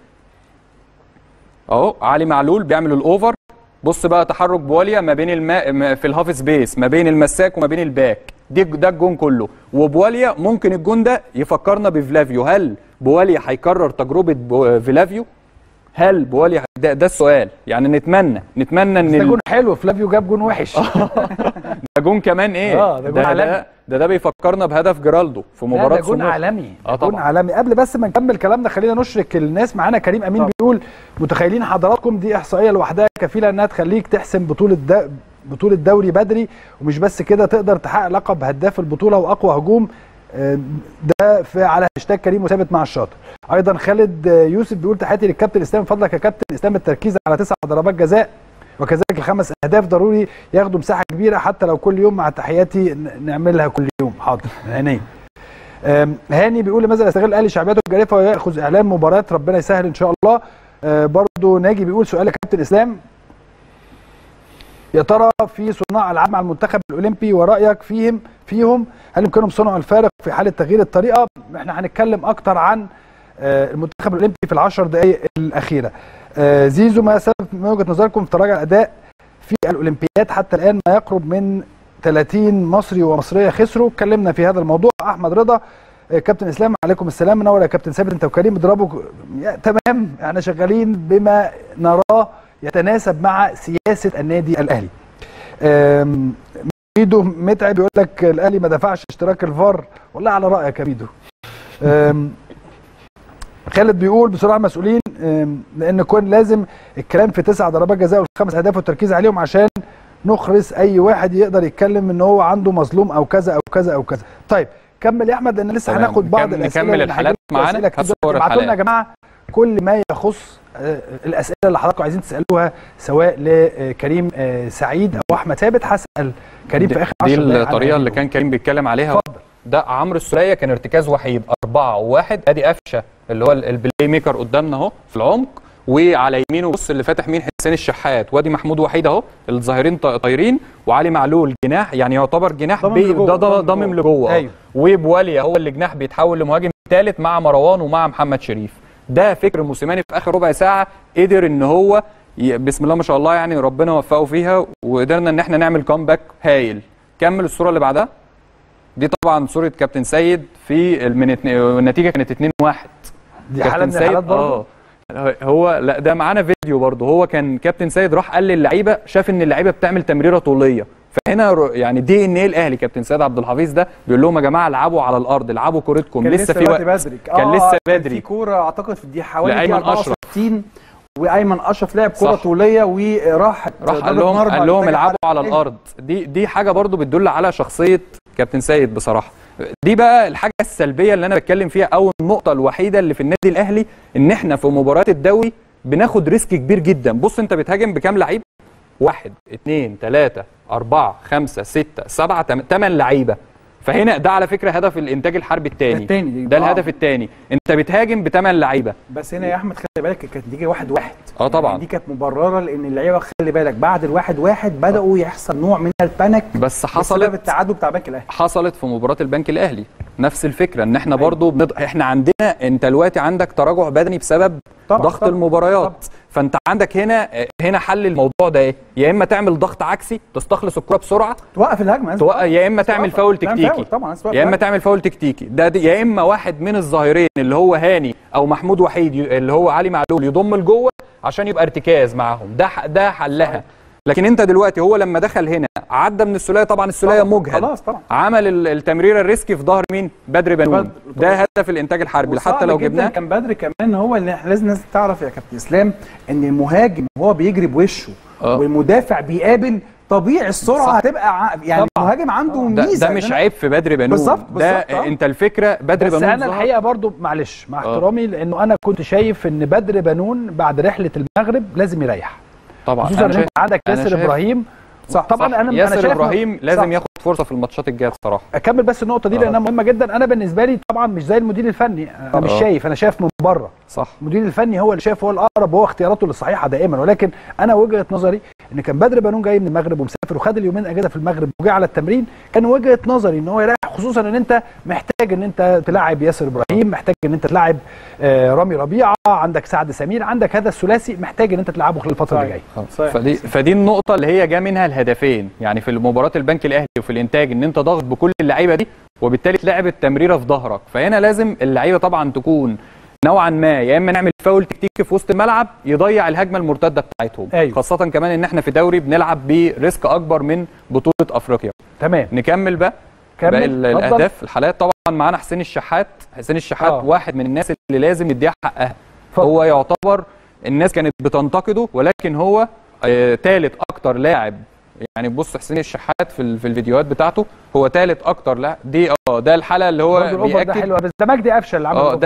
اهو علي معلول بيعمل الاوفر. بص بقى تحرك بواليا ما بين في الهاف سبيس ما بين المساك وما بين الباك، ده الجون كله. وبواليا ممكن الجون ده يفكرنا بفلافيو. هل بواليا هيكرر تجربه فلافيو؟ هل بواليا ده السؤال. يعني نتمنى ان ده جون حلو، فلافيو جاب جون وحش. ده جون كمان ايه؟ ده جون عالمي. ده بيفكرنا بهدف جيرالدو في مباراه ده جون عالمي. جون عالمي. قبل بس ما نكمل كلامنا خلينا نشرك الناس معانا. كريم امين بيقول متخيلين حضراتكم دي احصائيه لوحدها كفيله انها تخليك تحسم بطوله دوري بدري، ومش بس كده تقدر تحقق لقب هداف البطوله واقوى هجوم. ده على هاشتاج كريم وثابت مع الشاطر. ايضا خالد يوسف بيقول تحياتي للكابتن اسلام، من فضلك يا كابتن اسلام التركيز على 9 ضربات جزاء وكذلك ال5 اهداف ضروري ياخدوا مساحه كبيره حتى لو كل يوم، مع تحياتي نعملها كل يوم. حاضر عينيا. هاني بيقول لماذا يستغل الاهلي شعبيته الجارفه وياخذ اعلان مباراه؟ ربنا يسهل ان شاء الله. برضو ناجي بيقول سؤال يا كابتن اسلام، يا ترى في صناع العاب مع المنتخب الاولمبي ورايك فيهم هل يمكنهم صنع الفارق في حاله تغيير الطريقه؟ احنا هنتكلم اكتر عن المنتخب الاولمبي في ال10 دقائق الاخيره. زيزو، ما سبب من وجهه نظركم في تراجع الاداء في الاولمبياد حتى الان؟ ما يقرب من 30 مصري ومصريه خسروا. اتكلمنا في هذا الموضوع. احمد رضا، كابتن اسلام عليكم السلام، منور يا كابتن ثابت انت وكريم. اضربوا تمام، احنا شغالين بما نراه يتناسب مع سياسه النادي الاهلي. ميدو متعب بيقول لك الاهلي ما دفعش اشتراك الفار. والله على رايك يا ميدو. خالد بيقول بصراحه مسؤولين، لان كون لازم الكلام في 9 ضربات جزاء و5 اهداف والتركيز عليهم عشان نخرس اي واحد يقدر يتكلم ان هو عنده مظلوم او كذا او كذا او كذا. طيب كمل يا احمد لان لسه هناخد بعض الاسئله. نكمل الحالات معانا. ابعتوا لنا يا جماعه كل ما يخص الاسئله اللي حضراتكم عايزين تسالوها سواء لكريم سعيد او احمد ثابت. هسال كريم في اخر 10 دقايق. دي الطريقه اللي كان كريم بيتكلم عليها. اتفضل. ده عمرو السوليه كان ارتكاز وحيد 4-1. ادي قفشه اللي هو البلاي ميكر قدامنا اهو في العمق، وعلى يمينه بص اللي فاتح مين؟ حسين الشحات. وادي محمود وحيد اهو الظاهرين طايرين، وعلي معلول جناح، يعني يعتبر جناح ضامم لجوه. أيوه. وبواليا هو اللي جناح بيتحول لمهاجم ثالث مع مروان ومع محمد شريف. ده فكر موسيماني في اخر ربع ساعه قدر ان هو بسم الله ما شاء الله يعني ربنا وفقه فيها، وقدرنا ان احنا نعمل كومباك هايل. كمل الصوره اللي بعدها. دي طبعا صوره كابتن سيد في النتيجه كانت 2-1. دي حاله من الحالات برضه. هو لا ده معانا فيديو برضه. هو كان كابتن سيد راح قال للعيبه، شاف ان اللعيبه بتعمل تمريره طوليه، فهنا يعني دي ان ايه الاهلي كابتن سيد عبد الحفيظ ده بيقول لهم يا جماعه العبوا على الارض، العبوا كورتكم لسه في وقت بدري. كان لسه بدري. في كوره اعتقد في دي حوالي ايمن اشرف، وايمن اشرف لعب كره طوليه وراح قال لهم العبوا على الارض. دي حاجه برضو بتدل على شخصيه كابتن سيد بصراحه. دي بقى الحاجه السلبيه اللي انا بتكلم فيها، او النقطه الوحيده اللي في النادي الاهلي، ان احنا في مباريات الدوري بناخد ريسك كبير جدا. بص انت بتهاجم بكام لعيب؟ 1 2 3 4 5 6 7 8 لعيبه. فهنا ده على فكره هدف الانتاج الحربي الثاني. ده الهدف الثاني. انت بتهاجم ب8 لعيبه. بس هنا يا احمد خلي بالك كانت نتيجه 1-1. طبعا يعني دي كانت مبرره لان اللعيبه خلي بالك بعد ال1-1 بداوا يحصل نوع من البانيك. بس حصلت التعادل بتاع البنك الاهلي. حصلت في مباراه البنك الاهلي نفس الفكره، ان احنا برضو احنا عندنا، انت دلوقتي عندك تراجع بدني بسبب ضغط المباريات. فانت عندك هنا حل الموضوع ده ايه؟ يا اما تعمل ضغط عكسي تستخلص الكره بسرعه توقف الهجمه، يا اما تعمل فاول تكتيكي. يا اما تعمل فاول تكتيكي ده يا اما واحد من الظاهرين اللي هو هاني او محمود وحيد اللي هو علي معلول يضم لجوه عشان يبقى ارتكاز معاهم. ده حلها. لكن انت دلوقتي هو لما دخل هنا عدى من السوليه، طبعا السوليه مجهد خلاص طبعا، عمل التمريره الريسكي في ظهر مين؟ بدر بنون. ده هدف الانتاج الحربي. حتى لو جبناه كان بدر كمان هو اللي لازم تعرف يا كابتن اسلام ان المهاجم وهو بيجري بوشه والمدافع بيقابل طبيعي السرعه هتبقى يعني المهاجم عنده ميزه. ده مش عيب في بدر بنون. بالظبط. انت الفكره بدر بنون. بس انا الحقيقه برضو معلش مع احترامي، لانه انا كنت شايف ان بدر بنون بعد رحله المغرب لازم يريح طبعا. خصوصا ان انت عندك ياسر ابراهيم. صح طبعا. انا ياسر ابراهيم لازم ياخد فرصه في الماتشات الجايه بصراحه. اكمل بس النقطه دي لانها مهمه جدا. انا بالنسبه لي طبعا مش زي المدير الفني، انا مش شايف، انا شايف من بره. صح. المدير الفني هو اللي شايف، هو الاقرب وهو اختياراته الصحيحه دائما. ولكن انا وجهه نظري ان كان بدر بنون جاي من المغرب ومسافر وخد اليومين اجازه في المغرب وجاي على التمرين، كان وجهه نظري ان هو يريح، خصوصا ان انت محتاج ان انت تلاعب ياسر ابراهيم، محتاج ان انت تلاعب رامي ربيعه، عندك سعد سمير، عندك هذا الثلاثي محتاج ان انت تلعبه خلال الفتره اللي جايه. فدي النقطه اللي هي جا منها الهدفين، يعني في مباراه البنك الاهلي وفي الانتاج، ان انت ضاغط بكل اللعيبه دي وبالتالي تلعب التمريره في ظهرك. فهنا لازم اللعيبه طبعا تكون نوعا ما، يا اما نعمل فاول تكتيكي في وسط الملعب يضيع الهجمه المرتده بتاعتهم. أيوه. خاصه كمان ان احنا في دوري بنلعب بريسك اكبر من بطوله افريقيا. تمام. نكمل بقى الاهداف. الحالات طبعا معانا حسين الشحات. واحد من الناس اللي لازم يديها حقها. هو يعتبر الناس كانت بتنتقده، ولكن هو ثالث اكتر لاعب. يعني بص حسين الشحات في الفيديوهات بتاعته هو ثالث اكتر لاعب. دي ده الحاله اللي هو بيأكد. ده حلوه، بس ده مجدي قفشه اللي عمل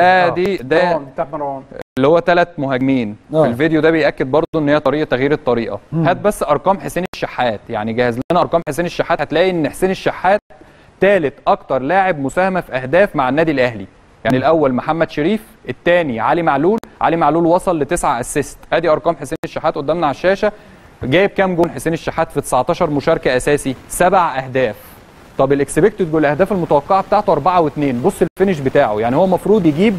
ده اللي هو 3 مهاجمين. في الفيديو ده بيأكد برضه ان هي طريقه تغيير الطريقه. هات بس ارقام حسين الشحات، يعني جهز لنا ارقام حسين الشحات، هتلاقي ان حسين الشحات ثالث اكتر لاعب مساهمه في اهداف مع النادي الاهلي. يعني الاول محمد شريف، الثاني علي معلول وصل ل9 اسيست. ادي ارقام حسين الشحات قدامنا على الشاشه. جايب كام جون حسين الشحات في 19 مشاركه اساسي؟ 7 اهداف. طب الاكسبكتد جول، الاهداف المتوقعه بتاعته 4.2. بص الفينش بتاعه، يعني هو المفروض يجيب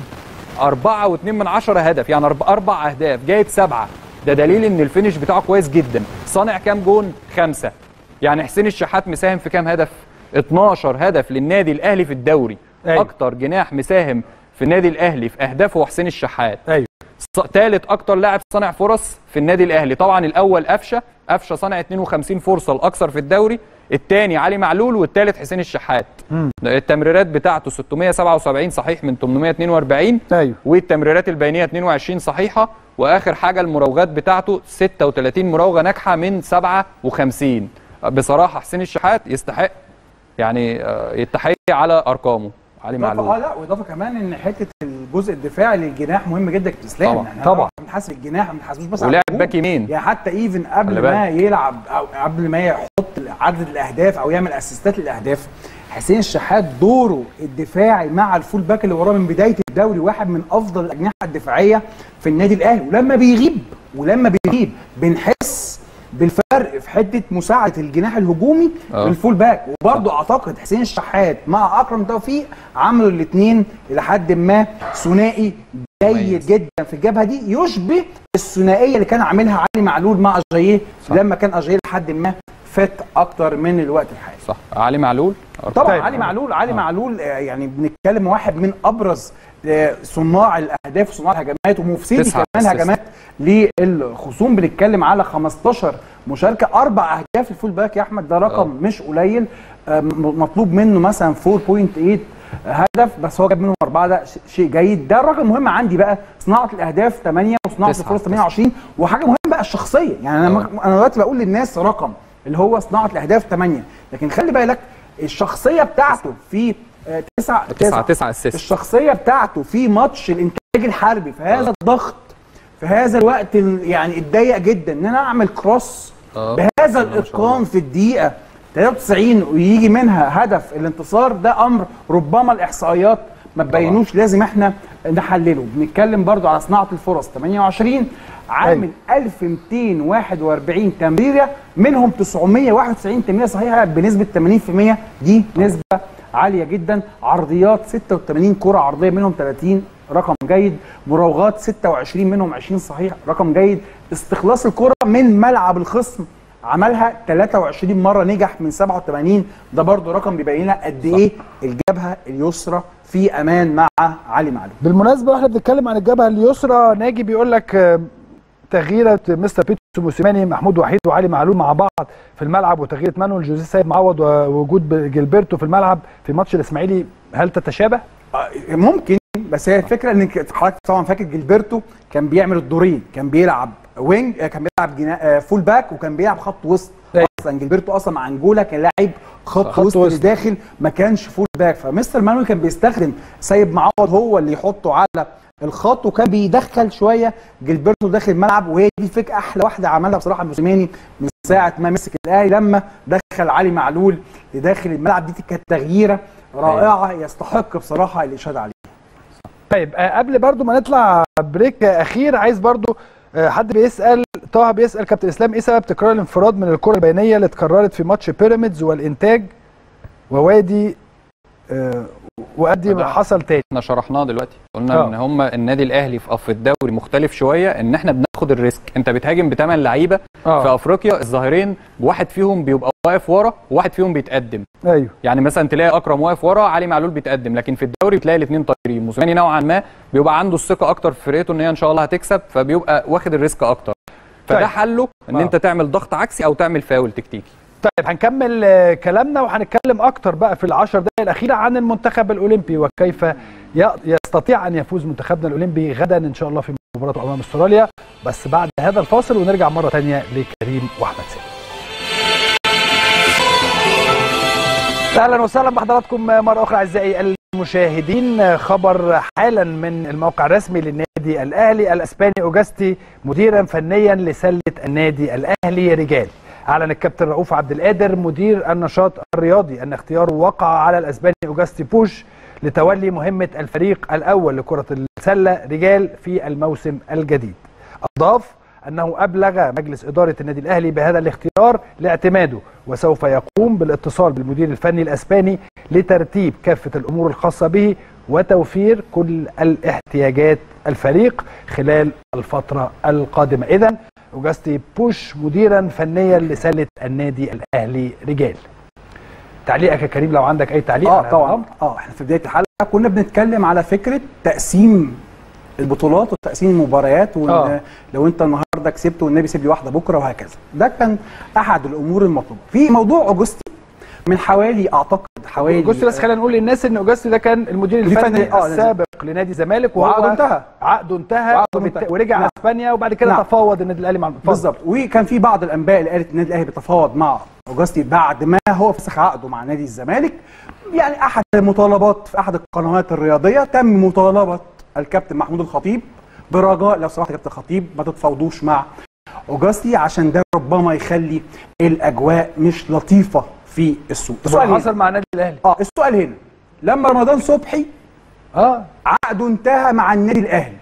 4.2 هدف، يعني 4 اهداف جايب 7. ده دليل ان الفينش بتاعه كويس جدا. صانع كام جون؟ 5. يعني حسين الشحات مساهم في كام هدف؟ 12 هدف للنادي الاهلي في الدوري. أيوة. اكتر جناح مساهم في النادي الاهلي في اهدافه هو حسين الشحات. ايوه. ثالث اكتر لاعب صانع فرص في النادي الاهلي. طبعا الاول قفشه صنع 52 فرصه، الاكثر في الدوري. الثاني علي معلول، والثالث حسين الشحات. التمريرات بتاعته 677 صحيح من 842. ايوه. والتمريرات البينيه 22 صحيحه. واخر حاجه المراوغات بتاعته 36 مراوغه ناجحه من 57. بصراحه حسين الشحات يستحق يعني التحيه على ارقامه. علي معلول لا، واضافه كمان ان حته الجزء الدفاعي للجناح مهم جدا يا اسلام. طبعا يعني طبعا بنحاسب الجناح، ما بنحاسبوش بس ولعب باك يمين يعني حتى ايفن قبل ما يلعب او قبل ما يحط عدد الاهداف او يعمل اسيستات للاهداف، حسين الشحات دوره الدفاعي مع الفول باك اللي وراه من بدايه الدوري واحد من افضل الاجنحه الدفاعيه في النادي الاهلي. ولما بيغيب بنحس بالفرق في حته مساعده الجناح الهجومي للفول باك. وبرضه اعتقد حسين الشحات مع اكرم توفيق عملوا الاثنين الى حد ما ثنائي جيد جدا في الجبهه دي، يشبه الثنائيه اللي كان عاملها علي معلول مع اجاييه لما كان اجاييه لحد ما فات اكتر من الوقت الحالي. صح. علي معلول طبعا طيب. علي معلول يعني بنتكلم واحد من ابرز صناع الاهداف وصناع الهجمات ومفسدي كمان هجمات للخصوم. بنتكلم على 15 مشاركه، 4 اهداف الفول باك يا احمد، ده رقم مش قليل. مطلوب منه مثلا 4.8 هدف بس هو جاب منهم 4، ده شيء جيد. ده الرقم مهم عندي بقى صناعه الاهداف 8 وصناعه الفرص 28، وحاجه مهمه بقى الشخصيه. يعني انا دلوقتي بقول للناس رقم اللي هو صناعه الاهداف 8، لكن خلي بالك الشخصيه بتاعته في 9 اسيست. الشخصيه بتاعته في ماتش الانتاج الحربي في هذا الضغط في هذا الوقت يعني الضيق جدا ان انا اعمل كروس بهذا الاتقان في الدقيقه 93 ويجي منها هدف الانتصار. ده امر ربما الاحصائيات ما تبينوش، لازم احنا نحلله. بنتكلم برضو على صناعه الفرص 28، عامل 1241 تمريره، منهم 991 تمريره صحيحه بنسبه 80%، دي نسبه عاليه جدا. عرضيات 86 كره عرضيه منهم 30، رقم جيد. مراوغات 26 منهم 20 صحيح، رقم جيد. استخلاص الكره من ملعب الخصم عملها 23 مره، نجح من 87، ده برضو رقم بيبين لنا قد ايه الجبهه اليسرى في امان مع علي معلول. بالمناسبه واحنا بنتكلم عن الجبهه اليسرى، ناجي بيقول لك تغييره مستر بيتسو موسيماني، محمود وحيد وعلي معلول مع بعض في الملعب، وتغييره مانويل جوزيه سيد معوض ووجود جilberto في الملعب في ماتش الاسماعيلي، هل تتشابه؟ ممكن، بس هي الفكره ان حضرتك طبعا فاكر جilberto كان بيعمل الدورين، كان بيلعب وينج، كان بيلعب فول باك، وكان بيلعب خط وسط. اصلا جilberto اصلا مع انجولا كان لاعب خط وسط اللي داخل، ما كانش فول باك. فمستر مانويل كان بيستخدم سيد معوض هو اللي يحطه على الخط، وكان بيدخل شويه جilberto داخل الملعب. وهي دي الفكره احلى واحده عملها بصراحه موسيماني من ساعه ما مسك الاهلي، لما دخل علي معلول لداخل الملعب. دي كانت تغييره رائعه يستحق بصراحه الاشاده عليها. طيب قبل برضو ما نطلع بريك اخير، عايز برضو حد بيسال، طه بيسال كابتن اسلام ايه سبب تكرار الانفراد من الكره البينيه اللي اتكررت في ماتش بيراميدز والانتاج ووادي وادي حصل تاني؟ احنا شرحناه دلوقتي، قلنا ان هم النادي الاهلي في الدوري مختلف شويه، ان احنا بناخد الريسك. انت بتهاجم ب8 لعيبه في افريقيا، الظاهرين واحد فيهم بيبقى واقف ورا وواحد فيهم بيتقدم. ايوه، يعني مثلا تلاقي اكرم واقف ورا، علي معلول بيتقدم، لكن في الدوري بتلاقي الاثنين طايرين. موسيماني نوعا ما بيبقى عنده الثقه اكتر في فرقته ان هي ان شاء الله هتكسب، فبيبقى واخد الريسك اكتر. فده حله ان انت تعمل ضغط عكسي او تعمل فاول تكتيكي. طيب هنكمل كلامنا وهنتكلم اكتر بقى في ال10 دقائق الاخيره عن المنتخب الاولمبي وكيف يستطيع ان يفوز منتخبنا الاولمبي غدا ان شاء الله في مباراته امام استراليا، بس بعد هذا الفاصل ونرجع مره ثانيه لكريم واحمد سامي. اهلا وسهلا بحضراتكم مره اخرى اعزائي المشاهدين. خبر حالا من الموقع الرسمي للنادي الاهلي، الاسباني اوجاستي مديرا فنيا لسله النادي الاهلي رجال. اعلن الكابتن رؤوف عبد القادر مدير النشاط الرياضي ان اختياره وقع على الاسباني اوجاستي بوش لتولي مهمه الفريق الاول لكره السله رجال في الموسم الجديد. اضاف انه ابلغ مجلس اداره النادي الاهلي بهذا الاختيار لاعتماده، وسوف يقوم بالاتصال بالمدير الفني الاسباني لترتيب كافه الامور الخاصه به وتوفير كل الاحتياجات الفريق خلال الفتره القادمه. اذن اوجاستي بوش مديرا فنيا لسله النادي الاهلي رجال. تعليقك يا كريم لو عندك اي تعليق؟ طبعا. احنا في بدايه الحلقه كنا بنتكلم على فكره تقسيم البطولات وتقسيم المباريات، وان لو انت النهارده كسبت والنبي سيب لي واحده بكره وهكذا. ده كان احد الامور المطلوبه في موضوع اوجاستي من حوالي اوجاستي. بس خلينا نقول للناس ان اوجاستي ده كان المدير الفني السابق لنادي الزمالك وهو عقده انتهى ورجع اسبانيا وبعد كده تفاوض النادي الاهلي مع بالظبط. وكان في بعض الانباء اللي قالت النادي الاهلي بيتفاوض مع اوجاستي بعد ما هو فسخ عقده مع نادي الزمالك. يعني احد المطالبات في احد القنوات الرياضيه تم مطالبه الكابتن محمود الخطيب برجاء لو سمحت يا كابتن الخطيب ما تتفاوضوش مع اوجاستي عشان ده ربما يخلي الاجواء مش لطيفه في السوق. السؤال حصل مع النادي الاهلي. السؤال هنا لما رمضان صبحي عقده انتهى مع النادي الاهلي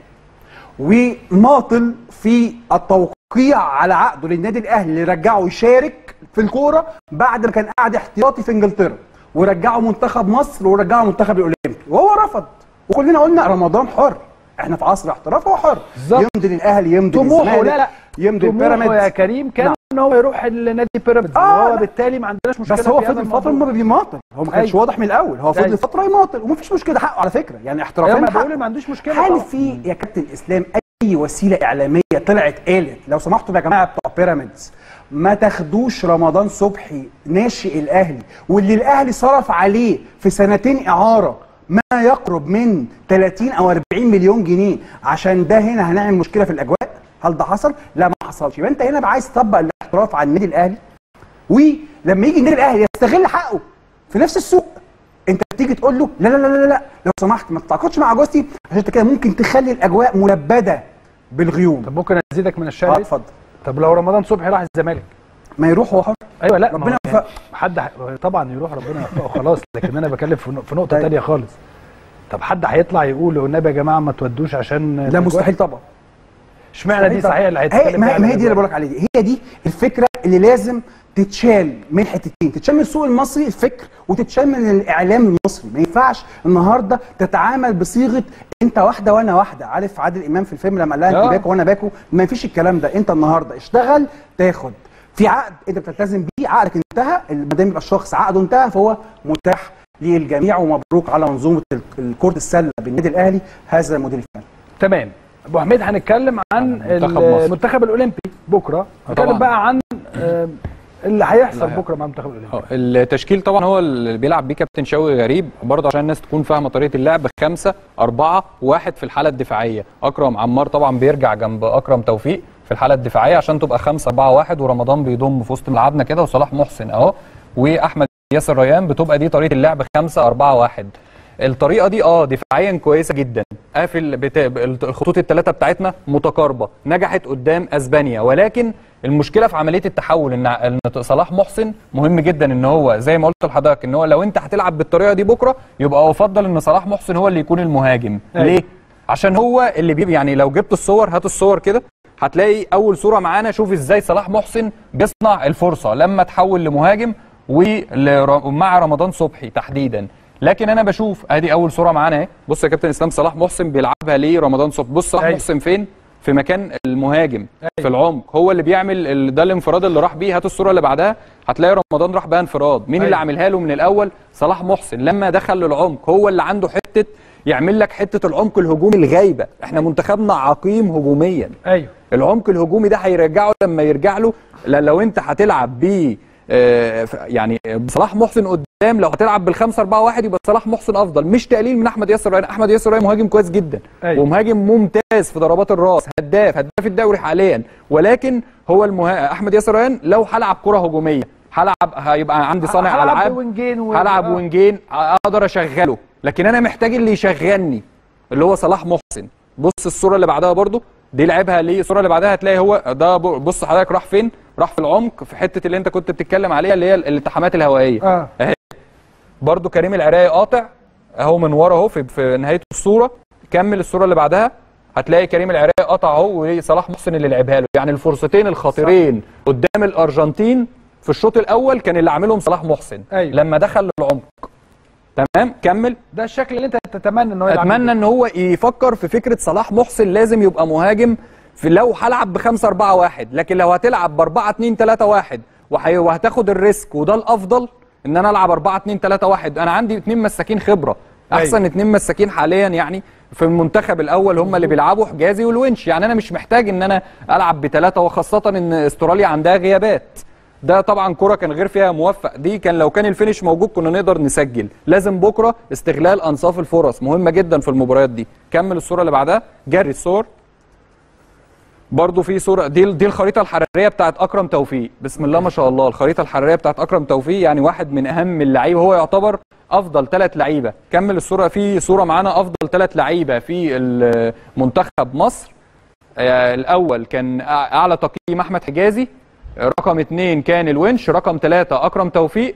وماطل في التوقيع على عقده للنادي الاهلي اللي رجعه يشارك في الكوره بعد ما كان قاعد احتياطي في انجلترا ورجعه منتخب مصر ورجعه منتخب الاولمبي وهو رفض. وكلنا قلنا رمضان حر، احنا في عصر احتراف، هو حر يمضي للاهلي يمضي للزمالك يمضي لبيراميدز. يا كريم كان ان هو يروح النادي بيراميدز وهو بالتالي ما عندناش مشكله. بس هو فضل فتره ما بيماطل، هو ما كانش واضح من الاول، هو فضل فتره يماطل ومفيش مشكله، حقه على فكره يعني احترافيا. انا بقول ما عندوش مشكله. هل في يا كابتن اسلام اي وسيله اعلاميه طلعت قالت لو سمحتوا يا جماعه بتوع بيراميدز ما تاخدوش رمضان صبحي ناشئ الاهلي واللي الاهلي صرف عليه في سنتين اعاره ما يقرب من 30 او 40 مليون جنيه عشان ده هنا هنعمل مشكله في الاجواء؟ هل ده حصل؟ لا ما حصلش. يبقى انت هنا عايز تطبق الاحتراف على النادي الاهلي ولما يجي النادي الاهلي يستغل حقه في نفس السوق انت تيجي تقول له لا لا لا لا لو سمحت ما تتعاقدش مع اوجستي عشان انت كده ممكن تخلي الاجواء ملبده بالغيوم. طب ممكن ازيدك من الشارع؟ اتفضل. طب لو رمضان صبحي راح الزمالك ما يروح هو حر. ايوه لا ربنا يوفقه. حد طبعا يروح ربنا يوفقه خلاص، لكن انا بكلم في نقطه ثانيه خالص. طب حد هيطلع يقول والنبي يا جماعه ما تودوش عشان لا مستحيل طبعا. اشمعنى دي صحيح اللي هيتكلم ما هي دي اللي بقول لك عليها، هي دي الفكره اللي لازم تتشال من حتتين، تتشال من السوق المصري الفكر وتتشال من الاعلام المصري. ما ينفعش النهارده تتعامل بصيغه انت واحده وانا واحده. عارف عادل امام في الفيلم لما قال لها انت باكو وانا باكو؟ ما فيش الكلام ده. انت النهارده اشتغل تاخد في عقد انت بتلتزم بيه، عقدك انتهى، ما دام يبقى الشخص عقده انتهى فهو متاح للجميع. ومبروك على منظومه كره السله بالنادي الاهلي هذا المدير الفني. تمام. ابو حميد هنتكلم عن المنتخب الاولمبي بكره، هنتكلم بقى عن اللي هيحصل بكره مع المنتخب الاولمبي. التشكيل طبعا هو اللي بيلعب بيه كابتن شوقي غريب برضه عشان الناس تكون فاهمه طريقه اللعب 5-4-1 في الحاله الدفاعيه. اكرم عمار طبعا بيرجع جنب اكرم توفيق في الحاله الدفاعيه عشان تبقى 5-4-1 ورمضان بيضم في وسط ملعبنا كده وصلاح محسن اهو واحمد ياسر ريان. بتبقى دي طريقه اللعب 5-4-1. الطريقه دي دفاعيا كويسه جدا، قافل الخطوط الثلاثه بتاعتنا متقاربه، نجحت قدام اسبانيا. ولكن المشكله في عمليه التحول ان صلاح محسن مهم جدا ان هو زي ما قلت لحضرتك ان هو لو انت هتلعب بالطريقه دي بكره يبقى افضل ان صلاح محسن هو اللي يكون المهاجم. ليه؟ عشان هو اللي يعني لو جبت الصور، هات الصور كده هتلاقي اول صوره معانا. شوف ازاي صلاح محسن بيصنع الفرصه لما تحول لمهاجم ومع رمضان صبحي تحديدا. لكن انا بشوف ادي اول صوره معانا اهي. بص يا كابتن اسلام صلاح محسن بيلعبها ليه رمضان صبحي. بص صلاح محسن فين؟ في مكان المهاجم في العمق، هو اللي بيعمل ده الانفراد اللي راح بيه. هات الصوره اللي بعدها هتلاقي رمضان راح بها انفراد. مين اللي عاملها له من الاول؟ صلاح محسن. لما دخل للعمق هو اللي عنده حته يعمل لك حته العمق الهجومي الغايبه. احنا منتخبنا عقيم هجوميا. العمق الهجومي ده هيرجعه لما يرجع له. لو انت هتلعب بيه يعني صلاح محسن قدام، لو هتلعب بال5-4-1 يبقى صلاح محسن افضل. مش تقليل من احمد ياسر ريان، احمد ياسر ريان مهاجم كويس جدا ومهاجم ممتاز في ضربات الراس، هداف الدوري حاليا. ولكن هو احمد ياسر ريان لو هلعب كره هجوميه هيبقى عندي صانع العاب، هلعب وينجين اقدر اشغله. لكن انا محتاج اللي يشغلني اللي هو صلاح محسن. بص الصوره اللي بعدها برضو دي لعبها ليه. الصوره اللي بعدها هتلاقي هو ده. بص حضرتك راح فين؟ راح في العمق في حته اللي انت كنت بتتكلم عليها اللي هي الالتحامات الهوائيه. اهي برضو كريم العراقي قاطع اهو من ورا اهو في نهايه الصوره. كمل الصوره اللي بعدها هتلاقي كريم العراقي قطع اهو وصلاح محسن اللي لعبها له. يعني الفرصتين الخطيرين قدام الارجنتين في الشوط الاول كان اللي عاملهم صلاح محسن لما دخل للعمق. تمام. كمل. ده الشكل اللي انت تتمنى ان هو اتمنى ان هو يفكر في فكره صلاح محسن لازم يبقى مهاجم في لو هلعب ب5-4-1. لكن لو هتلعب ب4-2-3-1 وهتاخد الريسك وده الافضل ان انا العب 4-2-3-1. انا عندي 2 مساكين خبره، احسن 2 مساكين حاليا يعني في المنتخب الاول هم اللي بيلعبوا، حجازي والونش. يعني انا مش محتاج ان انا العب ب3 وخاصه ان استراليا عندها غيابات. ده طبعا كرة كان غير فيها موفق، دي كان لو كان الفينش موجود كنا نقدر نسجل. لازم بكره استغلال انصاف الفرص مهمه جدا في المباريات دي. كمل الصوره اللي بعدها، جري الصور. برضو في صوره دي الخريطه الحراريه بتاعت اكرم توفيق، بسم الله ما شاء الله. الخريطه الحراريه بتاعت اكرم توفيق يعني واحد من اهم اللعيبه، هو يعتبر افضل 3 لعيبه. كمل الصوره، في صوره معانا افضل 3 لعيبه في منتخب مصر. الاول كان اعلى تقييم احمد حجازي، رقم 2 كان الونش، رقم 3 اكرم توفيق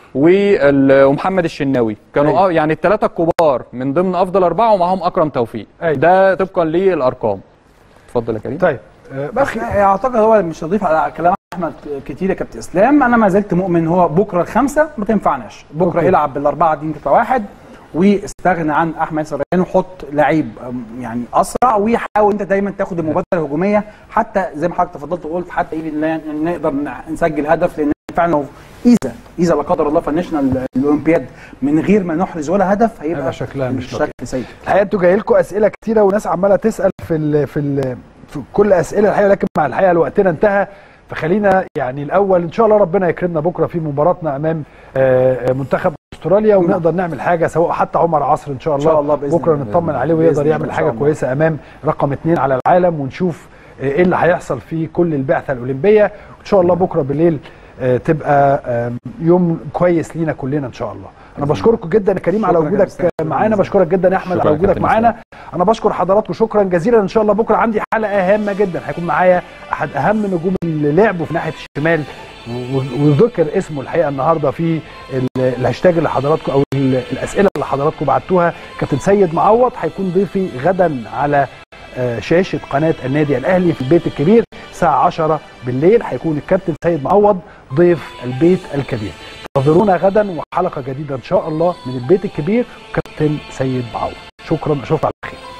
ومحمد الشناوي. كانوا يعني الثلاثه الكبار من ضمن افضل 4 ومعاهم اكرم توفيق. ده طبقا للارقام. اتفضل يا كريم. طيب بس اعتقد هو مش هضيف على كلام احمد كتير يا كابتن اسلام. انا ما زلت مؤمن هو بكره الخمسه ما تنفعناش، بكره يلعب بالاربعه دي تبقى واحد، ويستغنى عن احمد ياسر ريان ويحط لعيب يعني اسرع، ويحاول انت دايما تاخد المبادره الهجوميه، حتى زي ما حضرتك تفضلت وقلت حتى نقدر نسجل هدف، لان فعلا لو اذا لا قدر الله فنشنا الاولمبياد من غير ما نحرز ولا هدف هيبقى شكلها مش شكل سيء. الحقيقه انتوا جاي لكم اسئله كتيره وناس عماله تسال في كل اسئله الحقيقه، لكن مع الحقيقه وقتنا انتهى، فخلينا يعني الاول ان شاء الله ربنا يكرمنا بكره في مباراتنا امام منتخب استراليا، ونقدر نعمل حاجه سواء حتى عمر عصر ان شاء الله بكره نطمن عليه ويقدر يعمل حاجه كويسه امام رقم 2 على العالم، ونشوف ايه اللي هيحصل في كل البعثه الاولمبيه. وان شاء الله بكره بالليل تبقى يوم كويس لينا كلنا ان شاء الله. انا بشكركم جدا يا كريم على وجودك معانا، بشكرك جدا يا احمد على وجودك معانا. انا بشكر حضراتكم شكرا جزيلا. ان شاء الله بكره عندي حلقه هامه جدا، هيكون معايا احد اهم نجوم اللي لعبوا في ناحيه الشمال وذكر اسمه الحقيقه النهارده في الهاشتاج اللي حضراتكم او الاسئله اللي حضراتكم بعتوها. كابتن سيد معوض هيكون ضيفي غدا على شاشه قناه النادي الاهلي في البيت الكبير الساعه 10 بالليل. هيكون الكابتن سيد معوض ضيف البيت الكبير. انتظرونا غدا وحلقه جديده ان شاء الله من البيت الكبير وكابتن سيد معوض. شكرا، اشوفكم على خير.